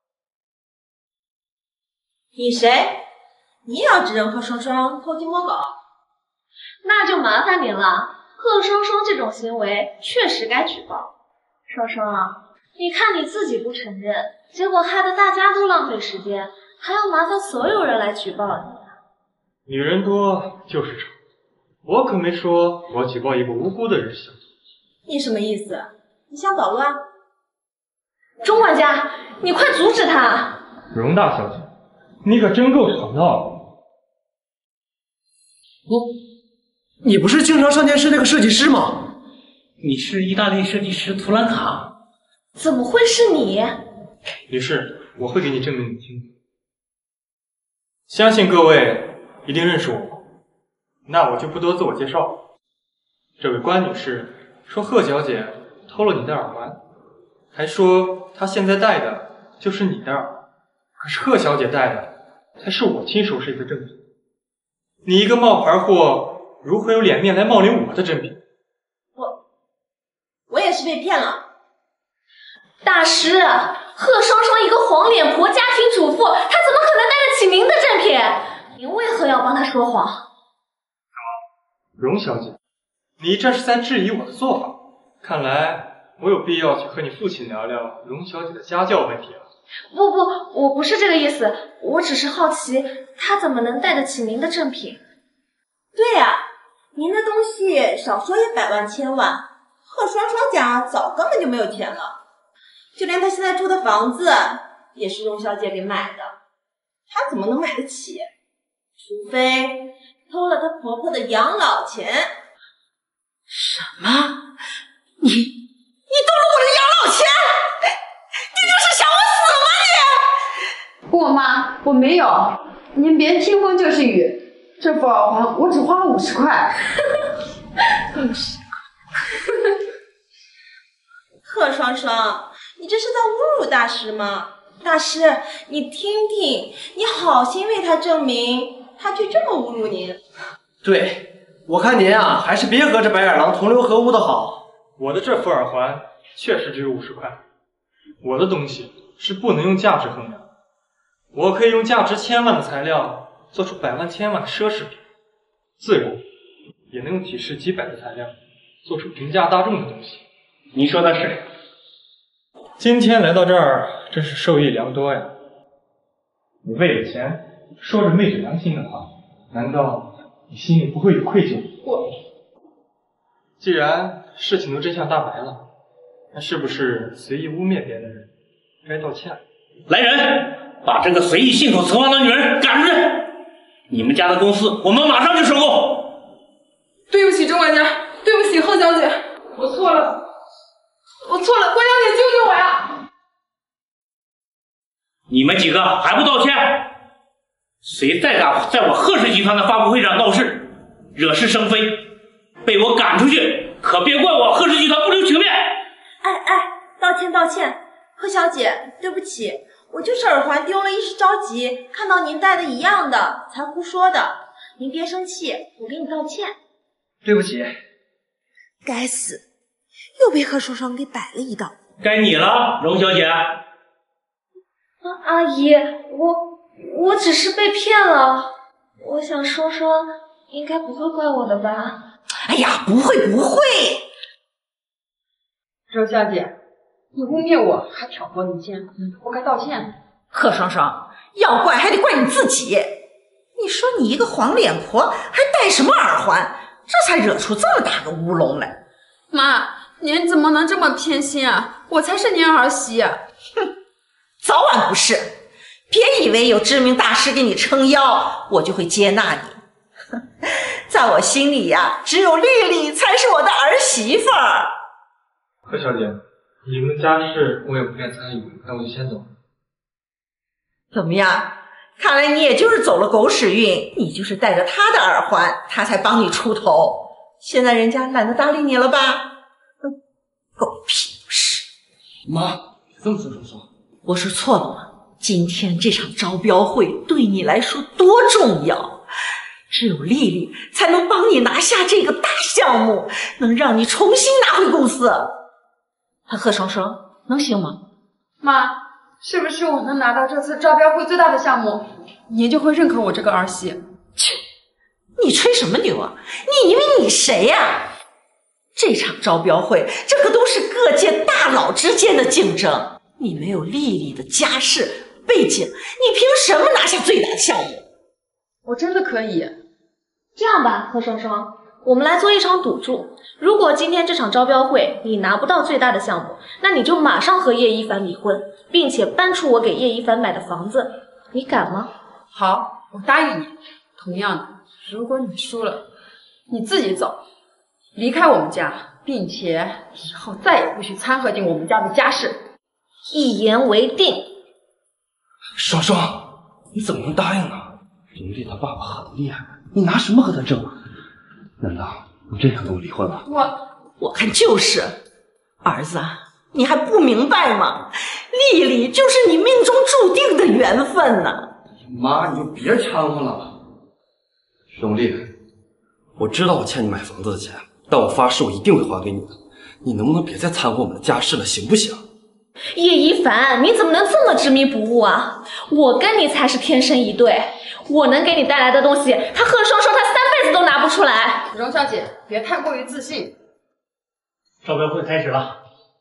你谁？你也要指认贺双双偷鸡摸狗？ 那就麻烦您了。贺双双这种行为确实该举报。双双，你看你自己不承认，结果害得大家都浪费时间，还要麻烦所有人来举报你。 女人多就是丑，我可没说我举报一个无辜的人小偷。 你什么意思？你想捣乱？ 钟管家，你快阻止他！ 荣大小姐，你可真够吵闹的。 你不是经常上电视那个设计师吗？ 你是意大利设计师图兰卡？ 怎么会是你？ 女士，我会给你证明你清楚。相信各位一定认识我，那我就不多自我介绍了。这位关女士说贺小姐偷了你的耳环，还说她现在戴的就是你的耳环，可是贺小姐戴的才是我亲手设计的正品。你一个冒牌货，如何有脸面来冒领我的真品？ 我也是被骗了。 大师，贺双双一个黄脸婆、家庭主妇，她怎么可能戴得起您的正品？您为何要帮她说谎？ 荣小姐，你这是在质疑我的做法，看来我有必要去和你父亲聊聊荣小姐的家教问题了。 不，我不是这个意思，我只是好奇，她怎么能戴得起您的正品？ 对呀，您的东西少说也百万千万，贺双双家早根本就没有钱了。就连她现在住的房子也是荣小姐给买的，她怎么能买得起？除非偷了她婆婆的养老钱。 什么？你偷了我的养老钱？你这是想我死吗你？ 不，妈，我没有。您别听风就是雨。 这副耳环我只花了50块。 50块。贺双双，你这是在侮辱大师吗？大师，你听听，你好心为他证明，他却这么侮辱您。 对，我看您啊，还是别和这白眼狼同流合污的好。 我的这副耳环确实只有50块，我的东西是不能用价值衡量，我可以用价值千万的材料做出百万千万的奢侈品，自然也能用几十几百的材料做出平价大众的东西。 你说的是。 今天来到这儿，真是受益良多呀。你为了钱说着昧着良心的话，难道你心里不会有愧疚？既然事情都真相大白了，那是不是随意污蔑别人的人该道歉？ 来人，把这个随意信口雌黄的女人赶出去！你们家的公司我们马上就收购。 对不起，钟管家，对不起，贺小姐，我错了，我错了，关小姐救救我呀！ 你们几个还不道歉？谁再敢在我贺氏集团的发布会上闹事，惹是生非，被我赶出去，可别怪我贺氏集团不留情面。 道歉道歉，贺小姐，对不起，我就是耳环丢了，一时着急，看到您戴的一样的，才胡说的。您别生气，我给你道歉。 对不起。 该死，又被贺双双给摆了一道。 该你了，荣小姐。 阿姨，我只是被骗了，我想说应该不会怪我的吧？ 哎呀，不会。 周小姐，你污蔑我，还挑拨离间，我该道歉。 贺双双，要怪还得怪你自己。你说你一个黄脸婆，还戴什么耳环？这才惹出这么大个乌龙来。 妈，您怎么能这么偏心啊？我才是您儿媳。 哼，早晚不是。别以为有知名大师给你撑腰，我就会接纳你。在我心里呀，只有丽丽才是我的儿媳妇儿。 贺小姐，你们家事我也不便参与，那我就先走。 怎么样？看来你也就是走了狗屎运，你就是带着他的耳环，他才帮你出头。现在人家懒得搭理你了吧？狗屁不是！ 妈，别这么说双双。 我说错了吗？今天这场招标会对你来说多重要，只有丽丽才能帮你拿下这个大项目，能让你重新拿回公司。贺双双，能行吗？ 妈，是不是我能拿到这次招标会最大的项目，您就会认可我这个儿媳？ 切，你吹什么牛啊？你以为你谁呀？这场招标会，这可都是各界大佬之间的竞争，你没有丽丽的家世背景，你凭什么拿下最大的项目？ 我真的可以。 这样吧，贺双双，我们来做一场赌注，如果今天这场招标会你拿不到最大的项目，那你就马上和叶一凡离婚，并且搬出我给叶一凡买的房子，你敢吗？ 好，我答应你。同样的，如果你输了，你自己走，离开我们家，并且以后再也不许掺和进我们家的家事。 一言为定。 双双，你怎么能答应呢？林丽她爸爸很厉害，你拿什么和他争？难道你真想跟我离婚了？ 我看就是。儿子，你还不明白吗？丽丽就是你命中注定的缘分呢。 妈，你就别掺和了。 荣丽，我知道我欠你买房子的钱，但我发誓我一定会还给你的。你能不能别再掺和我们的家事了，行不行？ 叶一凡，你怎么能这么执迷不悟啊？我跟你才是天生一对，我能给你带来的东西，他贺双双他3辈子都拿不出来。 荣小姐，别太过于自信。 招标会开始了。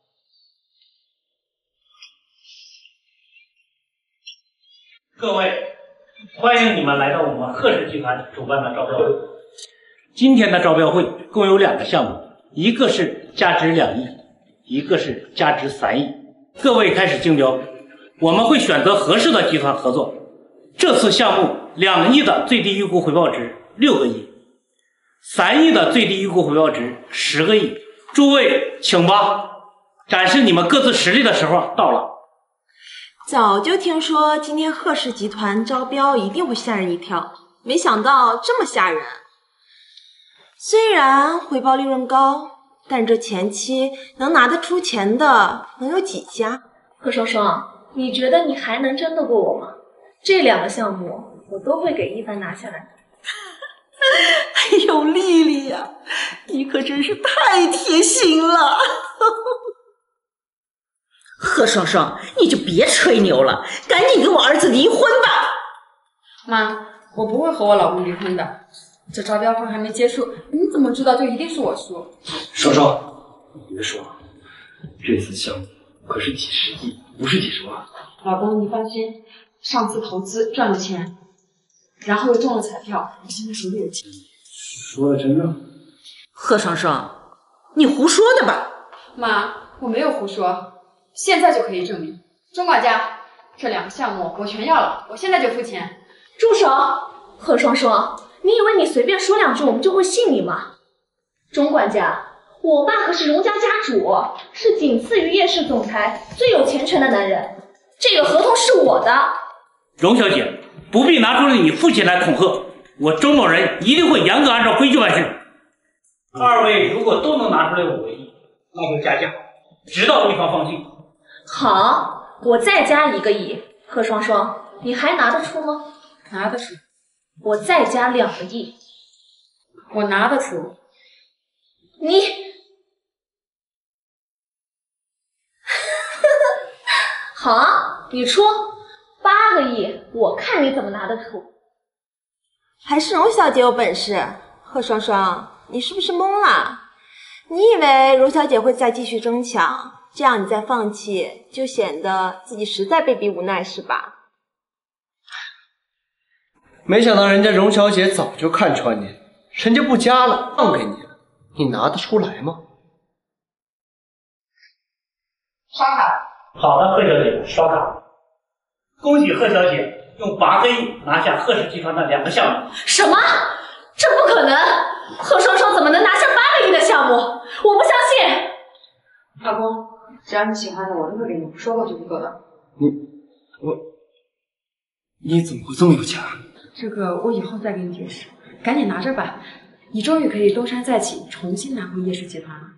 各位，欢迎你们来到我们贺氏集团主办的招标会。今天的招标会共有2个项目，一个是价值2亿，一个是价值3亿。各位开始竞标，我们会选择合适的集团合作。这次项目2亿的最低预估回报值6个亿，3亿的最低预估回报值10个亿。诸位请吧，展示你们各自实力的时候到了。 早就听说今天贺氏集团招标一定会吓人一跳， 没想到这么吓人。虽然回报利润高，但这前期能拿得出钱的能有几家？ 贺双双，你觉得你还能争得过我吗？这2个项目我都会给一帆拿下来的。 哎呦，丽丽呀，你可真是太贴心了。贺双双，你就别吹牛了，赶紧跟我儿子离婚吧。 妈，我不会和我老公离婚的。这招标会还没结束，你怎么知道就一定是我输？ 双双，你别说，这次项目可是几十亿，不是几十万。 老公，你放心，上次投资赚了钱，然后又中了彩票，我现在手里有钱。 说的真的？ 贺双双，你胡说的吧？ 妈，我没有胡说，现在就可以证明。钟管家，这2个项目我全要了，我现在就付钱。 住手！贺双双，你以为你随便说2句我们就会信你吗？钟管家，我爸可是荣家家主，是仅次于叶氏总裁最有钱权的男人，这个合同是我的。 荣小姐，不必拿出了你父亲来恐吓，我钟某人一定会严格按照规矩办事。2位如果都能拿出来5个亿，那就加价，直到一方放弃。 好，我再加1个亿。贺双双，你还拿得出吗？ 拿得出。 我再加2个亿。 我拿得出。 你好啊，你出8个亿，我看你怎么拿得出。 还是荣小姐有本事。贺双双，你是不是懵了？你以为荣小姐会再继续争抢，这样你再放弃，就显得自己实在被逼无奈是吧？ 没想到人家荣小姐早就看穿你，人家不加了，让给你了，你拿得出来吗？ 刷卡。 好的，贺小姐，刷卡。恭喜贺小姐用8个亿拿下贺氏集团的2个项目。 什么？这不可能！贺双双怎么能拿下8个亿的项目？我不相信！ 老公，只要你喜欢的，我都会给你，说过就不够的。 你怎么会这么有钱？ 这个我以后再给你解释，赶紧拿着吧，你终于可以东山再起，重新拿回叶氏集团了。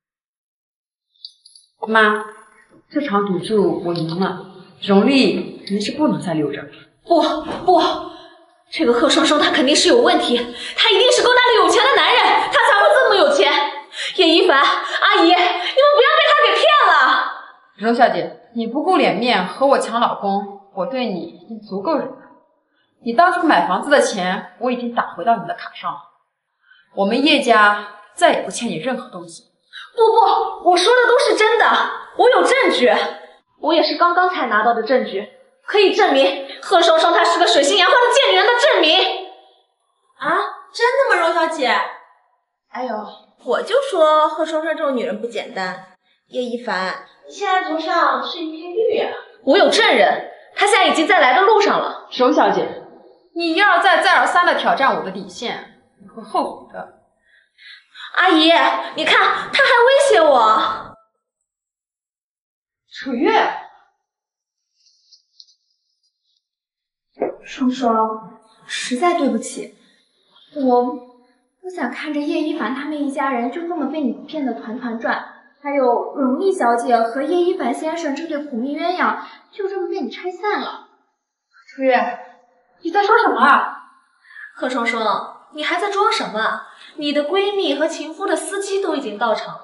妈，这场赌注我赢了，荣丽您是不能再留着。 不，这个贺双双他肯定是有问题，他一定是勾搭了有钱的男人，他才会这么有钱。叶一凡，阿姨，你们不要被他给骗了。 荣小姐，你不顾脸面和我抢老公，我对你已经足够忍了。你当初买房子的钱我已经打回到你的卡上了，我们叶家再也不欠你任何东西。 不，我说的都是真的，我有证据，我也是刚刚才拿到的证据，可以证明贺双双她是个水性杨花的贱女人的证明。 啊，真的吗，荣小姐？哎呦，我就说贺双双这种女人不简单。叶一凡，你现在头上是一片绿啊！ 我有证人，她现在已经在来的路上了。 荣小姐，你一而再再而三的挑战我的底线，你会后悔的。 阿姨，你看，他还威胁我。 楚月， 双双，实在对不起，我不想看着叶一凡他们一家人就这么被你骗得团团转，还有荣丽小姐和叶一凡先生这对苦命鸳鸯就这么被你拆散了。 楚月，你在说什么啊？ 贺双双，你还在装什么？你的闺蜜和情夫的司机都已经到场了。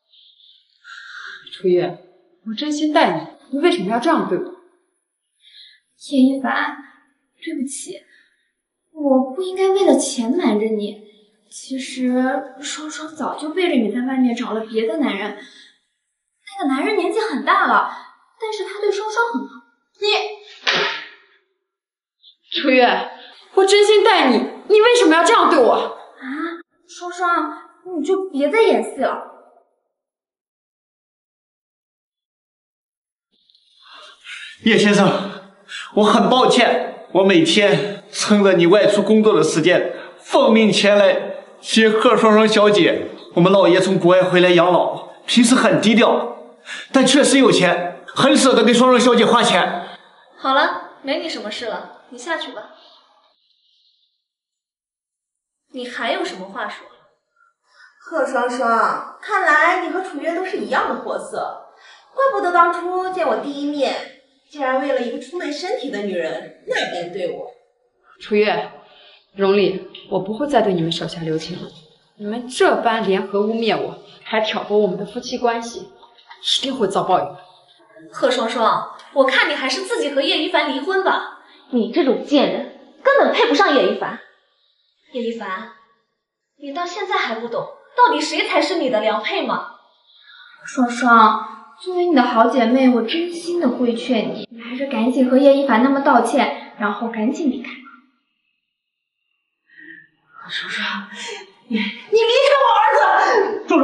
楚月，我真心待你，你为什么要这样对我？ 叶一凡，对不起，我不应该为了钱瞒着你。其实双双早就背着你在外面找了别的男人，那个男人年纪很大了，但是他对双双很好。 楚月，我真心待你，你为什么要这样对我？ 啊，双双，你就别再演戏了。 叶先生，我很抱歉，我每天趁着你外出工作的时间，奉命前来接贺双双小姐。我们老爷从国外回来养老，平时很低调，但确实有钱，很舍得给双双小姐花钱。 好了，没你什么事了，你下去吧。 你还有什么话说？ 贺双双，看来你和楚月都是一样的货色，怪不得当初见我第一面，竟然为了一个出卖身体的女人那般对我。 楚月、荣丽，我不会再对你们手下留情了。你们这般联合污蔑我，还挑拨我们的夫妻关系，一定会遭报应的。 贺双双，我看你还是自己和叶一凡离婚吧。你这种贱人，根本配不上叶一凡。叶一凡，你到现在还不懂，到底谁才是你的良配吗？ 双双，作为你的好姐妹，我真心的会劝你，你还是赶紧和叶一凡他们道歉，然后赶紧离开吧。 双双，你离开我儿子！ 住手！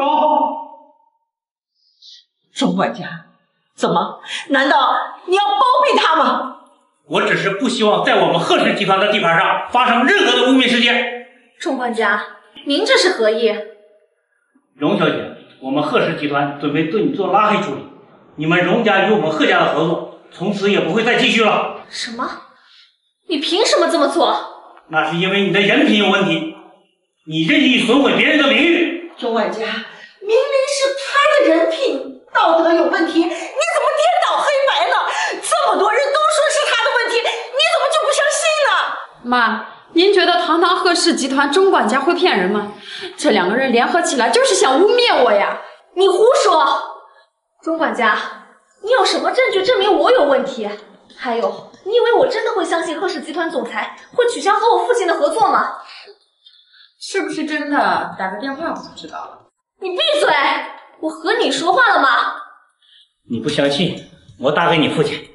钟管家，怎么？难道你要包庇他吗？ 我只是不希望在我们贺氏集团的地盘上发生任何的污蔑事件。 钟管家，您这是何意？ 荣小姐，我们贺氏集团准备对你做拉黑处理，你们荣家与我们贺家的合作，从此也不会再继续了。 什么？你凭什么这么做？ 那是因为你的人品有问题，你任意损毁别人的名誉。 钟管家，明明是他的人品道德有问题，你怎么颠倒黑白呢？这么多人都说是他的问题，你怎么就不相信呢？ 妈，您觉得堂堂贺氏集团钟管家会骗人吗？这两个人联合起来就是想污蔑我呀！ 你胡说！钟管家，你有什么证据证明我有问题？还有，你以为我真的会相信贺氏集团总裁会取消和我父亲的合作吗？ 是不是真的？打个电话我就知道了。 你闭嘴！我和你说话了吗？ 你不相信，我打给你父亲。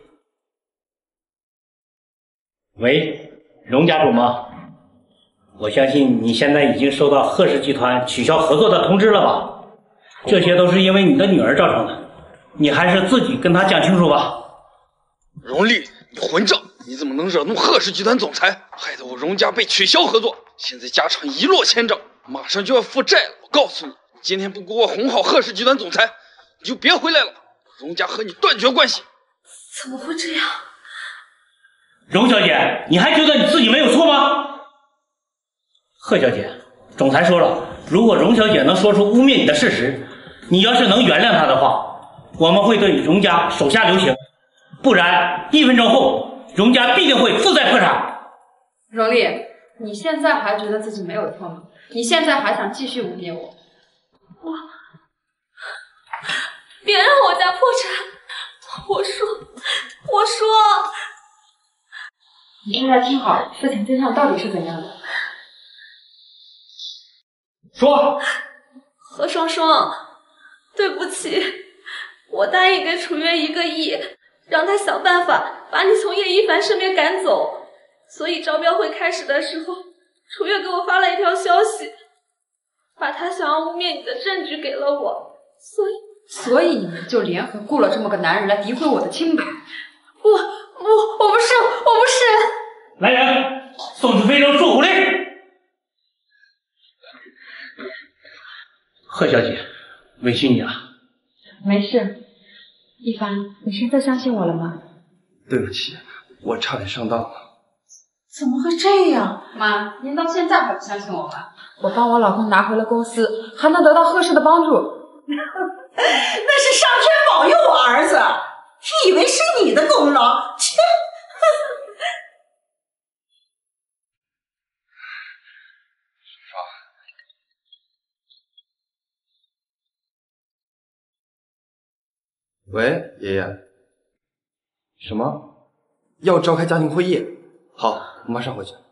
喂，荣家主吗？我相信你现在已经收到贺氏集团取消合作的通知了吧？这些都是因为你的女儿造成的，你还是自己跟她讲清楚吧。 荣丽，你混账！你怎么能惹怒贺氏集团总裁，害得我荣家被取消合作？现在家产一落千丈，马上就要负债了。我告诉你，今天不给我哄好贺氏集团总裁，你就别回来了。荣家和你断绝关系。 怎么会这样？ 荣小姐，你还觉得你自己没有错吗？贺小姐，总裁说了，如果荣小姐能说出污蔑你的事实，你要是能原谅她的话，我们会对荣家手下留情，不然1分钟后，荣家必定会负债破产。 荣丽，你现在还觉得自己没有错吗？你现在还想继续污蔑我？ 别让我家破产！我说， 你现在听好，事情真相到底是怎样的？ 说。 何双双，对不起，我答应给楚月1个亿，让他想办法把你从叶一凡身边赶走。所以招标会开始的时候，楚月给我发了一条消息，把他想要污蔑你的证据给了我， 所以你们就联合雇了这么个男人来诋毁我的清白。 我不是。 来人，送去非洲驻虎令。贺小姐，委屈你了。 没事，一凡，你现在相信我了吗？ 对不起，我差点上当了。 怎么会这样？ 妈，您到现在还不相信我吗？我帮我老公拿回了公司，还能得到贺氏的帮助。 那是上天保佑我儿子，你以为是你的功劳？切！ 喂，爷爷。什么？要召开家庭会议？好，我马上回去。